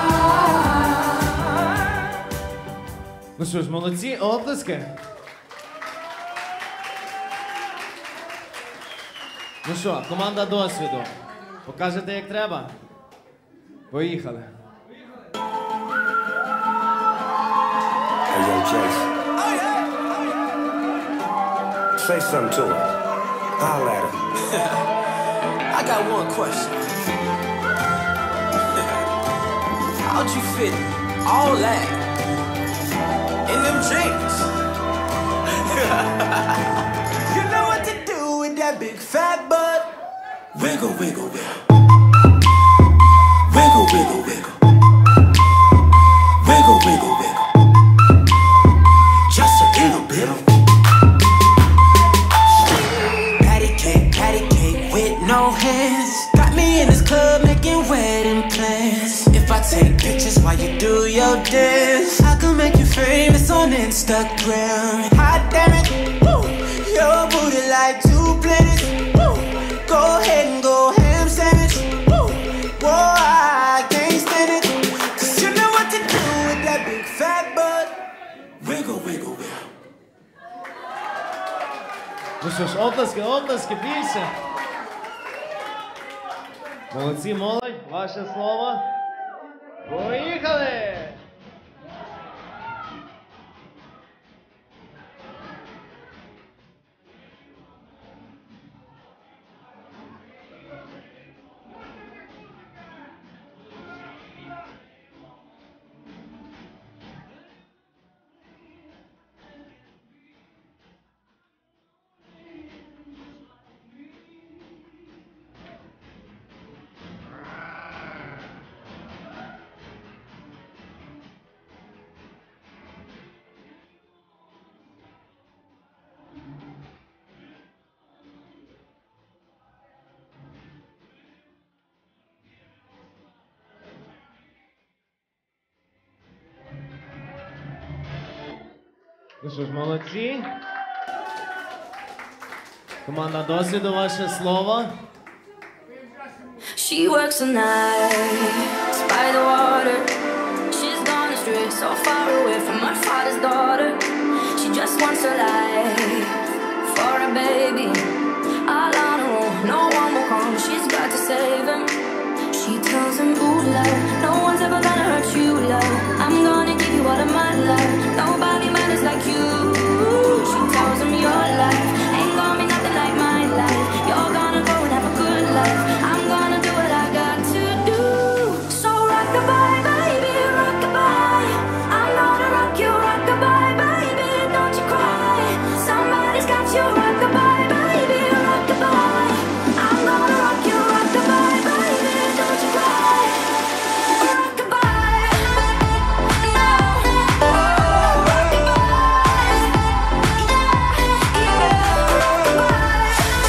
Ну що ж, молодці, оплески. Ну що, команда досвіду. Покажете, як треба? Поїхали. Hey, yo, Jason. Say something to her. Holler at her. I got one question. How'd you fit all that in them jeans? You know what to do with that big fat butt. Wiggle, wiggle, wiggle. wiggle, wiggle. Wiggle, wiggle, wiggle. Just a little bit of patty cake, patty cake with no hands. Got me in this club making wedding plans. If I take pictures while you do your dance, I can make you famous on Instagram. Hot damn it, woo. Your booty like two planets. Woo. Go ahead and go ham sandwich. Woo. Whoa, I can't stand it. Cause you know what to do with that big fat butt. Wiggle, wiggle, wiggle. Ну що ж, оплески, оплески, більше. Молодці, молодь, ваше слово. Поїхали! Ну що ж, молодці. Команда досвіду, ваше слово. She works the nights by the water. She's gone astray, so far away from her father's daughter. She just wants a life for a baby. All on her own, no one will come. She's got to save him. She tells him, ooh, love, no one's ever gonna hurt you, love. I'm gonna give you all of my love. Nobody matters like you. She tells him your life ain't gonna be nothing like my life. You're gonna go and have a good life. I'm gonna do what I got to do. So rock-a-bye, baby, rock-a-bye. I'm gonna rock you, rock-a-bye, baby, don't you cry. Somebody's got you, rock-a-bye, baby, rock-a-bye. I'm gonna rock you, rock-a-bye, baby, don't you cry. Rock-a-bye, no, oh, rock-a-bye, yeah, yeah, rock-a-bye.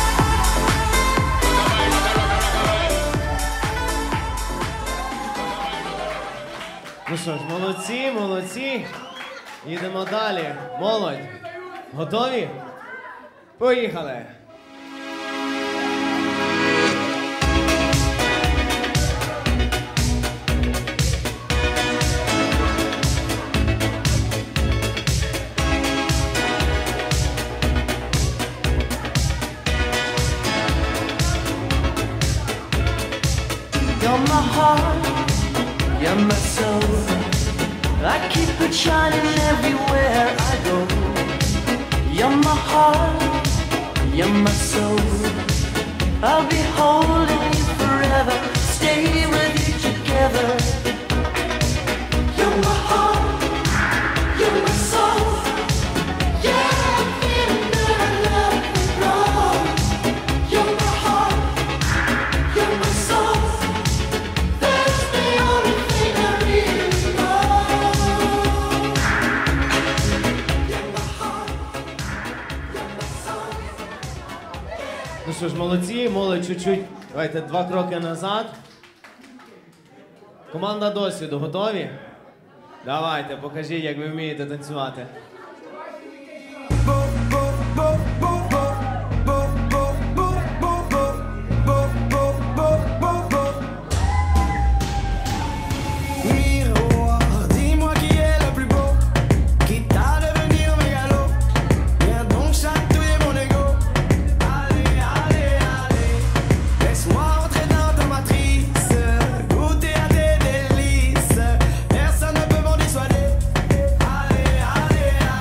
Ну що ж, молодці, молодці. Їдемо далі. Молодь. Готові? Поїхали. You're my heart, you're my soul. I keep it shining everywhere I go. You're my heart, you're my soul. I'll be holding you forever, stay with you together. You're my heart, you're my soul. Yeah, I'm feeling that I love you wrong. You're my heart, you're my soul. That's the only thing I really know. You're my heart, you're my soul. Ну що ж, молодці, молодь чуть-чуть. Давайте два кроки назад. Команда досвіду, готові? Давайте, покажіть, як ви вмієте танцювати. Miroir, dis-moi qui est le plus beau, quitte à devenir mégalo. Viens donc chatouiller mon ego. Allez, allez, allez, laisse-moi entrer dans ta matrice, goûter à tes délices. Personne ne peut m'en dissuader. Allez, allez,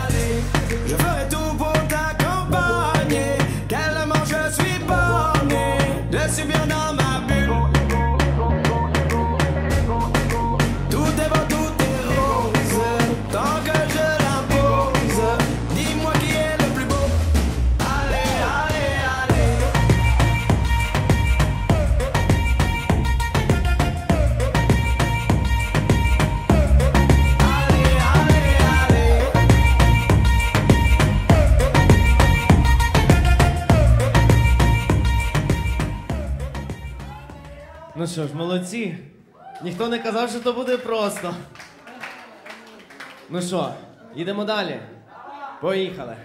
що ж, молодці. Ніхто не казав, що то буде просто. Ну що, їдемо далі? Поїхали.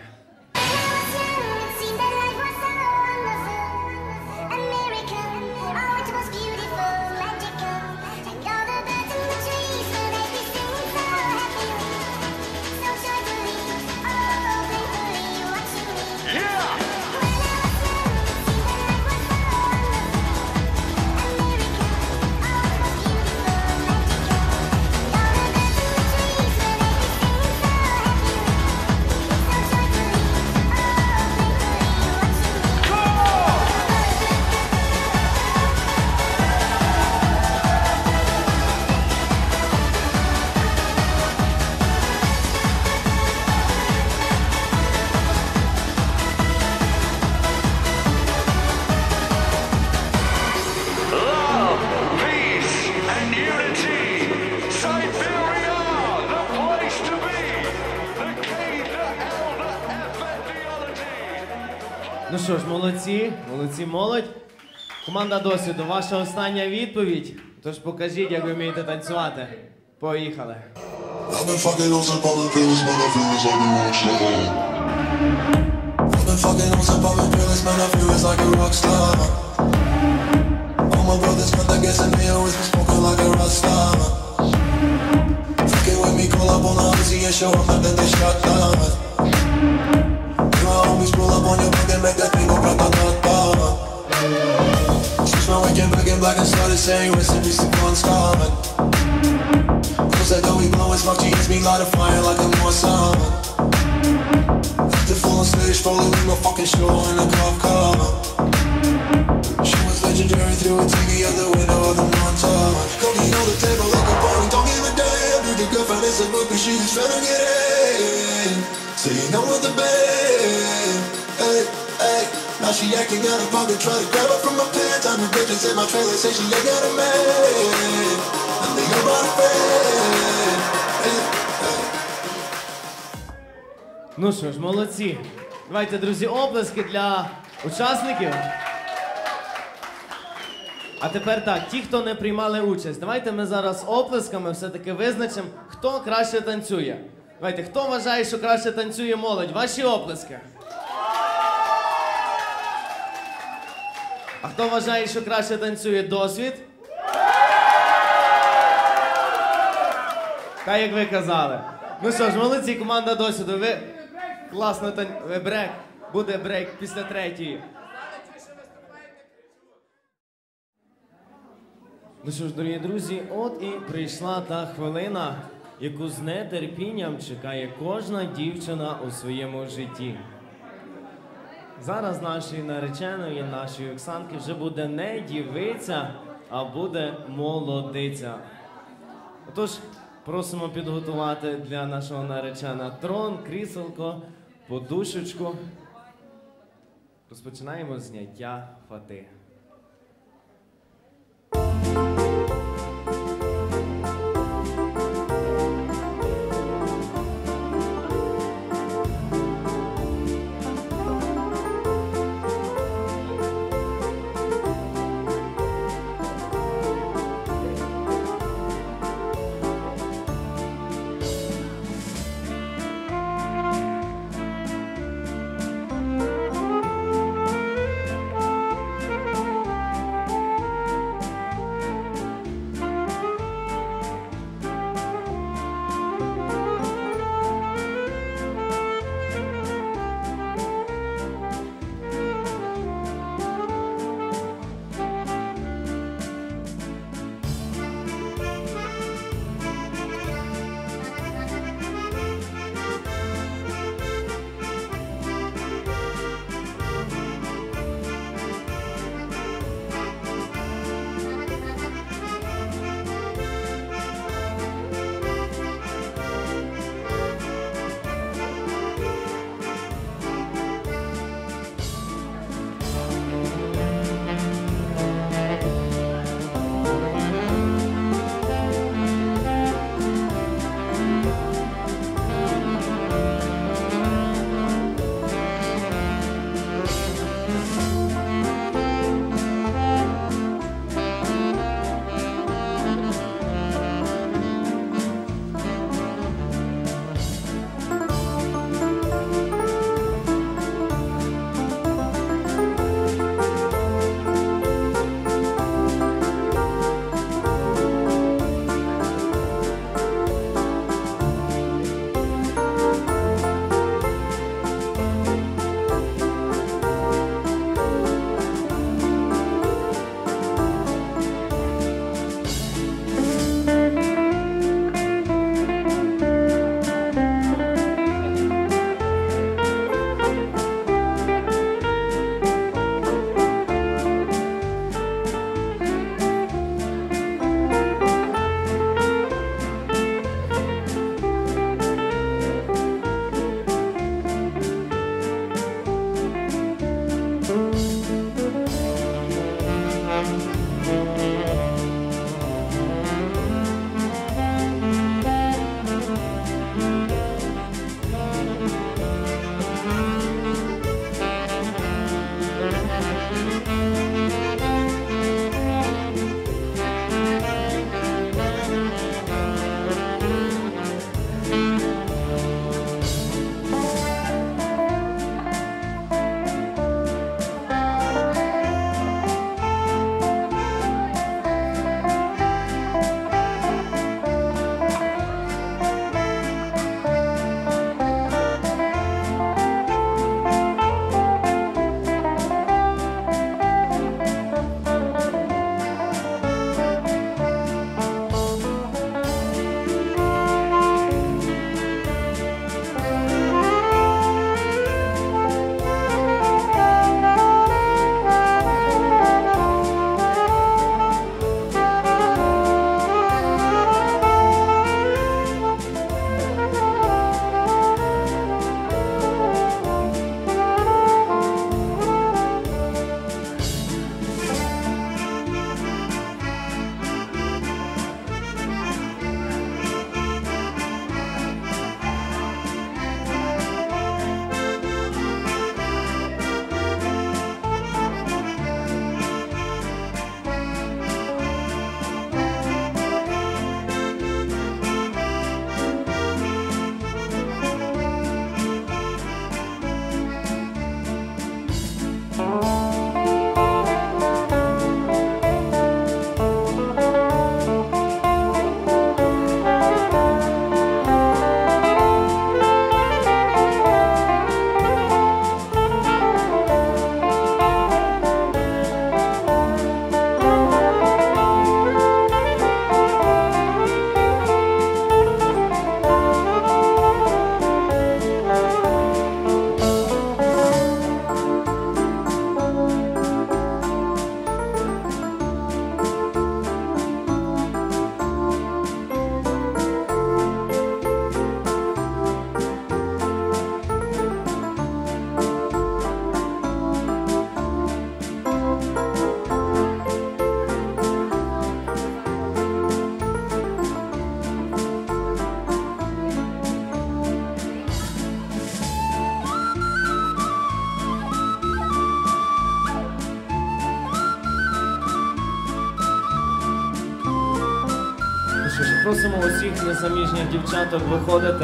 Ну що ж, молодці, молодці, молодь. Команда досвіду, ваша остання відповідь. Тож покажіть, як ви вмієте танцювати. Поїхали. I've been fucking on some poppin' pills, man, I feel it's like a rock star. I've been fucking on some poppin' pills, man, I feel it's like a rock star. All my brothers got that gas and they always been smoking like a rock star. Fucking with me, call up on the Uzi and show up and then they shot down. My homies pull up on your back and make that thing go grata-ta-ta. Switch my weekend back in black and started saying recipes to one star. Cause that dough we blowin' smoke, G S me light a fire like a Mossad. The full on stage, following my fucking show in a cop car. She was legendary, threw a T V out the window of the montage. Cocaine on the table like a bone, don't give a damn. Dude, the girlfriend is a book, but she's tryna get in. So you know what the band, hey, hey. Now she acting out of pocket, try to grab her from my pants. I'm a bitches in my trailer, say she ain't got a man. And they know about a fan, hey, hey. Ну що ж, молодці. Давайте, друзі, оплески для учасників. А тепер так, ті, хто не приймали участь, давайте ми зараз оплесками все-таки визначимо, хто краще танцює. Давайте, хто вважає, що краще танцює молодь? Ваші оплески. А хто вважає, що краще танцює досвід? Так, як ви казали. Ну що ж, молодці, команда досвіду. Ви класно танцюєте. Брейк. Буде брейк після третьої. Ну що ж, дорогі друзі, от і прийшла та хвилина, яку з нетерпінням чекає кожна дівчина у своєму житті. Зараз нашої нареченої, нашої Оксанки вже буде не дівиця, а буде молодиця. Отож, просимо підготувати для нашого наречена трон, кріселко, подушечку. Розпочинаємо зняття фати. Що ж, просимо усіх незаміжніх дівчаток виходити.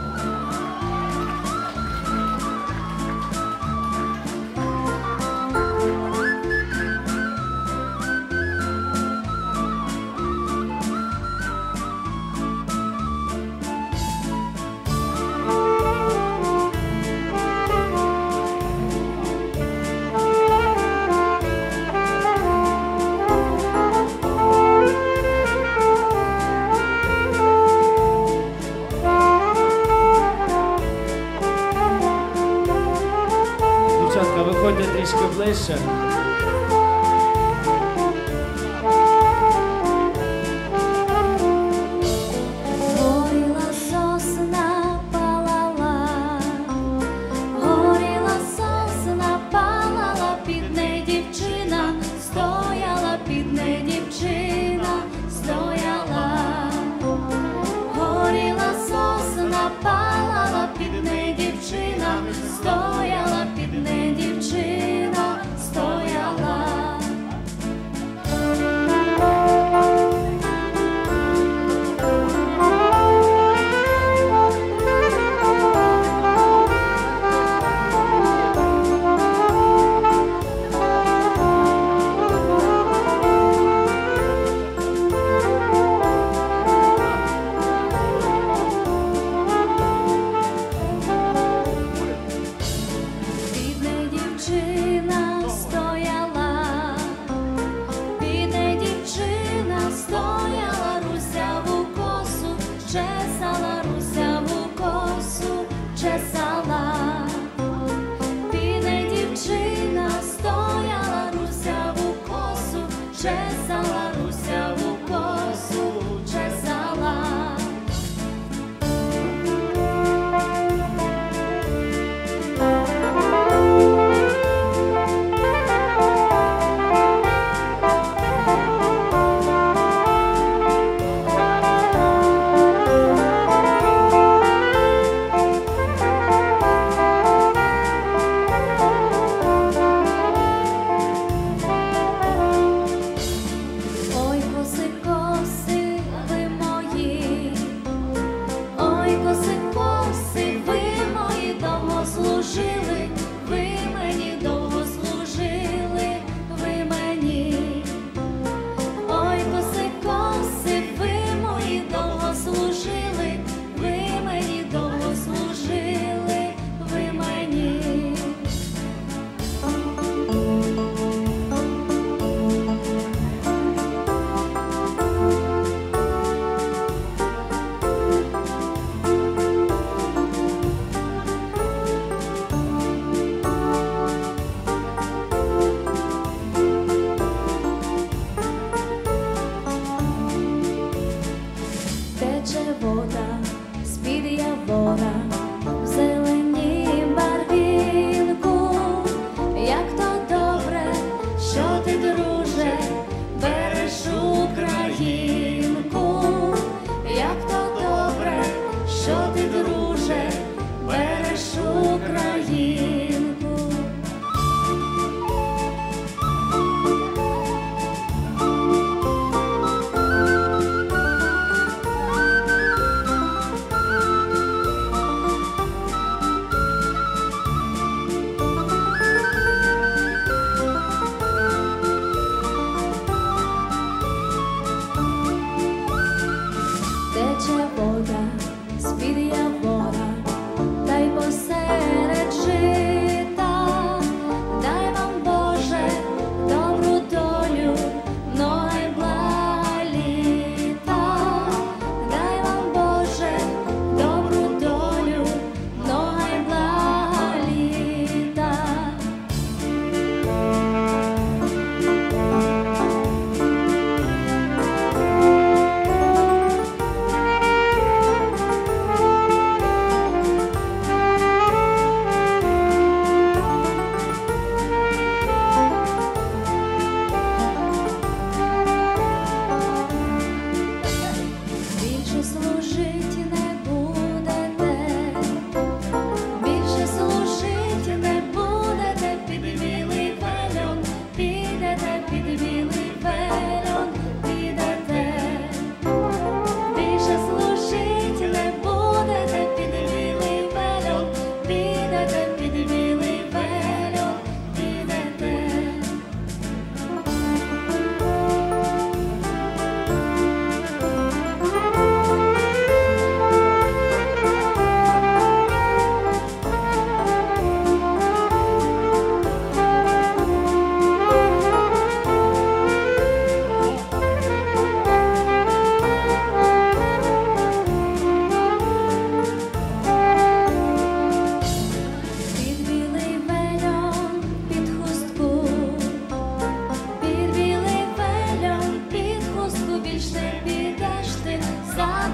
Дівчатка, виходьте трішки ближче. Горіла сосна, палала, горіла сосна, палала, під неї дівчина, стояла, під неї дівчина, стояла. Горіла сосна, палала, під неї дівчина, стояла, під неї дівчина, стояла. Бідна дівчина стояла, бідна дівчина стояла, русяву косу чесала, русяву косу чесала. Бідна дівчина стояла, русяву косу чесала, русяву косу чесала. Ой, коси, коси, ви мої, ой, коси, коси, ви мої, довго служили, ви мені довго служили, ви мені. Ой, коси, коси, ви мої, довго служили, ви мені довго служили, ви мені. Тече вода з-під явора в зеленім барвінку. Як то добре, що ти, друже, береш українку. Як то добре, що ти, друже, береш українку.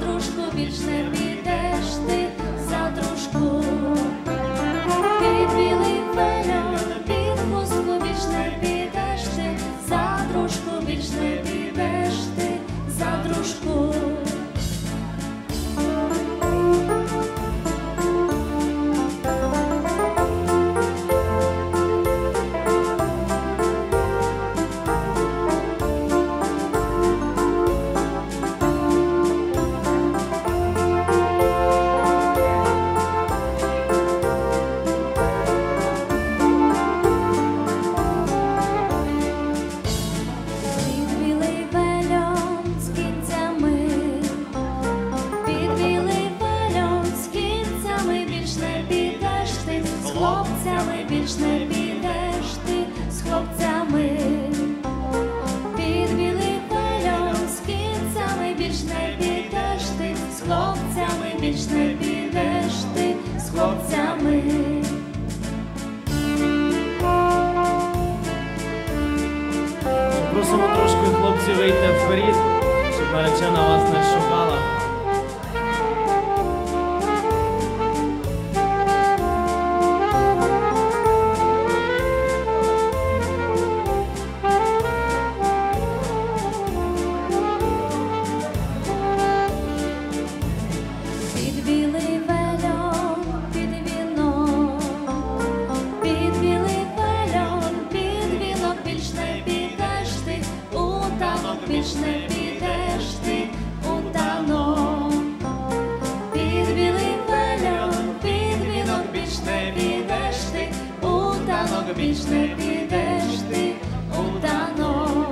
дружку більш не підеш ти, за дружку. Під білий вельон, під хустку більш не підеш ти, за дружку більш не підеш ти, за дружку. Хлопцями більш не підеш ти, з хлопцями. Під білий вельон з кінцями більш не підеш ти, з хлопцями більш не підеш ти, з хлопцями. Просимо трошки хлопців вийти вперед, щоб наречена вас не шукала. Під білий вельон, під вінок, під білий вельон, під вінок більш не підеш ти, у танок більш не підеш ти, у танок. Під білий вельон, під вінок більш не підеш ти, у танок більш не підеш ти, у танок.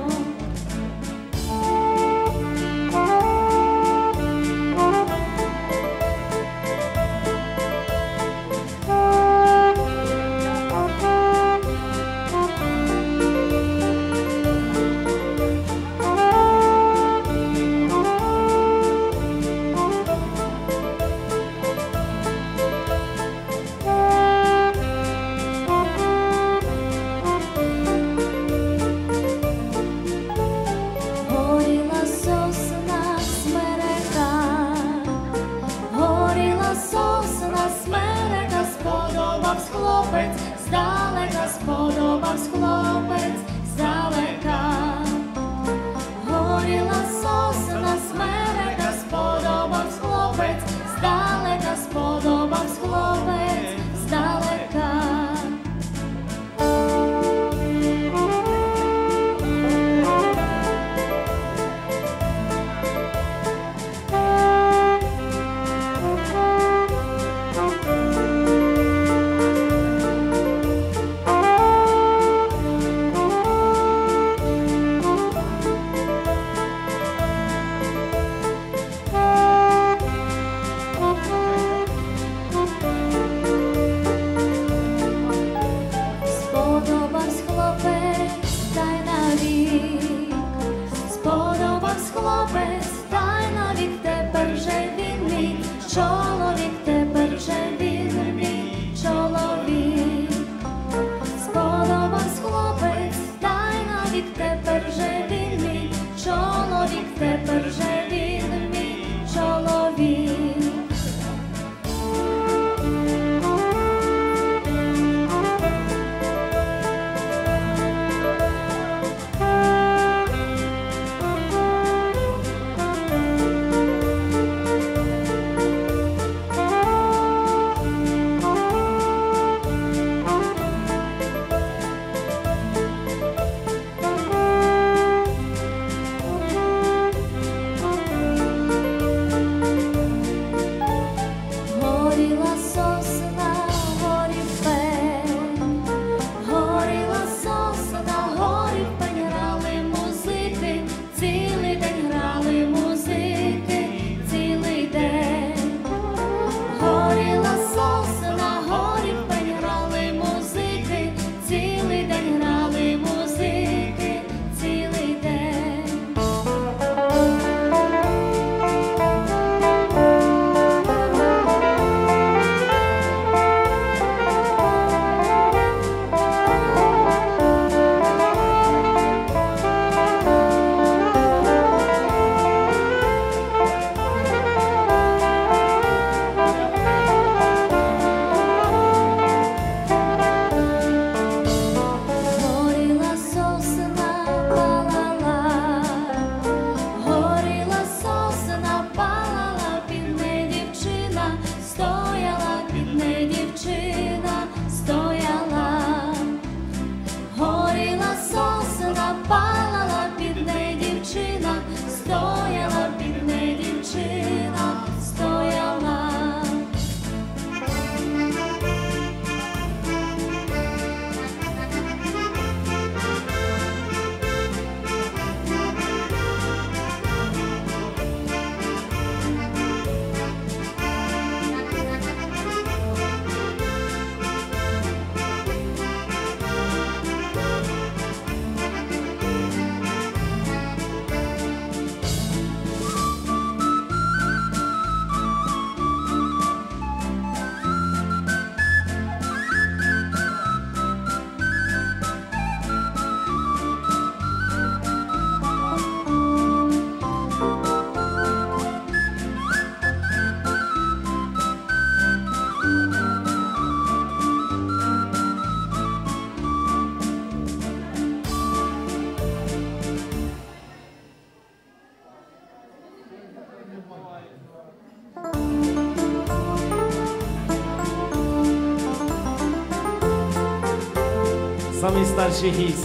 Самий старший гість.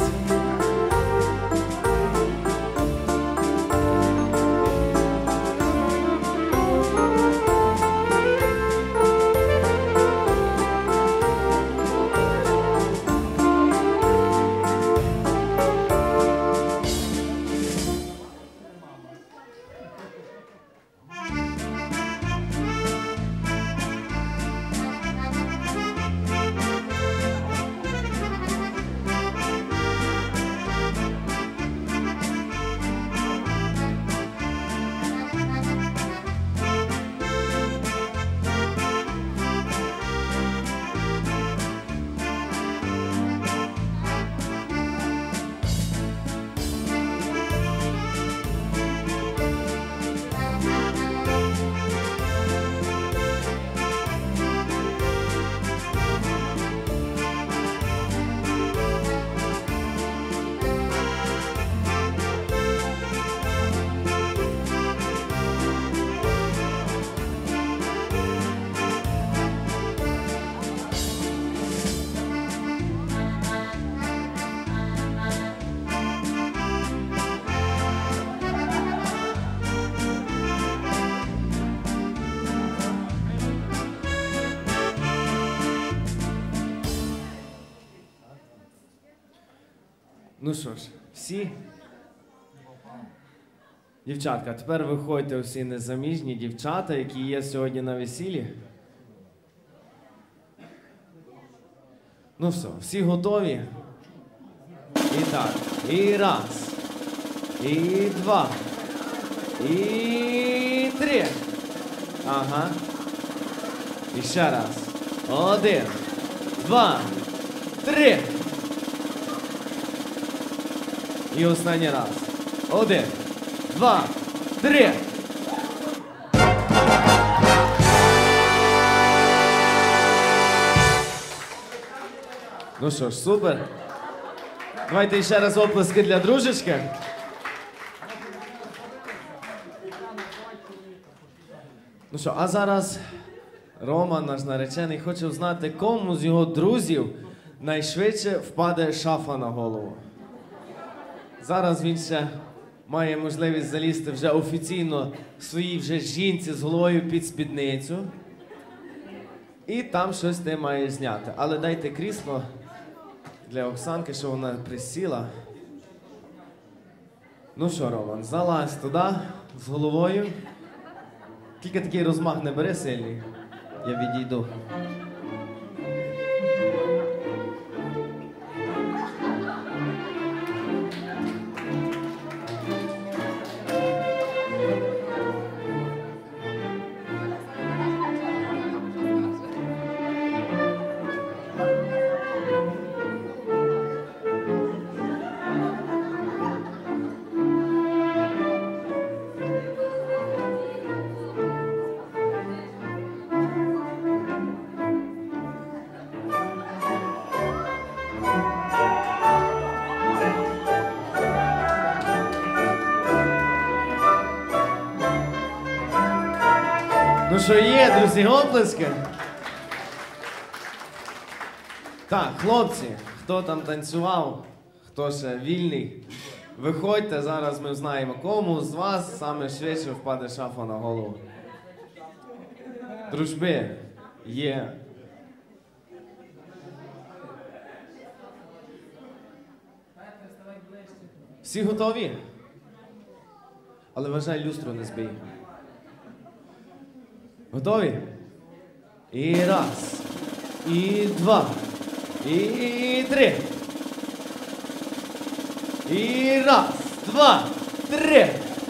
Ну що ж, всі? Дівчатка, тепер виходьте всі незаміжні дівчата, які є сьогодні на весіллі. Ну все, всі готові? І так, і раз, і два, і три. Ага. І ще раз. Один, два, три. І останній раз. Один, два, три. Ну що ж, супер. Давайте ще раз оплески для дружечки. Ну що, а зараз Роман, наш наречений, хоче знати, кому з його друзів найшвидше впаде шафа на голову. Зараз він ще має можливість залізти вже офіційно своїй вже жінці з головою під спідницю. І там щось ти маєш зняти. Але дайте крісло для Оксанки, щоб вона присіла. Ну що, Роман, залазь туди з головою. Тільки такий розмах не бери сильний. Я відійду. Ну що є, друзі, оплески? Так, хлопці, хто там танцював, хто ще вільний, виходьте, зараз ми знаємо, кому з вас саме швидше впаде шафа на голову. Дружби, є. Всі готові? Але вважай, люстру не збий. Готові? І раз, і два, і три. І раз, два, три.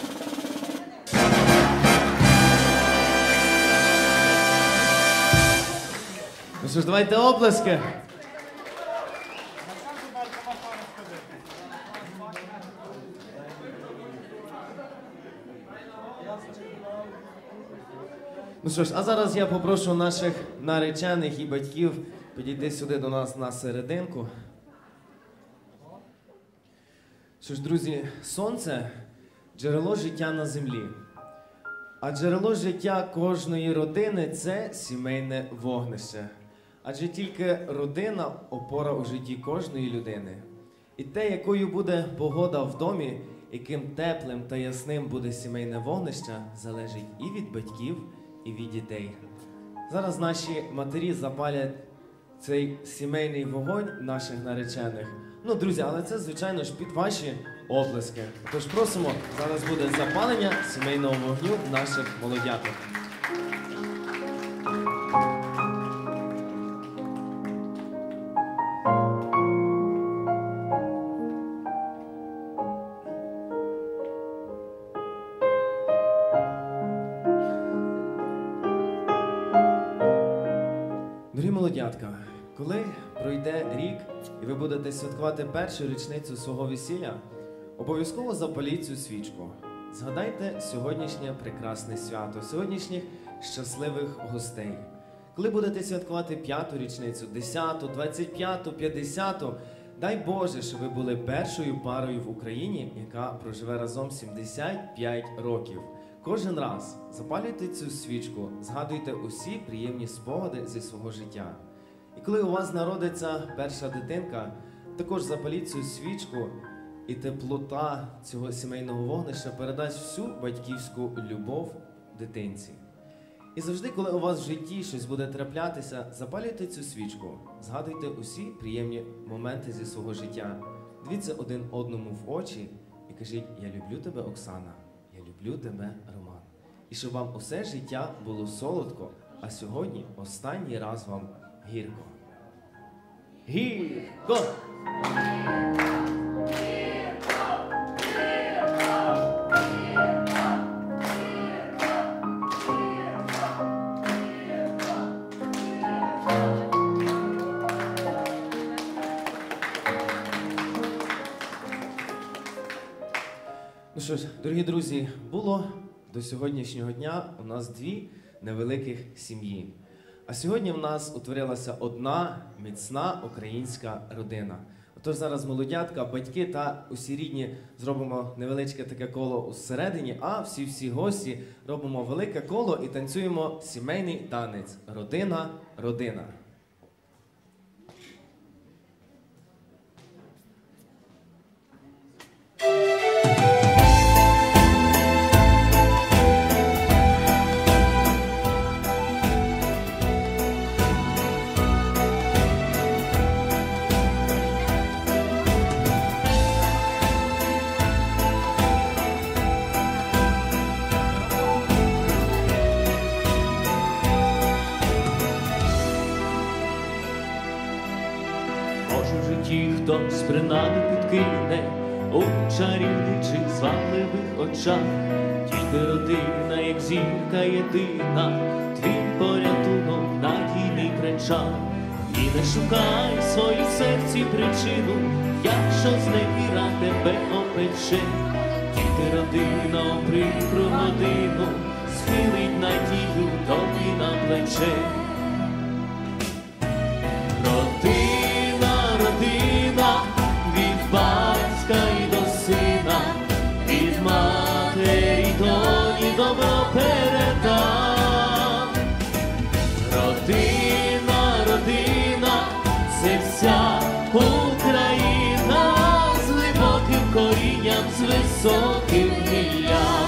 Ну що ж, давайте оплески. Ну що ж, а зараз я попрошу наших наречених і батьків підійти сюди до нас на серединку. Що ж, друзі, сонце – джерело життя на землі. А джерело життя кожної родини – це сімейне вогнище. Адже тільки родина – опора у житті кожної людини. І те, якою буде погода в домі, яким теплим та ясним буде сімейне вогнище, залежить і від батьків, і від дітей. Зараз наші матері запалять цей сімейний вогонь наших наречених. Ну, друзі, але це, звичайно ж, під ваші оплески. Тож просимо, зараз буде запалення сімейного вогню наших молодяток. Дорогі молодятка, коли пройде рік і ви будете святкувати першу річницю свого весілля, обов'язково запаліть цю свічку. Згадайте сьогоднішнє прекрасне свято, сьогоднішніх щасливих гостей. Коли будете святкувати п'яту річницю, десяту, двадцять п'яту, п'ятдесяту, дай Боже, щоб ви були першою парою в Україні, яка проживе разом сімдесят п'ять років. Кожен раз запалюйте цю свічку, згадуйте усі приємні спогади зі свого життя. І коли у вас народиться перша дитинка, також запаліть цю свічку, і теплота цього сімейного вогнища передасть всю батьківську любов дитинці. І завжди, коли у вас в житті щось буде траплятися, запалюйте цю свічку, згадуйте усі приємні моменти зі свого життя. Дивіться один одному в очі і кажіть: «Я люблю тебе, Оксана, я люблю тебе, Роман». І щоб вам усе життя було солодко, а сьогодні останній раз вам гірко. Гірко! Ну що ж, дорогі друзі, було до сьогоднішнього дня у нас дві невеликих сім'ї. А сьогодні в нас утворилася одна міцна українська родина. Отож зараз молодятка, батьки та усі рідні зробимо невеличке таке коло усередині, а всі-всі гості робимо велике коло і танцюємо сімейний танець «Родина, родина». Хтось принаймні підкине у чарівничих звабливих очах. Тільки родина, як зірка єдина, твій порятунок, надійний кричак. І не шукай свою серці причину, якщо зневіра тебе опече. Тільки родина у прикру годину схилить надію тобі на плече. Родина, родина, від батька і до сина, від матері доні добро передам. Родина, родина, це вся Україна з глибоким корінням, з високим гіллям.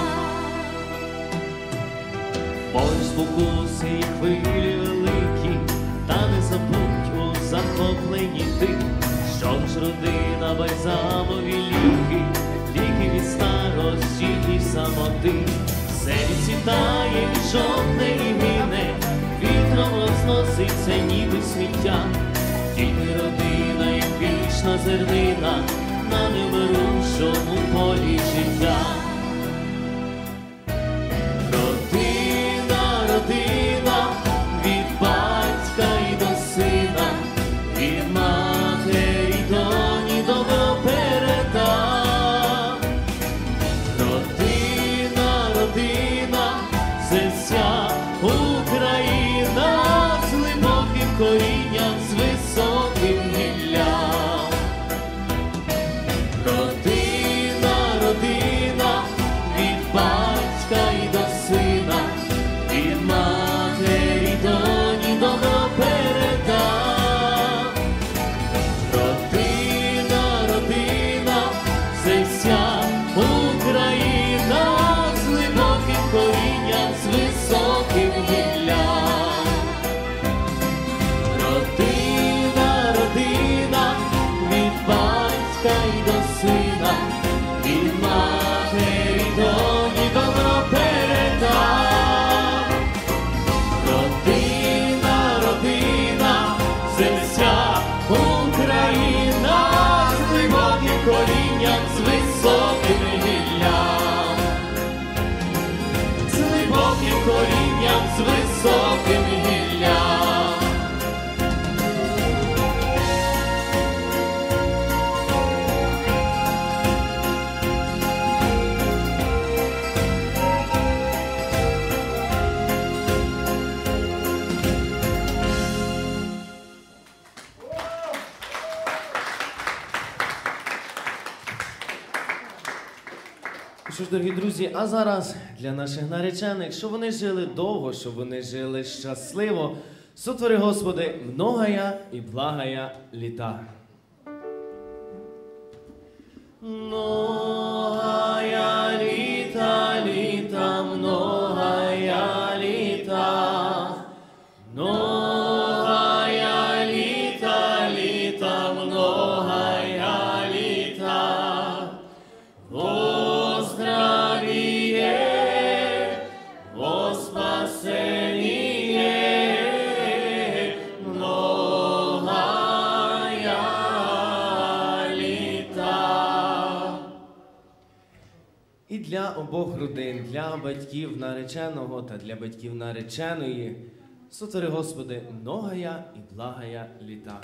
Боль, спокуси і хвилі великі, та не забудь у захопленні ти, що ж родина бальзамові ліки, ліки від старості і самоти. Все відцвітає, жовтне і гине, вітром розноситься ніби сміття. Тільки родина, як вічна зернина, на невмирущому полі життя. Родина, родина, від батька і до сина, від матері доні добро передам. Родина, родина, це вся Україна з глибоким корінням, з високим гіллям. Родина, родина, сина, від матері доні добро передав. Родина, родина, це вся Україна, з глибоким корінням, з високим гіллям. Родина, родина, від батька й до сина, від матері доні добро передав. Родина, родина, це вся Україна, з глибоким корінням, з високим гіллям. З глибоким корінням, з високим гіллям. Що ж, дорогі друзі, а зараз для наших наречених, щоб вони жили довго, щоб вони жили щасливо, сотвори, Господи, многая і благая літа. Многая літа, літа, многая літа, многая літа, літа, многая літа. Во здравие, во спасение, многая літа. І для обох родин, для батьків нареченого та для батьків нареченої, сотвори, Господи, многая і благая літа.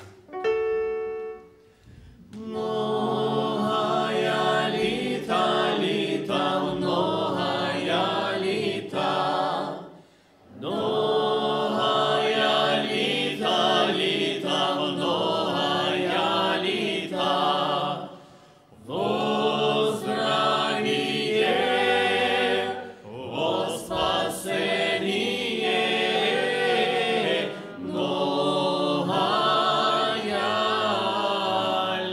Многая літа, літа, многая літа, многая літа, літа, многая літа, во здравие, во спасение, многая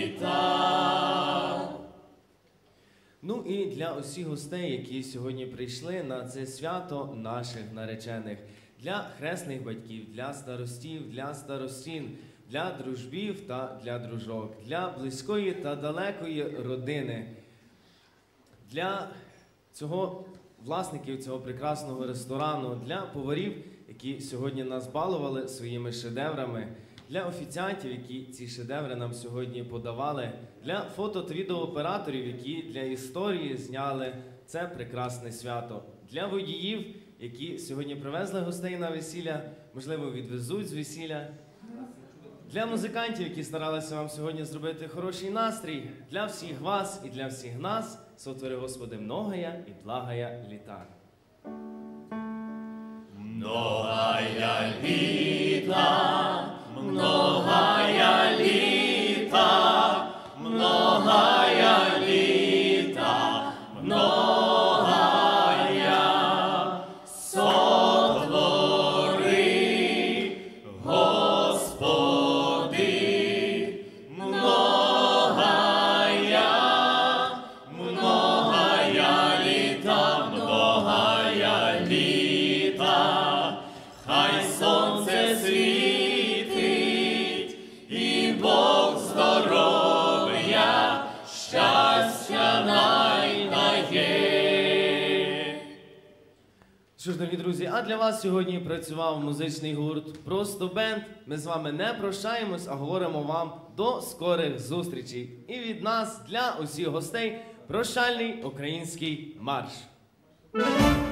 літа. Ну і для усіх гостей, які сьогодні прийшли на це свято наших наречених, для хресних батьків, для старостів, для старостін, для дружбів та для дружок, для близької та далекої родини, для цього власників цього прекрасного ресторану, для поварів, які сьогодні нас балували своїми шедеврами, для офіціантів, які ці шедеври нам сьогодні подавали, для фото- та відеооператорів, які для історії зняли це прекрасне свято, для водіїв, які сьогодні привезли гостей на весілля, можливо, відвезуть з весілля, для музикантів, які старалися вам сьогодні зробити хороший настрій, для всіх вас і для всіх нас, сотвори, Господи, многая і благая літа. Многая літа, многая літа, многая літа, многая сотвори, Господи, многая, многая літа, многая літа, хай сонце світить і Бог здоров'я, щастя най дає. Що ж, дорогі друзі, а для вас сьогодні працював музичний гурт «Просто бенд». Ми з вами не прощаємось, а говоримо вам до скорих зустрічей. І від нас для усіх гостей прощальний український марш.